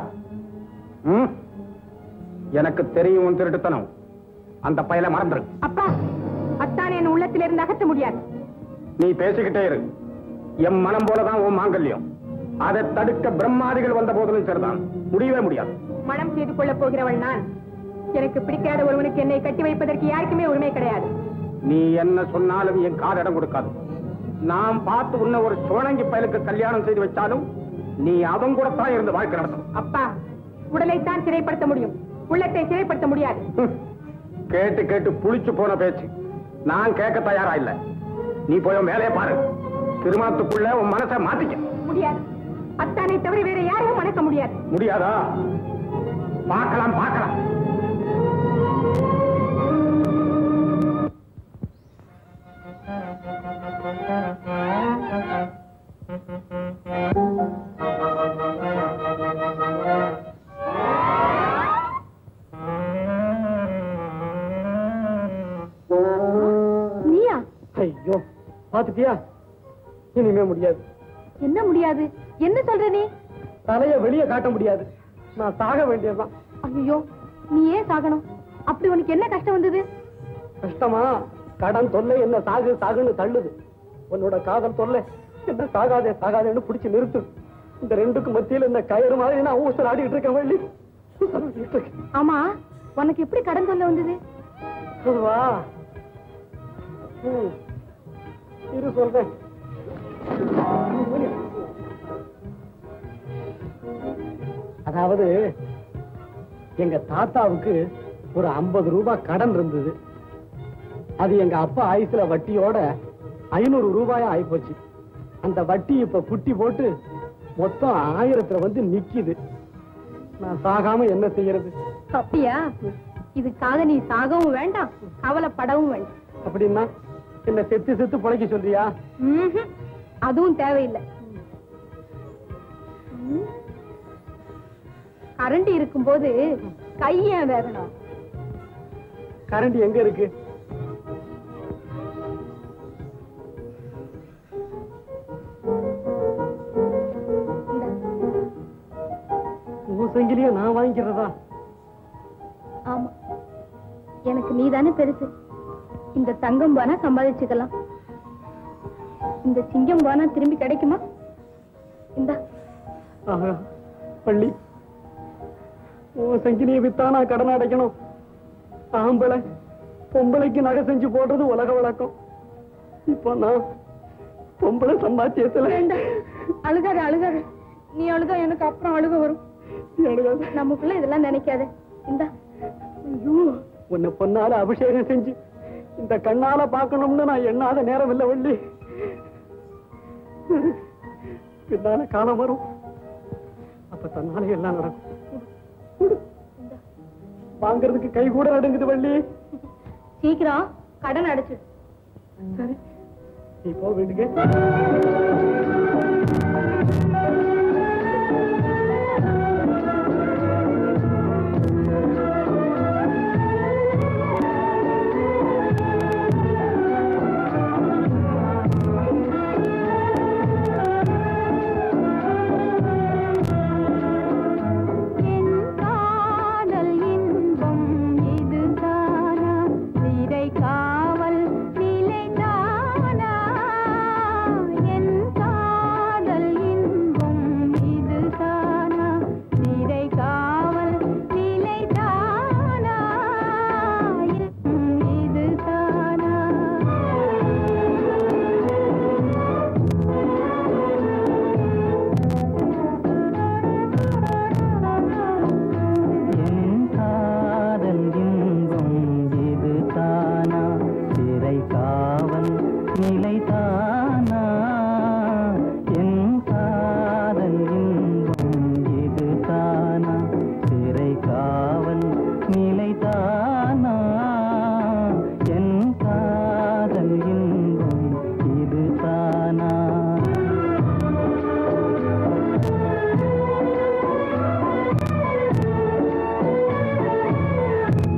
எனக்கு தெரியும் உன் திருட்டுத்தனம். அந்த பயலை மறந்துரு.
அப்பா, அத்தான் என் உள்ளத்திலிருந்து அகற்ற முடியாது.
நீ பேசிக்கிட்டே இரு. என் மனம் போலதான் உன் மாங்கல்யம். அதை தடுக்க பிரம்மாதிகள் வந்த போதிலும் சரிதான், முடியவே முடியாது.
மனம் செய்து கொள்ளப் போகிறவள் நான். எனக்கு பிடிக்காத ஒருவனுக்கு என்னை கட்டி வைப்பதற்கு யாருக்குமே உரிமை கிடையாது.
நீ என்ன சொன்னாலும் என் காலிடம் கொடுக்காது. நாம் பார்த்து உன்ன ஒரு சோழங்கி பயலுக்கு கல்யாணம் செய்து வச்சாலும் நீ அவன் கூட தான் இருந்து வாழ்க்கை நடத்தும்.
அப்பா, உடலைத்தான் சிறைப்படுத்த முடியும், உள்ளத்தை சிறைப்படுத்த முடியாது.
கேட்டு கேட்டு புளிச்சு போன பேச்சு. நான் கேட்க தயாரா இல்ல. நீ போய் வேலையை பாரு. திருமணத்துக்குள்ள உன் மனசை மாத்திக்க.
முடியாது. அத்தானை தவிர வேற யாரையும் மணக்க முடியாது.
முடியாதா? பார்க்கலாம் பார்க்கலாம்.
நீயா?
ஐயோ பாத்துட்டியா? இனிமே முடியாது.
என்ன முடியாது? என்ன சொல்ற நீ?
தலைய வெளியே காட்ட முடியாது. நான் சாக வேண்டியதுதான்.
ஐயோ, நீ ஏன் சாகணும்? அப்படி உனக்கு என்ன கஷ்டம் வந்தது?
கஷ்டமா? கடன் தொல்லை என்ன சாகு சாகுன்னு தள்ளுது. உன்னோட காதல் தொல்லை என்ன சாகாதே சாகாதேன்னு பிடிச்சு நிறுத்து. இந்த ரெண்டுக்கு மத்தியில் இந்த கயிறு மாதிரி நான் ஊசல் ஆடிட்டு இருக்கேன் வள்ளி.
ஆமா, உனக்கு எப்படி கடன் தொல்லை வந்தது?
வா இரு சொல்றேன். அதாவது எங்க தாத்தாவுக்கு ஒரு 50 ரூபாய் கடன் இருந்தது. அது எங்க அப்பா ஆயுசுல வட்டியோட 500 ரூபாயா ஆயிப்போச்சு. அந்த வட்டி இப்ப குட்டி போட்டு மொத்தம் 1000 வந்து நிக்குது. நான் சாகாம என்ன செய்யறது?
அப்படியா? இதுக்காக நீ சாகவும் வேண்டாம், கவலைப்படவும் வேண்டாம்.
அப்படின்னா என்ன செத்து செத்து பிழைக்க சொல்றியா?
அதுவும் தேவையில்லை. கரண்ட் இருக்கும்போது கைய வேகணும்.
கரண்ட் எங்க இருக்கு? சங்கிலிய நான் வாங்கிக்கிறதா?
ஆமா, எனக்கு நீதானே பெருசு. இந்த தங்கம் போனா சம்பாதிச்சுக்கலாம், இந்த சிங்கம் போனா திரும்பி கிடைக்குமா? இந்த
பள்ளி சங்கிலியை வித்தானா கடன் அடைக்கணும். ஆம்பளை பொம்பளைக்கு நகை செஞ்சு போடுறது உலக வழக்கம். இப்ப நான் பொம்பளை சம்பாத்தியத்துல
அழுகாத அழுகாத. நீ அழுதா எனக்கு அப்புறம் அழுக வரும். நமக்குள்ள இதெல்லாம் நினைக்காத. இந்த
உன்னை பொன்னால அபிஷேகம் செஞ்சு இந்த கண்ணால பாக்கணும்னு நான் எண்ணாத நேரம் இல்லை வள்ளி. பின்னால காலம் வரும், அப்ப தன்னால எல்லாம் நடக்கும். வாங்கறதுக்கு கை கூட நடுங்குது வள்ளி.
சீக்கிரம் கடன் அடைச்சு.
சரி, நீ போ வீட்டுக்கு.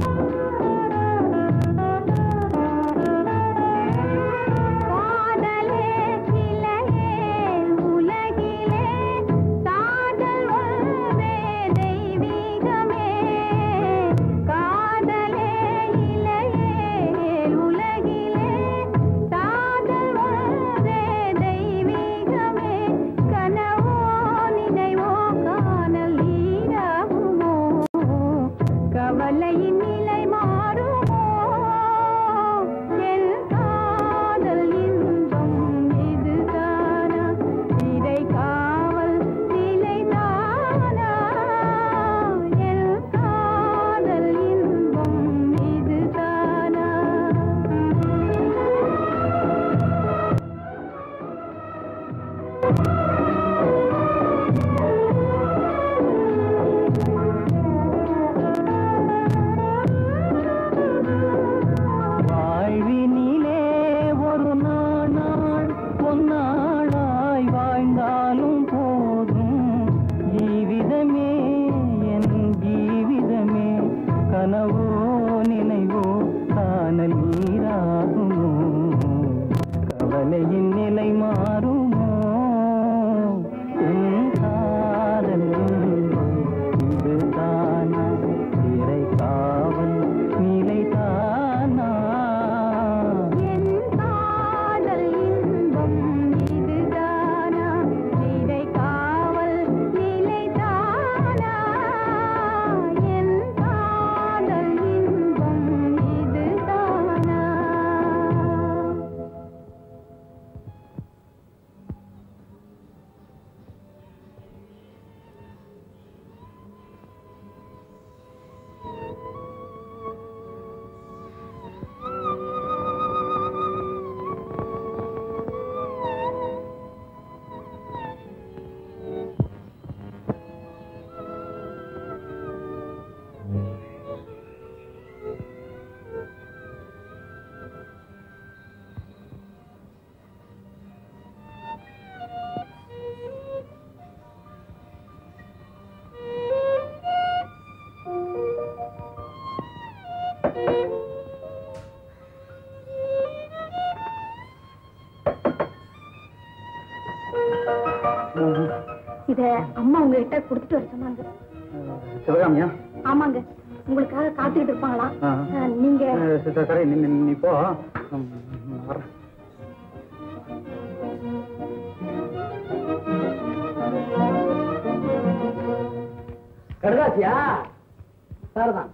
காதல்
மாலையின் நிலை மாறுமோ உன் காதல் இதுதானா திரை காவல் நிலைதானா
என் காதல் இன்பம் இதுதானா இதை காவல் நிலைதானா என் காதல் இன்பம் இதுதானா இத அம்மா உங்ககிட்ட கொடுத்துட்டு வர சொன்னாங்க.
சிவகாமியா?
ஆமாங்க, உங்களுக்காக காத்துக்கிட்டு இருப்பாங்களாம். நீங்க
சரி நீ போ, வரேன்.
கடுதாசியா? சார்தான்.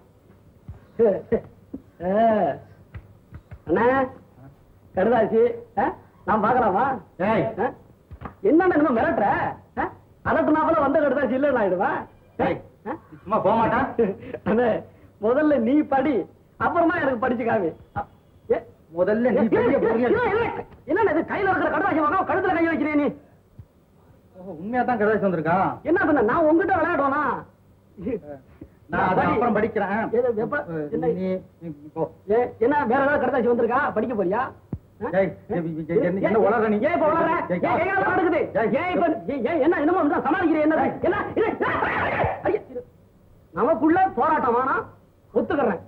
அண்ணா கடுதாசி நான் பாக்கலாமா? என்ன இன்னும் மிரட்டுற? அதட்டுனாப்புல வந்த கடுதாசி இல்ல ஆயிடுவா.
சும்மா போக மாட்டான்.
அண்ணே முதல்ல நீ படி, அப்புறமா எனக்கு படிச்சு காமி.
முதல்ல நீ
என்ன இது கையில இருக்கிற கடுதாசி வாங்க கழுத்துல கை வைக்கிறேன் நீ?
உண்மையா தான் கடுதாசி வந்திருக்கான்.
என்ன பண்ண நான் உங்ககிட்ட விளையாடுவானா?
நான் அப்புறம் படிக்கிறேன்.
என்ன வேற ஏதாவது கடுதாசி வந்திருக்கா? படிக்க போறியா?
என்ன உலக நீ
ஏன் இப்ப உளற? ஏன் நடக்குது? ஏன் இப்ப என்ன என்னமோ சமாளிக்கிறேன்? என்ன நமக்குள்ள போராட்டம் வேணா, ஒத்துக்கிறேன்.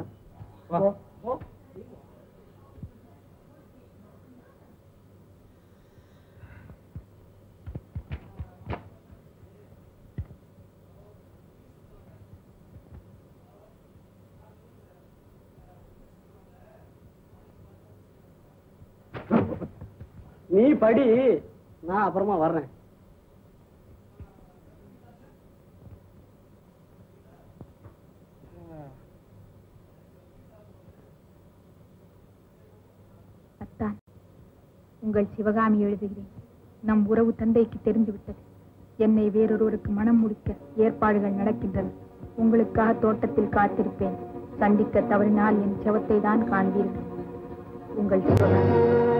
நீ படி, நான் அப்புறமா வர்றேன்.
அத்தான், உங்கள் சிவகாமி எழுதுகிறேன். நம் உறவு தந்தைக்கு தெரிந்துவிட்டது. என்னை வேறொருவருக்கு மனம் முடிக்க ஏற்பாடுகள் நடக்கின்றன. உங்களுக்காக தோட்டத்தில் காத்திருப்பேன். சந்திக்க தவறினால் என் செவத்தை தான் காண்பீர்கள். உங்கள் சிவகாமி.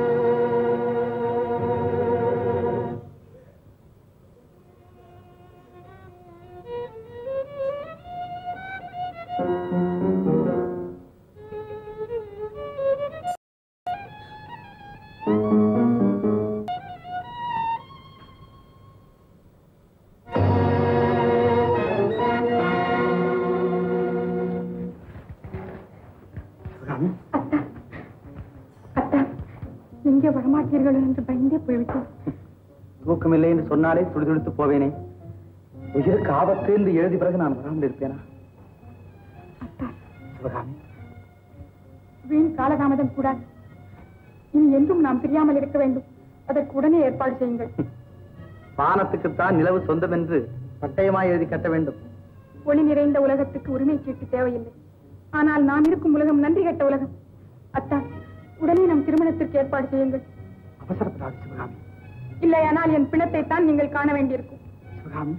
எங்கே வரமாட்டீர்கள் என்று பயந்தே போய்விட்டேன்.
தூக்கமில்லை என்று சொன்னாலே துடிதுடித்து போவேனே. உயிருக்கு ஆபத்து என்று எழுதி பிறகு நான் வராமல் இருப்பேனா? சிவகாமி,
வீண் காலதாமதம் கூடாது. இனி என்றும் நாம் பிரியாமல் இருக்க வேண்டும். அதற்கு உடனே ஏற்பாடு செய்யுங்கள்.
வானத்துக்குத்தான் நிலவு சொந்தம் என்று பட்டயமாய் எழுதி கட்ட வேண்டும்.
ஒளி நிறைந்த உலகத்துக்கு உரிமை சீட்டு தேவையில்லை. ஆனால் நாம் இருக்கும் உலகம் நன்றி கட்ட உலகம். அத்தான், உடனே நம் திருமணத்திற்கு ஏற்பாடு செய்யுங்கள்.
அவசரப்படாது சிவகாமி.
இல்லையானால் என் பிணத்தை தான் நீங்கள் காண வேண்டியிருக்கும்.
சிவகாமி,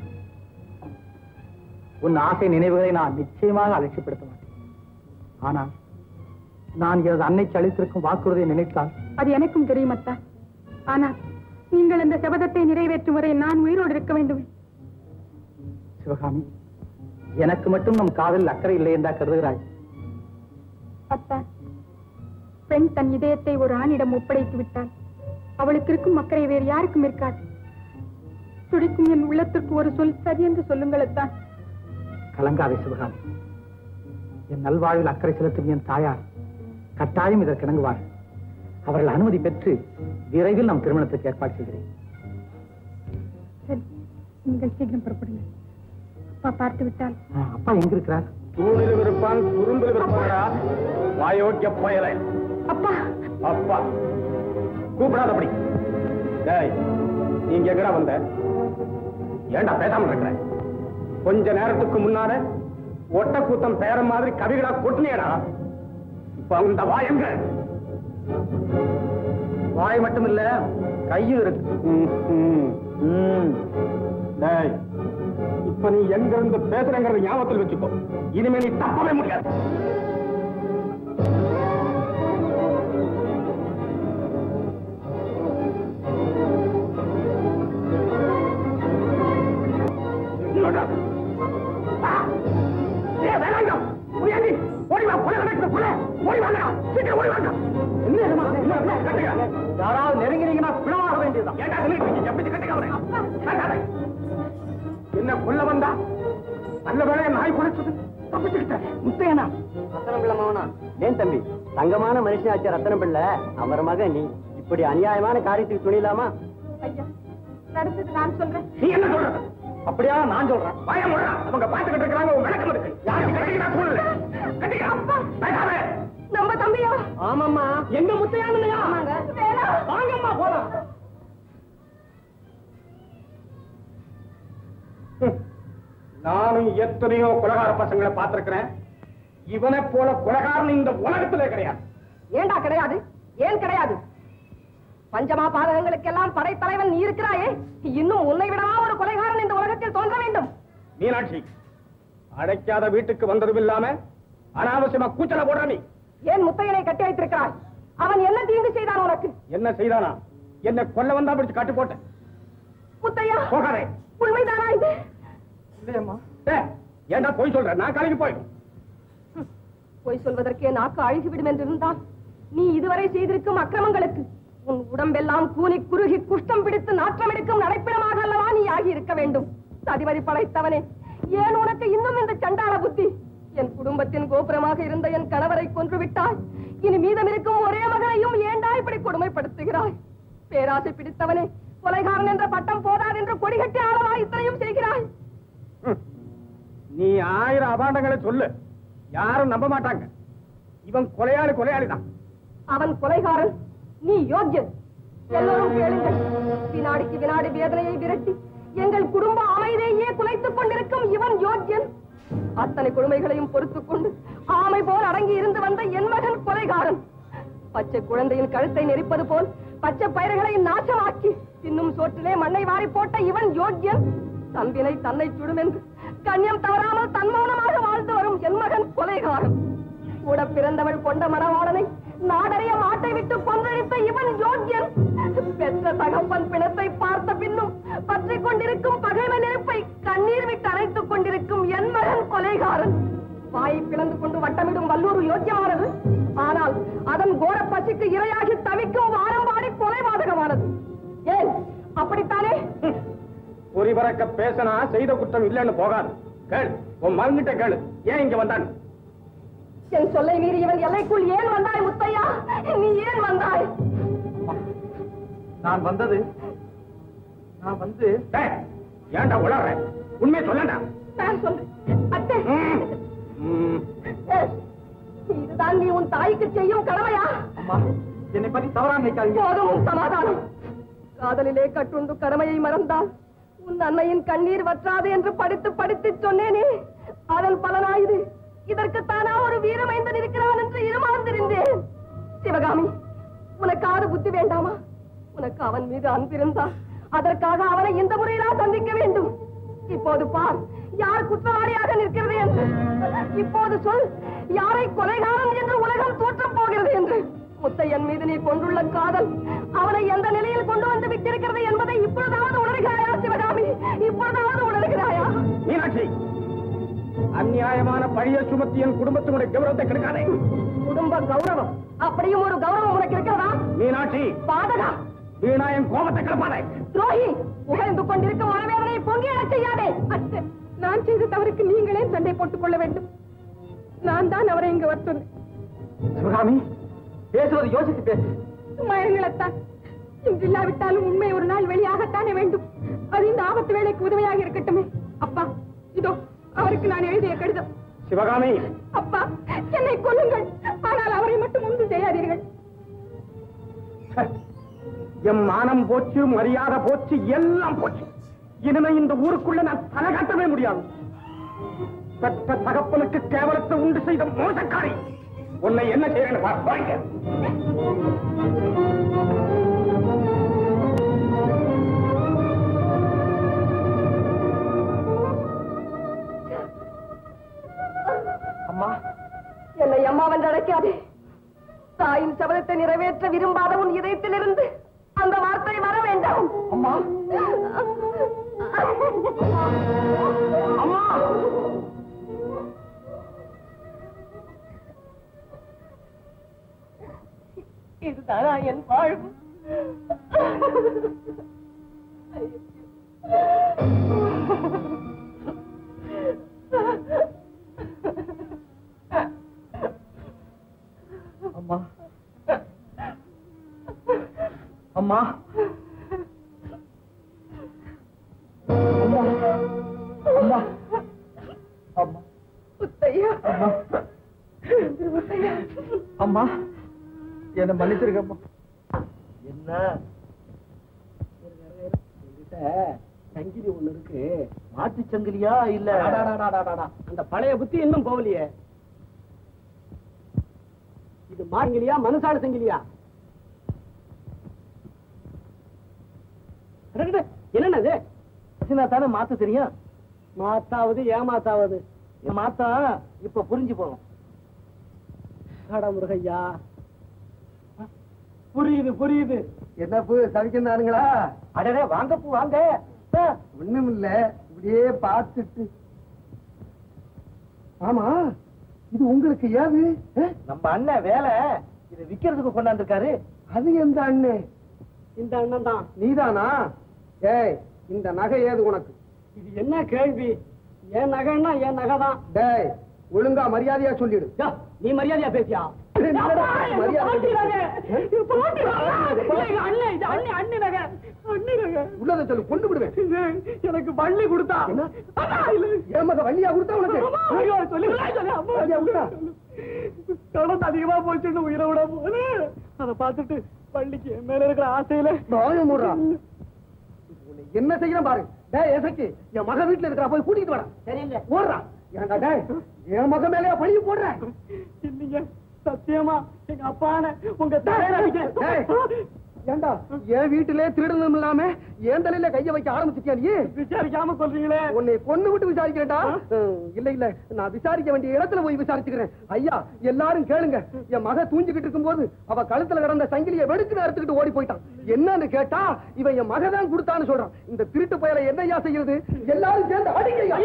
உன் ஆசை நினைவுகளை நான் நிச்சயமாக அலட்சியப்படுத்த மாட்டேன். ஆனால் நான் எனது அன்னைக்கு அளித்திருக்கும் வாக்குறுதியை நினைத்தால்
அது எனக்கும் தெரியும் அத்தான். ஆனால் நீங்கள் இந்த சபதத்தை நிறைவேற்றும் வரை நான் உயிரோடு இருக்க வேண்டும்.
சிவகாமி, எனக்கு மட்டும் நம் காதலில் அக்கறை இல்லை என்றா கருதுகிறாய்?
அத்தான், பெண் தன் இதயத்தை ஒரு ஆணிடம் ஒப்படைத்து விட்டால் அவளுக்கு இருக்கும் அக்கறை வேறு யாருக்கும் இருக்காது. துடிக்கும் என் உள்ளத்திற்கு ஒரு சொல் சரி என்று சொல்லுங்கள் அத்தான்.
கலங்காதே சிவகாமி. என் நல்வாழ்வில் அக்கறை செலுத்தும் என் தாயார் கட்டாயம் இதற்கு இணங்குவார். அவர்கள் அனுமதி பெற்று விரைவில் நாம் திருமணத்துக்கு ஏற்பாடு செய்கிறேன்.
சரி, நீங்கள் சீக்கிரம் புறப்படுங்க. அப்பா பார்த்து விட்டால்.
அப்பா எங்க இருக்கிறார்?
தூணில் இருப்பான், துரும்பில் இருப்பாரா? வாயோக்கிய பயலை.
அப்பா
அப்பா கூப்பிடாதபடி. டேய், நீங்க எங்கடா வந்த? ஏண்டா பேசாம இருக்கிற? கொஞ்ச நேரத்துக்கு முன்னால ஒட்ட கூத்தம் பேர மாதிரி கவிகளா கொட்டினியடா. இப்ப அந்த வாய் எங்க?
வாய் மட்டும் இல்ல, கையும் இருக்கு.
டேய், இப்ப நீ எங்க இருந்து பேசுறங்கிறத ஞாபகத்தில் வச்சுக்கோ. இனிமே நீ தப்பவே முடியாது.
யாராவது நெருங்கினீங்கன்னா பிளவாக வேண்டியதுதான்.
என்ன கொல்ல வந்தா? நல்ல வேலையை நாய் குறைச்சது, தப்பிச்சுக்கிட்ட. முத்தையனா
ரத்தனம் பிள்ளை மகனா? ஏன் தம்பி, தங்கமான மனுஷனாச்ச ரத்தனம் பிள்ளை, அவர் மகன் நீ இப்படி அநியாயமான காரியத்துக்கு துணிலாமா?
ஐயா, நடந்தது நான் சொல்றேன்.
நீ என்ன சொல்றது?
அப்படியா? நான் சொல்றேன்.
பயம் இல்ல. அவங்க பாத்துக்கிட்டு இருக்காங்க. உன் விளக்கம் இருக்கு. யாருக்கு கட்டிக்கிட்டா சூழ்நிலை கட்டிக்க. அப்பா பேசாதே.
நம்ம தம்பியா?
ஆமாம்மா.
எங்க முத்தையானுயா?
வாங்கம்மா போலாம்.
நானும் எத்தனையோ கொலகார பசங்களை பார்த்திருக்கிறேன். இவனை போல கொலகாரன் இந்த உலகத்திலே கிடையாது.
ஏண்டா கிடையாது? ஏன் கிடையாது? பஞ்சமா பாதகங்களுக்கெல்லாம் படைத்தலைவன் நீ இருக்கிறாயே, இன்னும் உன்னை விடவா ஒரு கொலைகாரன் இந்த உலகத்தில் தோன்ற வேண்டும்?
மீனாட்சி, அடைக்காத வீட்டுக்கு வந்ததும் இல்லாம அனாவசியமா கூச்சல போடுற நீ.
ஏன் முத்தையனை கட்டி வைத்திருக்கிறாய்? அவன் என்ன தீங்கு செய்தான் உனக்கு?
என்ன செய்தானா? என்ன கொல்ல வந்தா பிடிச்சு கட்டு போட்டேன்.
முத்தையா,
போகாதே.
உண்மைதானா இது?
இல்லையம்மா. ஏண்டா போய் சொல்ற? நான் கலைக்கு போயிடும்.
பொய் சொல்வதற்கே நாக்கு அழுகிவிடும் என்றிருந்தால் நீ இதுவரை செய்திருக்கும் அக்கிரமங்களுக்கு உன் உடம்பெல்லாம் கூனி குறுகி குஷ்டம் பிடித்து நாற்றம் எடுக்கும் நடைப்பிடமாக அல்லவா நீ ஆகி இருக்க வேண்டும். சதிமதி படைத்தவனே, ஏன் உனக்கு இன்னும் இந்த சண்டாள புத்தி? என் குடும்பத்தின் கோபுரமாக இருந்த என் கணவரை கொன்று விட்டாய். இனி மீதம் இருக்கும் ஒரே மகனையும் ஏண்டா இப்படி கொடுமைப்படுத்துகிறாய்? பேராசை பிடித்தவனே, கொலைகாரன் என்ற பட்டம் போதாது என்று கொடிகட்டி ஆளவா இத்தனையும் செய்கிறாய்?
நீ 1000 அபாண்டங்களை சொல்லு, யாரும் நம்ப மாட்டாங்க. இவன் கொலையாளிதான்.
அவன் கொலைகாரன், நீ யோக்கியன். எல்லோரும் கேளுங்கள். வினாடிக்கு வினாடி வேதனையை விரட்டி எங்கள் குடும்ப அமைதியையே குலைத்துக் கொண்டிருக்கும் இவன் யோக்கியன். அத்தனை கொடுமைகளையும் பொறுத்துக் கொண்டு ஆமை போல் அடங்கி இருந்து வந்த என் மகன் கொலைகாரன். பச்சை குழந்தையின் கழுத்தை நெரிப்பது போல் பச்சை பயிர்களை நாசமாக்கி இன்னும் சோற்றிலே மண்ணை வாரி போட்ட இவன் யோக்கியன். தம்பினை தன்னை சுடும் என்று கண்ணியம் தவறாமல் தன்மௌனமாக வாழ்ந்து வரும் என் மகன் கொலைகாரன். கூட பிறந்தவள் கொண்ட மணவாளனை நாடறிய மாட்டை விட்டு கொன்றழித்த இவன் யோக்கியன். பெற்ற தகப்பன் பிணத்தை பார்த்த பின்னும் பற்றிக் கொண்டிருக்கும் பகைமை நெருப்பை கண்ணீர் விட்டு அணைத்துக் கொண்டிருக்கும் என் மகன் கொலைகாரன். வாயை பிளந்து கொண்டு வட்டமிடும் வல்லூர் யோக்கியமானது, ஆனால் அதன் கோர பசிக்கு இரையாகி தவிக்கும் வாரம்பாடி கொலைபாதகமானது. ஏன் அப்படித்தானே?
பொறி பறக்க பேசினா செய்த குற்றம் இல்லைன்னு போகாது. கேள், உன் மகன்கிட்ட கேளு, ஏன் இங்க வந்தான்?
என் சொல்லை மீறி இவன் எல்லைக்குள் ஏன் வந்தாய் முத்தையா? நீ ஏன் வந்தாய்?
நான் வந்து
ஏன்டா உளற? உண்மையை சொல்லண்டா.
நான் சொல்றேன் அத்தை. இதுதான் நீ உன் தாய்க்கு செய்யும் கடமையா?
அம்மா, என்னை பத்தி தவறா நினைக்காதீங்க.
போதும் உன் சமாதானம். காதலிலே கட்டுண்டு கடமையை மறந்தால் உன் அன்னையின் கண்ணீர் வற்றாது என்று படித்து படித்து சொன்னேனே, அதன் பலனாயுது. இதற்குத்தானா ஒரு வீரமைந்தன் இருக்கிறான் என்று இருமாந்திருந்தேன். சிவகாமி, உனக்காவது புத்தி வேண்டாமா? உனக்கு அவன் மீது அன்பிருந்தா அதற்காக அவனை இந்த முறையிலா சந்திக்க வேண்டும். இப்போது பார், யார் குற்றவாளியாக நிற்கிறது என்று. இப்போது சொல், யாரை கொலைகாரன் என்று உலகம் தோற்றம் போகிறது என்று. முத்தையன் மீது நீ கொண்டுள்ள காதல் அவனை எந்த நிலையில் கொண்டு வந்து விட்டிருக்கிறது என்பதை இப்பொழுதாவது உணர்கிறாயா சிவகாமி? இப்பொழுதாவது உணர்கிறாயா?
மீனாட்சி, அநியாயமான பழிய சுமத்தி என் குடும்பத்தினுடைய கௌரவத்தை கெடுக்காதே.
குடும்ப கௌரவம், அப்படியும் ஒரு கௌரவம் உனக்கு இருக்கிறதா?
மீனாட்சி,
பாதகா,
வீணா என் கோபத்தை கிளப்பாதே.
துரோகி, உகழ்ந்து கொண்டிருக்கும் மனவேதனை பொங்கி எழச் செய்யாதே. அத்தை, நான் செய்த தவறுக்கு நீங்களே சண்டை போட்டுக் கொள்ள வேண்டும். நான் தான் அவரை இங்கு வரச் சொன்னேன்.
சிவகாமி, பேசுவது யோசித்து பேசு.
சும்மா இருங்களத்தான். இன்று இல்லாவிட்டாலும் உண்மை ஒரு நாள் வெளியாகத்தானே வேண்டும். அது இந்த ஆபத்து வேலைக்கு உதவியாக இருக்கட்டுமே. அப்பா, இதோ அவருக்கு நான் எழுதிய கடிதம்.
சிவகாமி,
அப்பா, என்னை கொல்லுங்கள், ஆனால் அவரை மட்டும் ஒன்றும் செய்யாதீர்கள்.
என் மானம் போச்சு, மரியாதை போச்சு, எல்லாம் போச்சு. இனிமே இந்த ஊருக்குள்ள நான் தலை காட்டவே முடியாது. பெற்ற தகப்பனுக்கு கேவலத்தை உண்டு செய்த மோசக்காரி. உன்னை என்ன செய்யறேன்னு பாருங்க.
அம்மா, என்னை அம்மாவென்று அழைக்காதே. தாயின் சபதத்தை நிறைவேற்ற விரும்பாத உன் இதயத்திலிருந்து அந்த வார்த்தை வர வேண்டாம்.
அம்மா, அம்மா,
இதுதானா என் வாழ்வு?
அம்மா, அம்மா, அம்மா, அம்மா, அம்மா,
முத்தையா,
அம்மா,
முத்தையா,
அம்மா, என்ன மன்னிச்சிருக்கம்மா.
என்ன சங்கிலி ஒண்ணு இருக்கு.
மாட்டு சங்கிலியா இல்ல?
அந்த பழைய புத்தி இன்னும் போகலையே. இது மாங்கலியா மனுஷால சங்கிலியா? என்னது?
தானே மாத்த தெரியும்.
மாத்தாவது ஏமாத்தாவது
மாத்தா இப்ப புரிஞ்சு போகும்.
முருகையா, புரியுது புரியுது.
என்ன பூ சவிக்கிறானுங்களா? அடடே வாங்க பூ வாங்க. ஒண்ணும் இல்ல, இப்படியே பார்த்துட்டு. ஆமா, இது உங்களுக்கு ஏது? நம்ம அண்ணன் வேலை இதை விக்கிறதுக்கு கொண்டாந்துருக்காரு. அது எந்த அண்ணன்?
இந்த அண்ணன் தான்.
நீதானா? ஏய், இந்த நகை ஏது உனக்கு?
இது என்ன கேள்வி? என் நகைன்னா என் நகை தான்.
டேய், ஒழுங்கா மரியாதையா சொல்லிடு.
நீ மரியாதையா பேசியா?
உள்ளதை சொல்லு, கொண்டு விடுவேன்.
எனக்கு வள்ளி கொடுத்தா.
என் மக வள்ளியா கொடுத்தா உனக்கு?
கடன் அதிகமா போச்சுன்னு உயிரை விட போது அதை பார்த்துட்டு வள்ளிக்கு என் மேல இருக்கிற ஆசையில
என்ன செய்யணும் பாரு. டேய் எசக்கி, என் மக வீட்டுல இருக்கிற போய் கூட்டிட்டு வரா.
சரிங்க,
ஓடுறா. ஏன்டா டேய், என் மக மேலேயே பழிய போடுறேன்.
இல்லைங்க, சத்தியமா எங்க அப்பான உங்க தலையில.
ஏண்டா, என் வீட்டிலே திருடனும் இல்லாம என் தலையில கைய வைக்க ஆரம்பிச்சிட்டியா நீ?
விசாரிக்காம சொல்றீங்களே.
உன்னை கொண்டு விட்டு விசாரிக்கிறேன்டா. இல்ல இல்ல, நான் விசாரிக்க வேண்டிய இடத்துல போய் விசாரிச்சுக்கிறேன். ஐயா, எல்லாரும் கேளுங்க. என் மக தூஞ்சிக்கிட்டு இருக்கும் போது அவ கழுத்துல கிடந்த சங்கிலியை வெடுக்கு எடுத்துக்கிட்டு ஓடி போயிட்டான். என்னன்னு கேட்டா, இவன் என் மகதான் கொடுத்தான்னு சொல்றான். இந்த திருட்டு பயலை என்னையா செய்யறது? எல்லாரும் சேர்ந்து அடிக்கிறீங்க.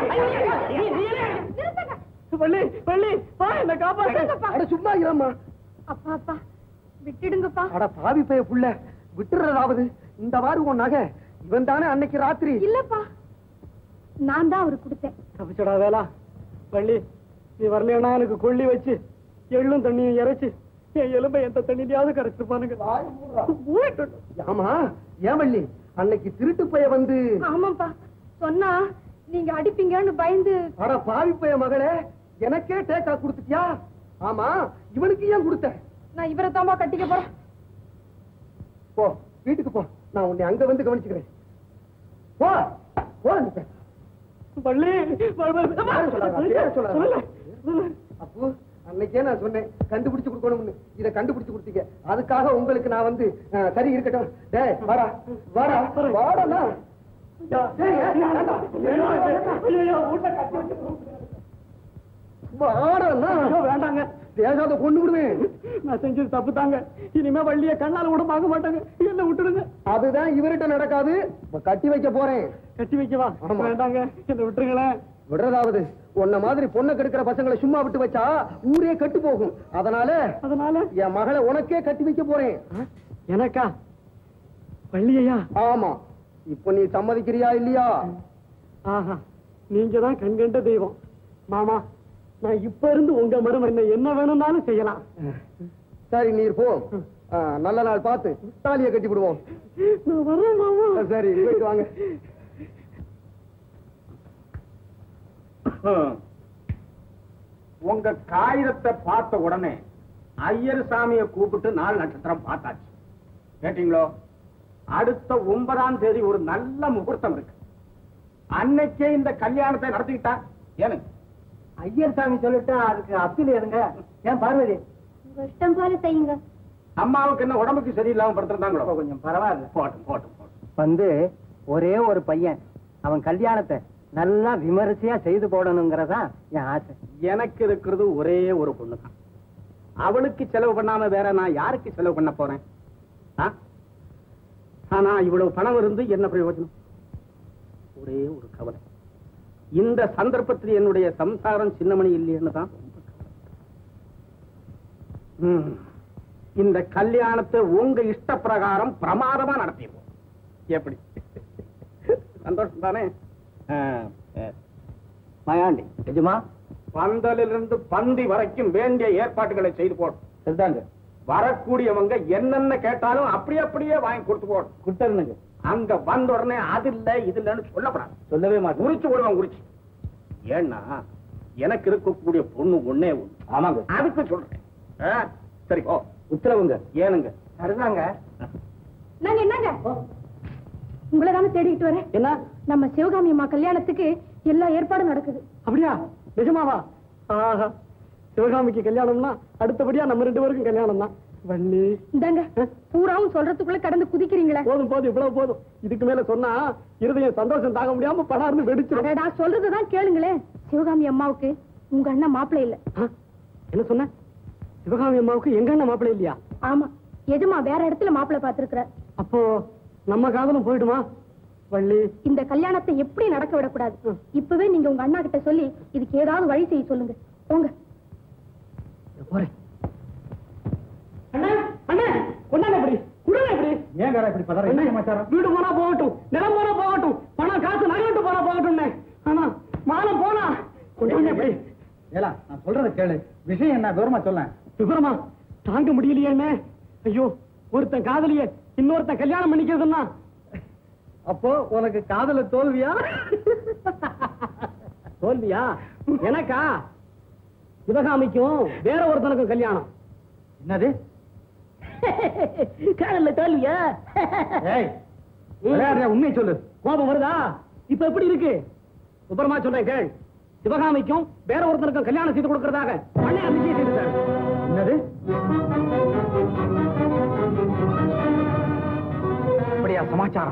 வள்ளி, வள்ளி, என்ன காப்பாத்து.
சும்மா இரும்மா.
அப்பா அப்பா, விட்டுடுங்கப்பா.
அட பாவி பைய புள்ள, விட்டுறதாவது. இந்த வாரு உன் நகை இவன் தானே அன்னைக்கு ராத்திரி?
இல்லப்பா, நான் தான் அவருக்கு கொடுத்தேன்.
தப்பிச்சடா வேலா. வள்ளி, நீ வரலன்னா எனக்கு கொள்ளி வச்சு எள்ளும் தண்ணியும் இறைச்சு என் எலும்பை எந்த தண்ணியிலாவது கரைச்சிருப்பானுங்க.
ஆமா, ஏன் வள்ளி, அன்னைக்கு திருட்டு பைய வந்து?
ஆமாப்பா, சொன்னா நீங்க அடிப்பீங்கன்னு பயந்து.
அட பாவி பைய மகளே, எனக்கே டேக்கா கொடுத்துட்டியா? ஆமா, இவனுக்கு ஏன் கொடுத்த?
நான் இவரை தாமா கட்டிக்க போறேன்.
போ, வீட்டுக்கு போ. நான் உன்னை அங்க வந்து கவனிச்சுக்கிறேன். போ போ.
வள்ளி,
அப்போ அன்னைக்கே நான் சொன்னேன் கண்டுபிடிச்சு கொடுக்கணும்னு. இதை கண்டுபிடிச்சு கொடுத்தீங்க. அதுக்காக உங்களுக்கு நான் வந்து சரி இருக்கட்டும். டேய் வாடா வாடா வாடா.
வேண்டாங்க,
தேசாத கொண்டு விடுவேன்.
நான் செஞ்சது தப்பு தாங்க. இனிமே வள்ளிய கண்ணால கூட பார்க்க மாட்டாங்க. என்ன விட்டுடுங்க.
அதுதான் இவர்கிட்ட நடக்காது. கட்டி வைக்க போறேன்.
கட்டி வைக்கவா? வேண்டாங்க, என்ன விட்டுருங்களேன்.
விடுறதாவது, உன்ன மாதிரி பொண்ணை கெடுக்கிற பசங்களை சும்மா விட்டு வச்சா ஊரே கட்டு போகும். அதனால என் மகளை உனக்கே கட்டி வைக்க போறேன்.
எனக்கா? வள்ளியா?
ஆமா. இப்ப நீ சம்மதிக்கிறியா இல்லையா?
ஆஹா, நீங்க தான் கண்கண்ட தெய்வம். மாமா, நான் இப்ப இருந்து உங்க மருமகன் என்ன வேணும்னாலும் செய்யலாம்.
சரி, நீர் போ.
நல்ல நாள் பார்த்து தாலியை கட்டி விடுவோம். சரி போயிட்டு வாங்க.
உங்க காகிதத்தை பார்த்த உடனே ஐயர் சாமியை கூப்பிட்டு 4 நட்சத்திரம் பார்த்தாச்சு. கேட்டீங்களோ? அடுத்த 9ஆம் தேதி ஒரு நல்ல முகூர்த்தம் இருக்கு. அன்னைக்கே இந்த கல்யாணத்தை நடத்திக்கிட்டா ஏனுங்க?
ஐயர் சாமி சொல்லிட்டா அதுக்கு அப்பீல் ஏனுங்க? ஏன் பார்வதி?
இஷ்டம் போல செய்யுங்க.
அம்மாவுக்கு என்ன உடம்புக்கு சரியில்லாம படுத்திருந்தாங்களோ?
கொஞ்சம் பரவாயில்ல.
வந்து ஒரே ஒரு பையன், அவன் கல்யாணத்தை நல்லா விமரிசையா செய்து போடணுங்கிறதா என் ஆசை.
எனக்கு இருக்கிறது ஒரே ஒரு பொண்ணுதான். அவளுக்கு செலவு பண்ணாம வேற நான் யாருக்கு செலவு பண்ண போறேன்? ஆனா இவ்வளவு பணம் இருந்து என்ன பிரயோஜனம்? ஒரே ஒரு கவலை, இந்த சந்தர்ப்பத்தில் என்னுடைய சம்சாரம் சின்னமணி இல்லைன்னு தான் ரொம்ப கவலை. இந்த கல்யாணத்தை உங்க இஷ்ட பிரகாரம் பிரமாதமா நடத்திடுவோம். எப்படி? சந்தோஷம் தானே?
மயாண்டி நிஜமா
பந்தலிலிருந்து பந்தி வரைக்கும் வேண்டிய ஏற்பாடுகளை செய்து போடும்.
சரிதாங்க.
வரக்கூடியவங்க என்னென்ன கேட்டாலும் அப்படியே வாங்கி கொடுத்து போடும்.
குட்டருங்க
அங்க வந்த உடனே அது இல்ல இது இல்லன்னு சொல்லப்படாது.
சொல்லவே மாட்டேன்.
குறிச்சு விடுவான் குறிச்சு. ஏன்னா எனக்கு இருக்கக்கூடிய பொண்ணு ஒண்ணே ஒண்ணு.
ஆமாங்க.
அதுக்கு சொல்றேன். சரி போ.
உத்தரவுங்க.
ஏனுங்க?
சரிதாங்க.
நாங்க என்னங்க உங்களை தானே தேடிட்டு வரேன்.
என்ன?
நம்ம சிவகாமி அம்மா கல்யாணத்துக்கு எல்லா ஏற்பாடும் நடக்குது.
அப்படியா? நிஜமாவா? ஆஹா, சிவகாமிக்கு கல்யாணம்னா அடுத்தபடியா நம்ம 2 பேருக்கும் கல்யாணம் தான். வள்ளி
இந்தாங்க பூராவும் சொல்றதுக்குள்ள கடந்து குதிக்கிறீங்களே.
போதும் போதும், இவ்வளவு போதும். இதுக்கு மேல சொன்னா இருதயம் சந்தோஷம் தாங்க முடியாம படார்னு வெடிச்சிடும்.
நான் சொல்றதுதான் கேளுங்களேன். சிவகாமி அம்மாவுக்கு உங்க அண்ணன் மாப்பிள்ளை இல்ல.
என்ன சொன்ன? சிவகாமி அம்மாவுக்கு எங்க அண்ணன் மாப்பிள்ளை இல்லையா?
ஆமா, எஜமா வேற இடத்துல மாப்பிள்ளை பாத்துருக்கிறார்.
அப்போ நம்ம காதலும் போயிடுமா? வள்ளி,
இந்த கல்யாணத்தை எப்படி நடக்க விடக்கூடாது. இப்பவே நீங்க உங்க அண்ணா கிட்ட சொல்லி இதுக்கு ஏதாவது வழி செய்ய சொல்லுங்க. போங்க.
போறேன். அண்ணா அண்ணா கொண்டாங்க. இப்படி குடுங்க. இப்படி
ஏன் வேற இப்படி பதற?
வீடு போனா போகட்டும், நிலம் போனா போகட்டும், பணம் காசு நகட்டு போனா போகட்டும். ஆனா மானம் போனா கொண்டாங்க. இப்படி
ஏலா, நான் சொல்றத கேளு. விஷயம் என்ன விவரமா சொல்ல.
விவரமா தாங்க முடியலையே. ஐயோ, ஒருத்தன் காதலிய இன்னொருத்தன் கல்யாணம் பண்ணிக்கிறதுன்னா
அப்போ உனக்கு காதல தோல்வியா?
தோல்வியா? எனக்கா? சிவகாமிக்கும் வேற ஒருத்தனுக்கும் கல்யாணம்.
என்னது?
காதல்ல தோல்வியா?
உண்மையை சொல்லு.
கோபம் வருதா? இப்ப எப்படி இருக்கு? சுபரமா சொல்றேன் கேள். சிவகாமிக்கும் வேற ஒருத்தனுக்கும் கல்யாணம் செய்து கொடுக்கறதாக பண்ணையார் நிச்சயம் செய்திருக்காரு.
என்னது? அப்படியா சமாச்சாரம்?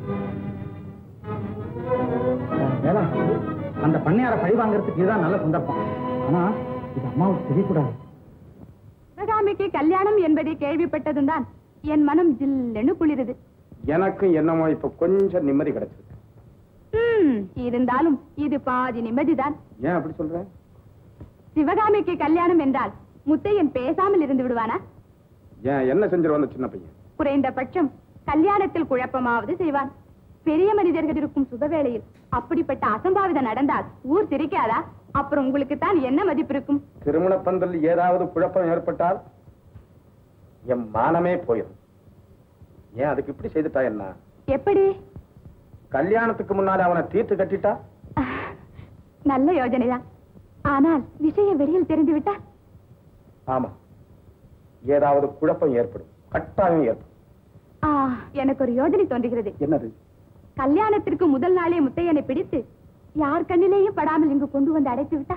அந்த பண்ணையார பழி வாங்கறதுக்கு இதுதான் நல்ல சந்தர்ப்பம். ஆனா இது அம்மாவுக்கு தெரியக்கூடாது.
சிவகாமிக்கு கல்யாணம் என்பதை கேள்விப்பட்டதும் தான் என் மனம் ஜில்லுன்னு குளிருது.
எனக்கு என்னமோ இப்ப கொஞ்சம் நிம்மதி கிடைச்சிருக்கு.
இருந்தாலும் இது பாதி நிம்மதிதான்.
ஏன் அப்படி சொல்ற?
சிவகாமிக்கு கல்யாணம் என்றால் முத்தையன் பேசாமல் இருந்து விடுவானா?
ஏன் என்ன செஞ்சிருவான் சின்ன பையன்?
குறைந்தபட்சம் கல்யாணத்தில் குழப்பமாவது செய்வான். பெரிய மனிதர்கள் இருக்கும் சுபவேளையில் அப்படிப்பட்ட அசம்பாவிதம் நடந்தால் ஊர் சிரிக்காதா? அப்புறம் உங்களுக்கு தான் என்ன மதிப்பு இருக்கும்?
திருமண பந்தல் ஏதாவது குழப்பம் ஏற்பட்டால் என் மானமே போயிடும். ஏன் அதுக்கு இப்படி செய்துட்டா என்ன?
எப்படி?
கல்யாணத்துக்கு முன்னால அவனை தீர்த்து கட்டிட்டா?
நல்ல யோஜனைதான். ஆனால் விஷயம் வெளியில் தெரிந்து விட்டா?
ஆமா, ஏதாவது குழப்பம் ஏற்படும், கட்டாயம் ஏற்படும்.
எனக்கு ஒரு யோஜனை தோன்றுகிறது.
என்னது?
கல்யாணத்திற்கு முதல் நாளே முத்தையனை பிடித்து யார் கண்ணிலேயும் படாமல் இங்கு கொண்டு வந்து அடைத்து விட்டா?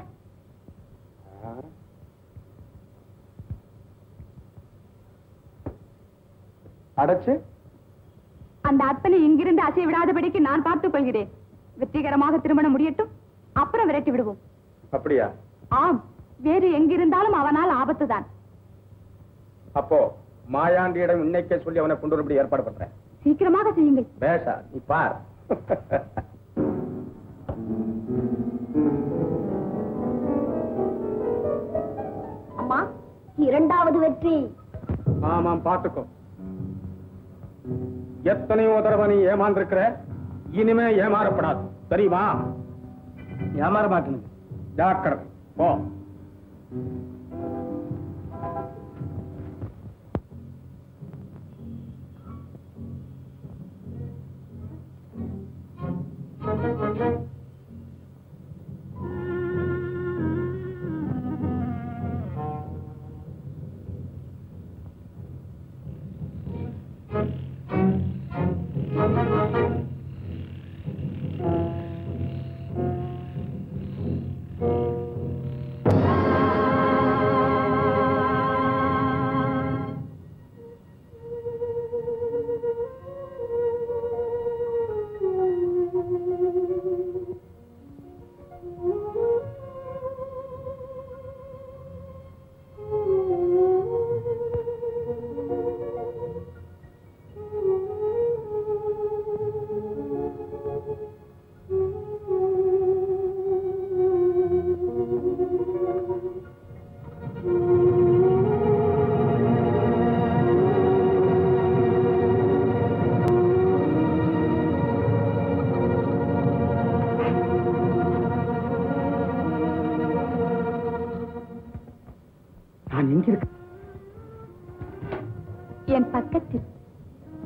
அடைச்சு
அந்த அத்தனை இங்கிருந்து அசை விடாதபடிக்கு நான் பார்த்துக் கொள்கிறேன். வெற்றிகரமாக திருமணம் முடியட்டும், அப்புறம் விரட்டி விடுவோம்.
அப்படியா?
ஆம், வேறு எங்கிருந்தாலும் அவனால் ஆபத்துதான்.
அப்போ மாயாண்டியிடம் இன்னைக்கே சொல்லி அவனை கொண்டு வரபடி ஏற்பாடு பண்றேன்.
சீக்கிரமாக செய்யுங்கள்.
பேசா நீ பார்.
அம்மா, 2வது வெற்றி.
ஆமாம், பாத்துக்கோ. எத்தனையோ தடவை நீ ஏமாந்திருக்கிற, இனிமே ஏமாறப்படாது, தெரியுமா?
ஏமாற மாட்டேன்.
ஜாக்கிரதை, போ.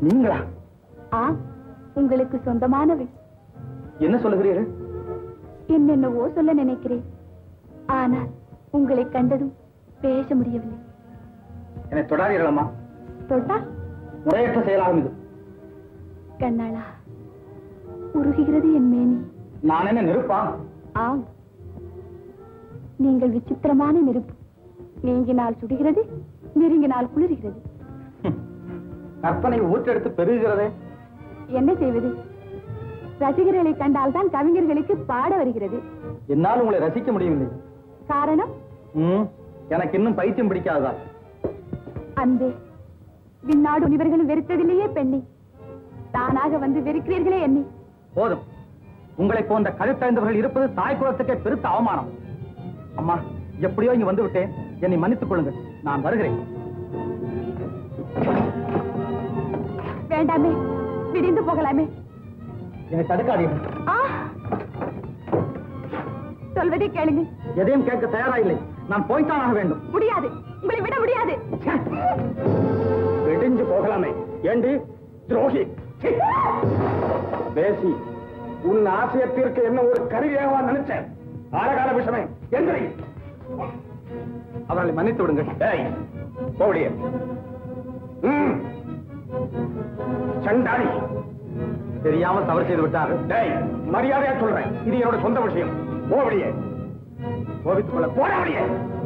நீங்களா?
உங்களுக்கு சொந்தமானவள்.
என்ன சொல்லுகிறீர்கள்?
என்னென்னவோ சொல்ல நினைக்கிறேன். ஆனால் உங்களை கண்டதும் பேச முடியவில்லை.
என்னை தொடாதீர்களம்மா.
தொட்டா
முறையற்ற செயலாகும் இது.
கண்ணாளா, உருகுகிறது என் மேனி.
நான் என்ன நெருப்பா?
ஆம், நீங்கள் விசித்திரமான நெருப்பு. நீங்கினால் சுடுகிறது, நெருங்கினால் குளிர்கிறது.
கற்பனை ஊற்றெடுத்து பெருகிறதே.
என்ன செய்வது? ரசிகர்களை கண்டால் தான் கவிஞர்களுக்கு பாட வருகிறது.
என்னால் உங்களை ரசிக்க முடியவில்லை.
காரணம்?
எனக்கு இன்னும் பைத்தியம் பிடிக்காததா?
அன்பே, விண்ணாடு முனிவர்களும் வெறுத்ததிலேயே பெண்ணை தானாக வந்து வெறுக்கிறீர்களே என்னை.
போதும். உங்களை போன்ற கழுத்தறிந்தவர்கள் இருப்பது தாய் குலத்துக்கே பெருத்த அவமானம். அம்மா, எப்படியோ இங்க வந்து விட்டேன். என்னை மன்னித்துக் கொள்ளுங்கள். நான் வருகிறேன்.
வேண்டாமே, விடிந்து போகலாமே.
என்னை தடுக்காதீர்கள்.
சொல்வதை கேளுங்க.
எதையும் கேட்க தயாரா இல்லை. நான் போய்த்தான் ஆக வேண்டும்.
முடியாது, உங்களை விட முடியாது.
வெடிஞ்சு போகலாமே. ஏண்டி துரோகி, பேசி உன் ஆசையத்திற்கு என்ன ஒரு கருவியாவா நினைச்சேன்? ஆழகால விஷமே எந்திரி.
அவர்களை மன்னித்து விடுங்கள்.
போடிய சண்டாளி,
தெரியாமல் தவறு செய்து விட்டார்.
மரியாதையா சொல்றேன், இது என்னோட சொந்த விஷயம். போவடியே, கோபித்துக் கொள்ள போடாவடியே.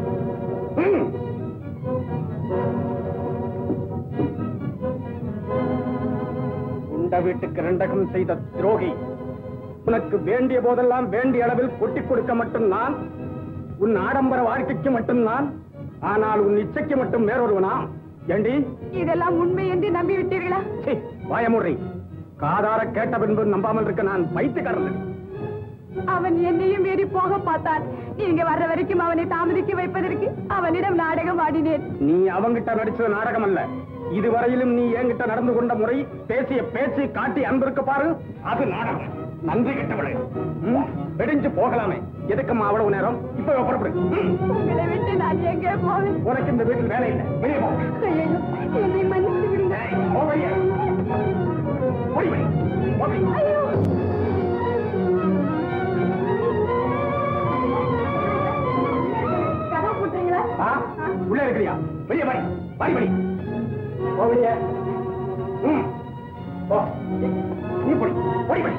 உண்ட வீட்டுக்கு ரெண்டகம் செய்த துரோகி, உனக்கு வேண்டிய போதெல்லாம் வேண்டிய அளவில் கொட்டிக் கொடுக்க மட்டும் நான், உன் ஆடம்பர வாழ்க்கைக்கு மட்டும் நான், ஆனால் உன் இச்சைக்கு மட்டும் வேறொருவனா? ஏண்டி
இதெல்லாம் உண்மை என்று நம்பி விட்டீர்களா?
வாயமுறை, காதார கேட்ட பின்பு நம்பாமல் இருக்க நான் பைத்தியக்காரன்.
அவன் என்னையும் மீறி போக பார்த்தான். நீங்க வர்ற வரைக்கும் அவனை தாமதிக்க வைப்பதற்கு அவனிடம் நாடகம் ஆடினேன்.
நீ அவங்கிட்ட நடிச்ச நாடகம் அல்ல. இதுவரையிலும் நீ என்கிட்ட நடந்து கொண்ட முறை, பேசிய பேச்சு, காட்டி அன்பிருக்க பாரு, அது நாடகம். நன்றி கெட்டவளே. வெடிஞ்சு போகலாமே. எதுக்குமா அவ்வளவு நேரம்? இப்ப புறப்படு.
உங்களை விட்டு நான் எங்கே போவேன்?
உனக்கு இந்த வீட்டில் வேலை இல்லை. வெளியே போ.
என்னை மன்னித்து விடுங்க. ஐயோ, கதை போட்டுறீங்களா?
உள்ள இருக்கிறியா? வெளியே படி, படி படி. வெளியே போ. நீ படி, படி படி.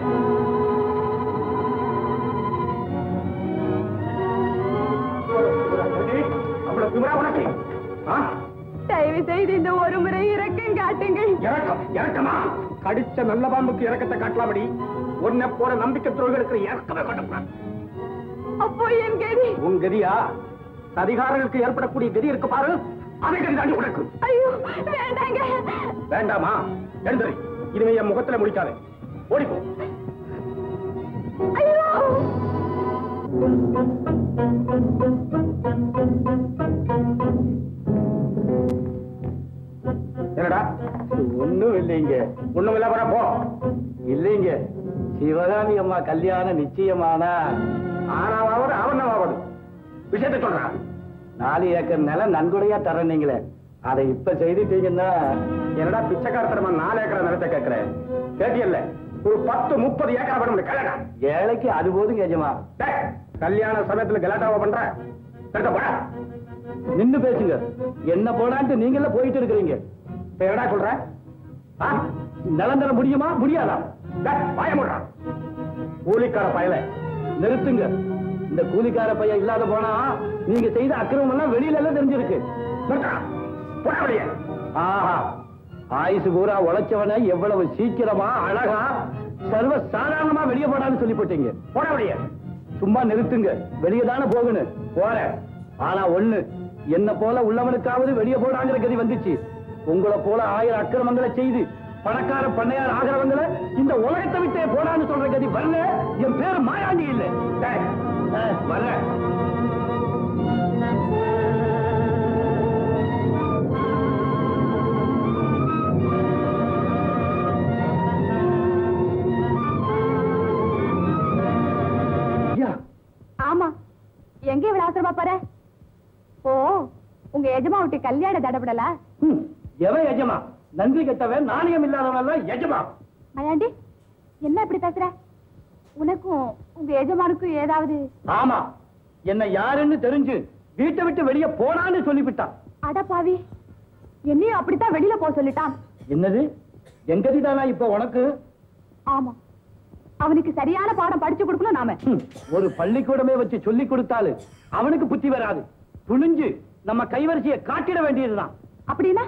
அவ்வளவு திமிரா உனக்கு?
தயவு செய்து இந்த ஒரு முறை இறக்கம் காட்டுங்கள்.
இறக்கம்? இறக்கமா? கடிச்ச நல்ல பாம்புக்கு இறக்கத்தை காட்டலாமடி. உன்னை போற நம்பிக்கை துரோகிகளுக்கு இறக்கமே காட்டக்கூடாது.
அப்போ என் கதி?
உன் கதியா? அதிகாரிகளுக்கு ஏற்படக்கூடிய கதி இருக்கு பாரு, அதை கதி தாண்டி உனக்கு.
ஐயோ, வேண்டாங்க.
வேண்டாமா? எழுந்துரு. இனிமே என் முகத்துல முடிக்காதே. ஓடிப்போ.
ஐயோ,
என்னடா? ஒண்ணும் இல்லைங்க. ஒண்ணும் இல்ல, வர போ. இல்லைங்க, சிவகாமி அம்மா கல்யாணம் நிச்சயமானா ஆனாவது அவனாவது விஷயத்தை சொல்றான். 4 ஏக்கர் நிலம் நன்கொடையா தரீங்களே, அதை இப்ப செய்துட்டீங்கன்னா என்னடா பிச்சைக்காரத்தனமா 4 ஏக்கர் நிலத்தை கேட்கிறேன்? கேட்டியல்ல, ஒரு 10-30 ஏக்கர் வேணும். கல்யாணா ஏழைக்கு அது போதும் கேஜமா. கல்யாண சமயத்துல கலாட்டாவா பண்ற? போடா. நின்னு பேசுங்க. என்ன போடான்ட்டு நீங்கள போயிட்டு இருக்கிறீங்க. என்னடா சொல்ற? நிலம் தர முடியுமா முடியாதா? பயமுடுறான் கூலிக்கார பயல. நிறுத்துங்க. இந்த கூலிக்கார பையன் இல்லாத போனா நீங்க செய்த அக்கிரமம் எல்லாம் வெளியில எல்லாம் தெரிஞ்சிருக்கு. ஆஹா, ஆயுசு பூரா உழைச்சவன எவ்வளவு சீக்கிரமா அழகா சர்வ சாதாரணமா வெளியே போடான்னு சொல்லி போட்டீங்க. போட வெளிய. சும்மா நிறுத்துங்க. வெளியே தானே போகணும். போற. ஆனா ஒண்ணு, என்ன போல உள்ளவனுக்காவது வெளியே போடாங்கிற கதி வந்துச்சு. உங்களை போல 1000 அக்கிரமங்களை செய்து பணக்கார பண்ணையார் ஆகிறவங்களை இந்த உலகத்தை விட்டே போடான்னு சொல்ற கதி வரல. என் பேரு மாயாண்டி இல்லை. வரல.
ஆமா, எங்க இவ்வளவு அவசரமா போற? ஓ, உங்க எஜமா விட்டு கல்யாண தடப்படல?
எவன் எஜமா?
நன்றி கெட்டவன் நாணயம் இல்லாதவன் எஜமான்.
மயாண்டி என்ன இப்படி பேசுற? உனக்கும் உங்க எஜமானுக்கும் ஏதாவது?
ஆமா, என்ன யாருன்னு தெரிஞ்சு வீட்டை விட்டு வெளியே போனான்னு சொல்லிவிட்டான்.
அட பாவி, என்னையும் அப்படித்தான் வெளியில போக சொல்லிட்டான்.
என்னது, எங்கதிதானா இப்ப உனக்கு?
ஆமா, அவனுக்கு சரியான பாடம் படிச்சு கொடுக்கணும் நாம.
ஒரு பள்ளிக்கூடமே வச்சு சொல்லி கொடுத்தாலு அவனுக்கு புத்தி வராது. துணிஞ்சு நம்ம கைவரிசையை காட்டிட வேண்டியதுதான்.
அப்படின்னா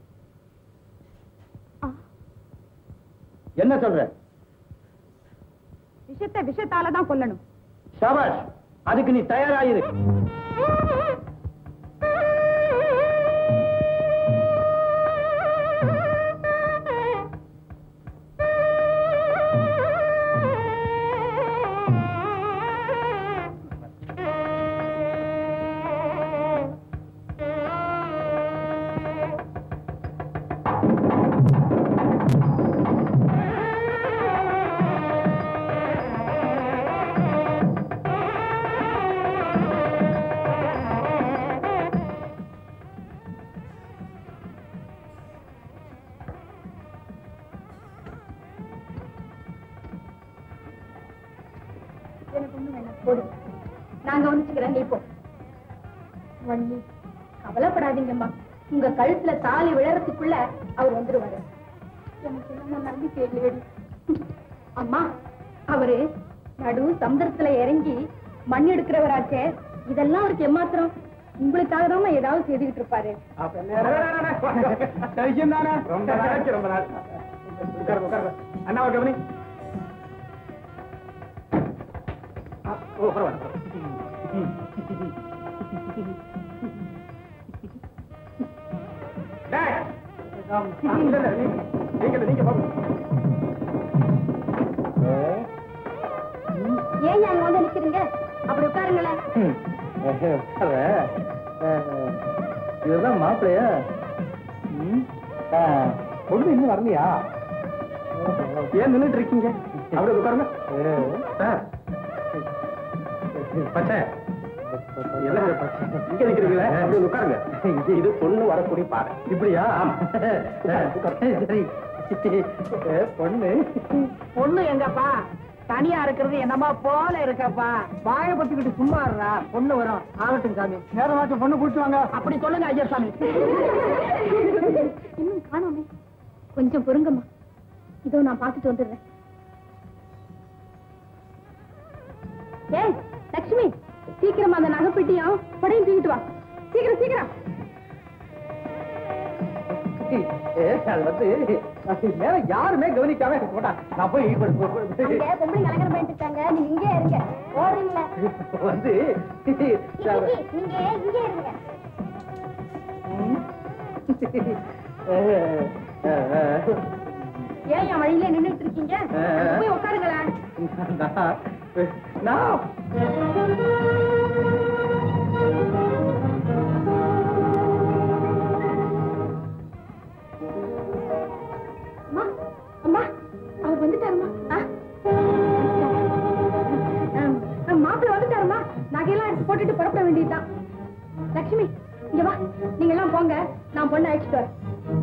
என்ன சொல்ற?
விஷத்தாலதான் கொல்லணும்.
சபாஷ், அதுக்கு நீ தயாராயிரு.
நான் கவனிச்சுக்கிறேன், நீ போ. வள்ளி, கவலைப்படாதீங்கம்மா. உங்க கழுத்துல தாலி விழறதுக்குள்ள அவர் வந்துருவாரு. எனக்கு என்ன நம்பிக்கை இல்லையடி. அம்மா, அவரு நடு சமுதிரத்துல இறங்கி மண் எடுக்கிறவராச்சே. இதெல்லாம் அவருக்கு ஏமாத்திரம். உங்களுக்காக தான் ஏதாவது செய்துகிட்டு இருப்பாரு.
ரொம்ப நாள். அண்ணா கவனி.
ஏன் அங்க வந்து நிக்கிறீங்க? அப்படி உட்காருங்களேன்.
இதுதான் மாப்பிள்ளையா? பொண்ணு இன்னும் வரலையா? ஏன் நின்றுட்டு இருக்கீங்க? அப்படி உட்காருங்க. பச்சை இங்க நிக்கிறீங்களா? அப்படி உட்காருங்க. இது பொண்ணு வரக்கூடிய பாரு. இப்படியா? சரி.
பொண்ணு எங்கப்பா? தனியா இருக்கிறது என்னமா போல இருக்கப்பா. வாய பத்திக்கிட்டு சும்மா இருடா. பொண்ணு வரும். ஆகட்டும் சாமி.
நேரமாச்சும் பொண்ணு குடிச்சுவாங்க.
அப்படி சொல்லுங்க ஐயா சாமி.
இன்னும் காணோமே. கொஞ்சம் பொறுங்கம்மா, இதோ நான் பார்த்துட்டு வந்துடுறேன். ஏய் லட்சுமி, சீக்கிரமா அந்த நகைப்பெட்டியும் படையும் தூக்கிட்டு வா. சீக்கிரம் சீக்கிரம்.
அது வந்து மேல யாருமே கவனிக்காம போட்டா. நான் போய்
பொம்பளை கலங்கரம் பண்ணிட்டு இருக்காங்க. நீங்க இங்கே இருங்க. ஓடுறீங்களா?
வந்து
நீங்க இங்கே இருங்க. ஏன் என் வழியில நின்னுட்டு இருக்கீங்க? போய் உட்காருங்களேன். அம்மா, அவர் வந்துட்டாருமா. மாப்பிள்ள வந்துட்டாருமா. நகையெல்லாம் எடுத்து போட்டுட்டு புறப்பட வேண்டியதுதான். லட்சுமி, இங்க வா. நீங்க எல்லாம் போங்க, நான் பொண்ணு அழைச்சிட்டு வரேன்.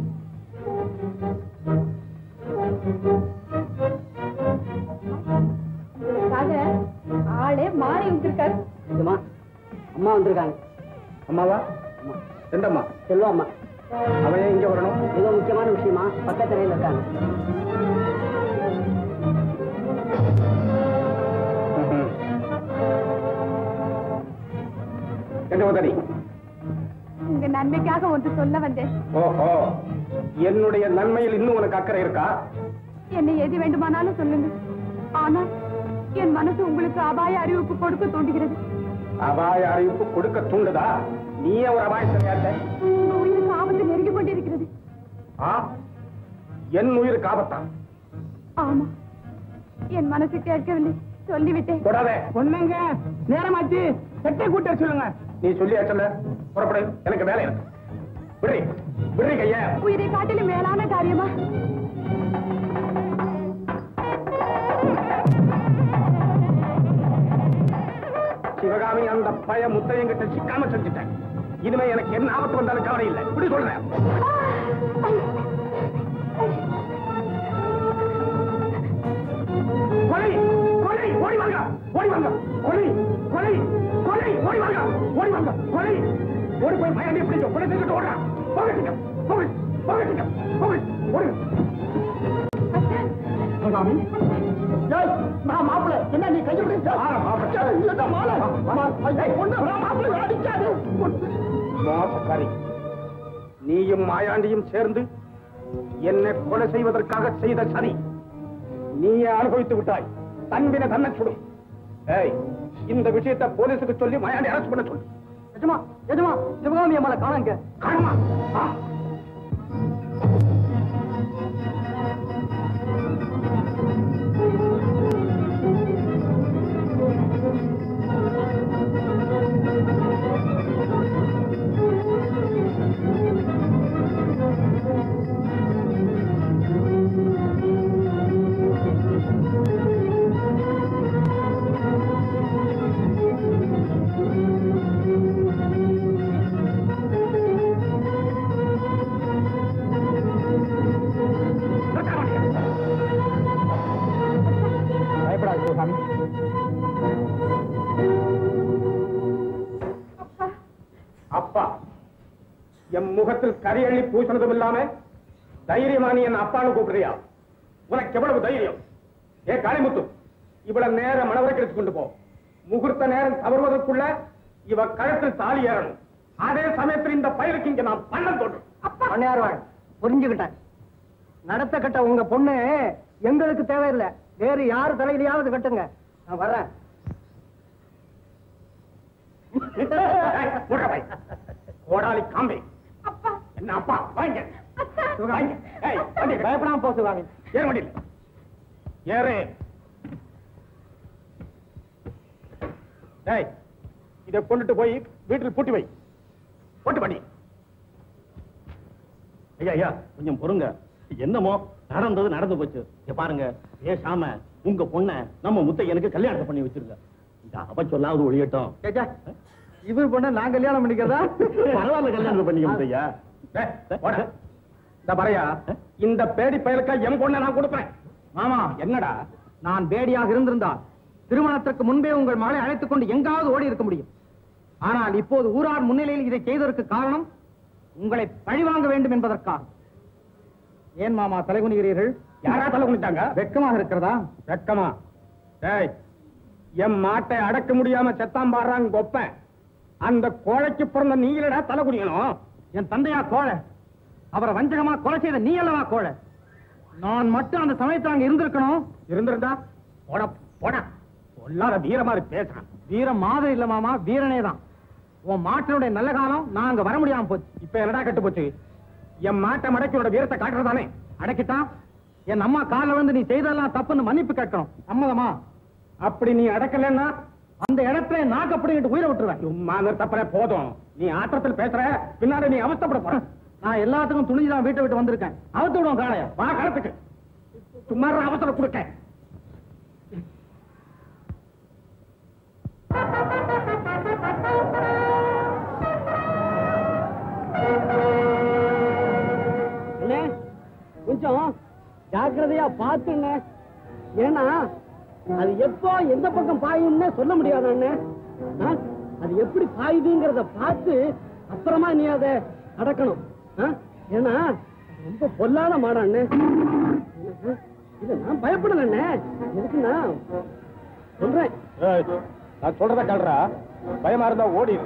ஆளே மாறி வந்திருக்காரு.
அம்மா வந்திருக்காங்க.
அம்மாவா? ரெண்டம்மா.
செல்வா அம்மா.
அவன் இங்க வரணும்.
ஏதோ முக்கியமான விஷயமா பக்கத்துறையில் இருக்காங்க.
என்ன உதவி?
உங்க நன்மைக்காக ஒன்று சொல்ல வந்தேன்.
ஓஹோ, என்னுடைய நன்மையில் இன்னும் உனக்கு அக்கறை இருக்கா?
என்னை எது வேண்டுமானாலும் சொல்லுங்க. ஆனா என் மனசு உங்களுக்கு அபாய அறிவிப்பு கொடுக்க தூண்டுகிறது.
அபாய அறிவிப்பு கொடுக்க தூண்டுதா? நீயே ஒரு அபாயத்தை.
உங்க உயிருக்கு ஆபத்து நெருங்கி கொண்டிருக்கிறது.
என் உயிருக்கு ஆபத்தான்?
ஆமா, என் மனசு கேட்கவில்லை, சொல்லிவிட்டேன்.
தொடாதே.
பொண்ணுங்க, நேரமாச்சு. செட்டை கூட்ட சொல்லுங்க.
நீ சொல்லியா சொல்ல? புறப்படு, எனக்கு வேலை இருக்கு. விடுறி விடுறி கைய.
உயிரை காட்டிலும் மேலான காரியமா?
சிவகாமி, அந்த பய முத்தையங்கிட்ட சிக்காம செஞ்சுட்டேன். இனிமே எனக்கு என்ன ஆபத்து வந்தாலும் கவலை இல்லை. இப்படி சொல்றேன். கொலை ஓடி போய் மயாண்டி பிடிச்ச கொலை செஞ்சுட்டு ஓடுறான். போகட்டுங்க போகட்டுங்க ஓடுங்க. சாமி நான் மாப்பிள்ள என்ன நீ கையை விடுங்க. மோசக்காரி, நீயும் மாயாண்டியும் சேர்ந்து என்னை கொலை செய்வதற்காக செய்த சதி நீயே அனுபவித்து விட்டாய். தன்வின தன்னை சுடும். ஏய், இந்த விஷயத்தை போலீஸுக்கு சொல்லி மாயாண்டி அரெஸ்ட் பண்ண சொல்லு.
எஜமா எஜமா சிவகாமி அம்மாளை காணுங்க.
காணுமா? அப்பா, என் முகத்தில் கரியள்ளி பூசினதும் இல்லாம தைரியமா நீ என்ன அப்பான்னு கூப்பிடுறியா? உனக்கு எவ்வளவு தைரியம்? ஏ காளிமுத்து, இவ்வளவு நேரம் மணவரைக்கு எடுத்து கொண்டு போ. முகூர்த்த நேரம் தவறுவதற்குள்ள இவ கழுத்தில் தாலி ஏறணும். அதே சமயத்தில் இந்த பயலுக்கு இங்க நான் பள்ளம் தோன்றும்.
பண்ணையார்வாள் புரிஞ்சுக்கிட்டேன். நடத்த கட்ட உங்க பொண்ணு எங்களுக்கு தேவையில்லை. வேறு யாரு தலையிலையாவது கட்டுங்க. நான் வரேன்.
கோடாலி காம்பே என்ன அப்பா வாங்க.
பயப்படாம போ சிவாமி.
ஏற வண்டியில் ஏறு. இதை கொண்டுட்டு போய் வீட்டில் பூட்டி வை. போட்டு பண்ணி.
ஐயா ஐயா கொஞ்சம் பொறுங்க. என்னமோ நடந்தது நடந்து போச்சு. பாருங்க, பேசாம உங்க பொண்ண நம்ம முத்தையனுக்கு கல்யாணத்தை பண்ணி வச்சிருங்க. இந்த அவ சொல்லாவது ஒழியட்டும்.
இவர் பொண்ண நான் கல்யாணம் பண்ணிக்கிறதா?
பரவாயில்ல, கல்யாணம் பண்ணிக்க முத்தையா.
இந்த பறையா, இந்த பேடி பயலுக்கா என் பொண்ணை நான் கொடுப்பேன்.
மாமா,
என்னடா?
நான் பேடியாக இருந்திருந்தால் திருமணத்திற்கு முன்பே உங்கள் மகளை அழைத்துக் கொண்டு எங்காவது ஓடி இருக்க முடியும். ஆனால் இப்போது ஊரார் முன்னிலையில் இதை செய்ததற்கு காரணம் உங்களை பழிவாங்க வேண்டும் என்பதற்காக. ஏன் மாமா தலைகுனிகிறீர்கள்?
யாரா தலை குனிட்டாங்க?
வெட்கமாக இருக்கிறதா?
வெட்கமா? என் மாட்டை அடக்க முடியாம செத்தாம் பாடுறாங்க கொப்ப. அந்த கோழைக்கு பிறந்த நீங்களடா தலை குனியணும்.
என் தந்தையா கோழை? அவரை வஞ்சகமா கொலை செய்த நீ அல்லவா கோழை? நான் மட்டும் அந்த சமயத்தில் அங்க இருந்திருக்கணும்.
இருந்திருந்தா போட போட சொல்லாத வீர மாதிரி பேசுறான்.
வீரம் மாதிரி இல்ல மாமா, வீரனே தான். உன் மாட்டினுடைய நல்ல காலம் நான் அங்க வர முடியாம போச்சு.
இப்ப என்னடா கட்டு போச்சு? என் மாட்டை மடக்கியோட வீரத்தை காட்டுறதானே?
அடக்கிட்டான். என் அம்மா காலில் வந்து நீ செய்தெல்லாம் தப்புன்னு மன்னிப்பு கேட்கணும். சம்மதமா?
அப்படி நீ அடக்கலன்னா
அந்த இடத்துல நாக்கு அப்படிங்கிட்டு உயிரை விட்டுருவேன்.
சும்மா தப்பற போதும். நீ ஆத்திரத்தில் பேசுற, பின்னாடி நீ அவஸ்தைப்பட போற.
நான் எல்லாத்துக்கும் துணிஞ்சுதான் வீட்டை விட்டு வந்திருக்கேன். அவத்து விடுவோம் காளைய.
வா காலத்துக்கு. சும்மா அவசரம் கொடுக்க.
கொஞ்சம் ஜாக்கிரதையா பாத்துங்க. ஏன்னா அது எப்போ எந்த பக்கம் பாயும்னு சொல்ல முடியாது அண்ணே. அது எப்படி பாயுதுங்கிறத பார்த்து அப்புறமா நீ அதை அடக்கணும். ஏன்னா ரொம்ப பொல்லாத மாடம் அண்ணே. இல்ல நான் பயப்படல அண்ணே. எதுக்குன்னா சொல்றேன்.
நான் சொல்றத கல்றா. பயமா இருந்தா ஓடிடு.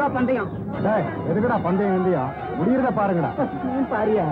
பந்தயம்.
எதுக்குடா பந்தயம் இல்லையா? முடியறத பாருங்கடா.
பாரியா?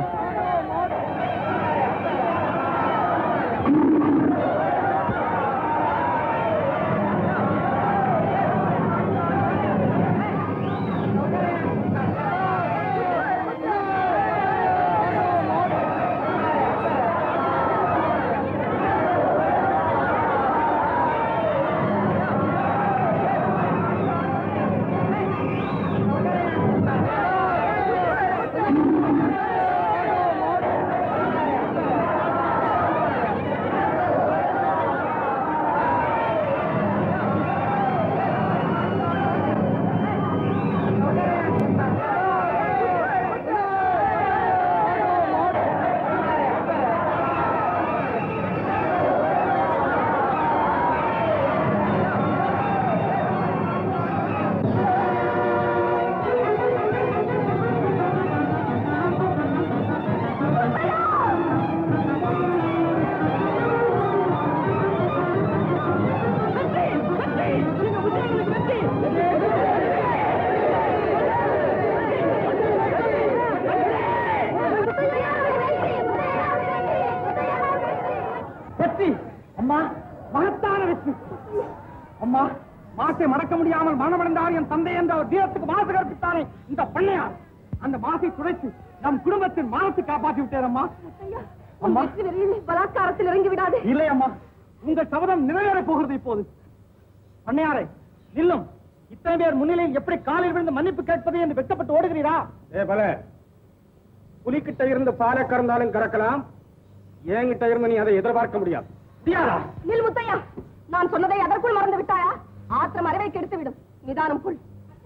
அம்மா, மகத்தான வெற்றி. அம்மா, மாசை மறக்க முடியாமல் மரணமடைந்தார் என் தந்தை என்ற ஒரு தீரத்துக்கு மாசு கற்பித்தானே இந்த பண்ணையார். அந்த மாசை துடைத்து நம் குடும்பத்தின் மானத்தை காப்பாற்றி விட்டேன் அம்மா. அம்மா,
பலாத்காரத்தில் இறங்கி விடாது.
இல்லை அம்மா, உங்கள் சபதம் நிறைவேறப் போகிறது இப்போது. பண்ணையாரே, நில்லும். இத்தனை பேர் முன்னிலையில் எப்படி காலில் விழுந்து மன்னிப்பு கேட்பது என்று வெட்டப்பட்டு ஓடுகிறீரா?
பல புலிக்கிட்ட இருந்து பாலை கறந்தாலும் கறக்கலாம், என்கிட்ட இருந்து நீ அதை எதிர்பார்க்க முடியாது.
நில் முத்தையா, நான் சொன்னதை அதற்குள் மறந்து விட்டாயா? ஆத்திரம் அறிவை கெடுத்து விடும். நிதானம் கொள்.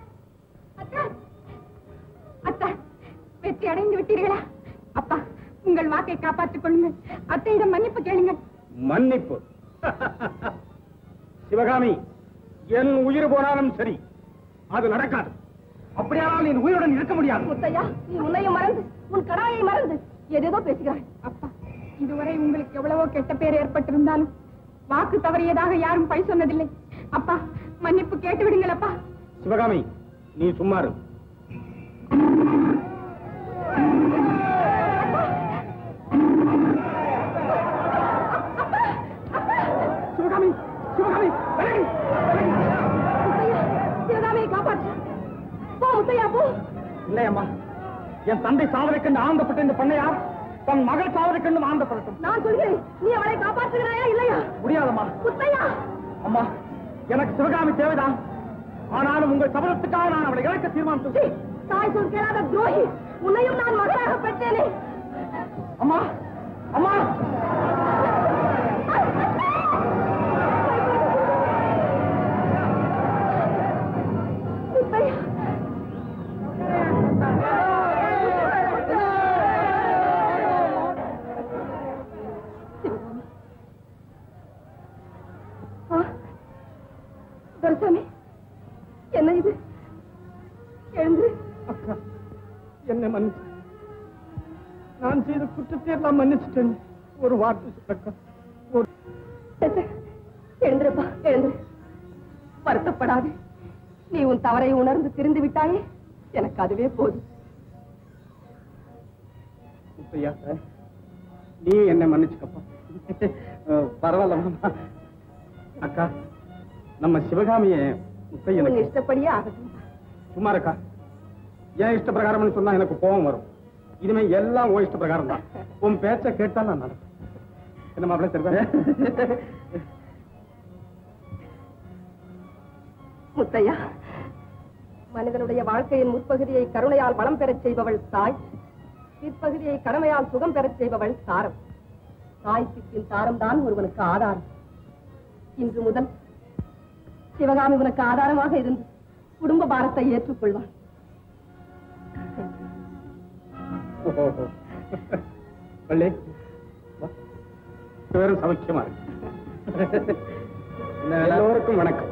அத்தா, வெற்றி அடைந்து விட்டீர்களா? அப்பா, உங்கள் வாக்கை காப்பாற்றிக் கொள்ளுங்கள். அத்தையிடம் மன்னிப்பு கேளுங்கள்.
மன்னிப்பு? சிவகாமி, என் உயிர் போனாலும் சரி, அது நடக்காது.
அப்படியானால் நீ உயிருடன் இருக்க முடியாது.
முத்தையா, நீ உன்னையும் மறந்து உன் கடாயை மறந்து ஏதேதோ பேசுகிறாய்.
அப்பா, இதுவரை உங்களுக்கு எவ்வளவோ கெட்ட பேர் ஏற்பட்டிருந்தாலும் வாக்கு தவறியதாக யாரும் பழி சொன்னதில்லை. அப்பா, மன்னிப்பு கேட்டு விடுங்கள் அப்பா.
சிவகாமி, நீ சும்மா இரு.
சிவகாமி, சிவகாமி,
சிவகாமியை காப்பாற்று. போ முத்தையா, போ.
இல்லை அம்மா, என் தந்தை சாவதைக் கண்டு ஆனந்தப்பட்ட இந்த பண்ணையார் தன் மகள் சாவதைக் கண்டு ஆனந்தப்படட்டும்.
நான் சொல்கிறேன், நீ அவளை காப்பாற்றுகிறாயா இல்லையா?
முடியாதம்மா.
முத்தையா,
அம்மா, எனக்கு சிவகாமி தேவைதான். ஆனாலும் உங்கள் சபதத்துக்காக நான் அவளை இழக்க தீர்மானித்தேன்.
தாய் சொல் கேளாத துரோகி, உன்னையும் நான் மகளாக பெற்றேனே.
அம்மா, அம்மா,
முத்தையா, தர்சனி, என்ன இது? எழுந்து.
அக்கா, என்னை மன்னிச்சு. நான் செய்த குற்றத்தை எல்லாம் மன்னிச்சுட்டேன். ஒரு வார்த்தை சொல்லக்கா.
எழுந்திருப்பா, எழுந்து. வருத்தப்படாது. நீ உன் தவறை உணர்ந்து திருந்து விட்டாயே, எனக்கு அதுவே போதும்.
முத்தையா, நீ என்னை மன்னிச்சுக்கப்பா. பரவாயில்ல அக்கா. நம்ம சிவகாமிய
உன் இஷ்டப்படியே ஆகட்டும்.
சும்மா இருக்கா. என் இஷ்ட பிரகாரம் சொன்னா எனக்கு கோபம் வரும். இனிமே எல்லாம் உன் இஷ்ட பிரகாரம் தான். உன் பேச்ச கேட்டா நான் நடக்கும். என்ன மாப்பிள்ளை தெரியுமா?
முத்தையா, மனிதனுடைய வாழ்க்கையின் முற்பகுதியை கருணையால் வளம் பெறச் செய்பவள் தாய், பிற்பகுதியை கடமையால் சுகம் பெறச் செய்பவள் தாரம். தாய் சித்தின் தாரம் தான் ஒருவனுக்கு ஆதாரம். இன்று முதல் சிவகாமி உனக்கு ஆதாரமாக இருந்து குடும்ப பாரத்தை ஏற்றுக்கொள்வான்.
பள்ளி சௌக்கியமா இருக்கு. எல்லோருக்கும் வணக்கம்.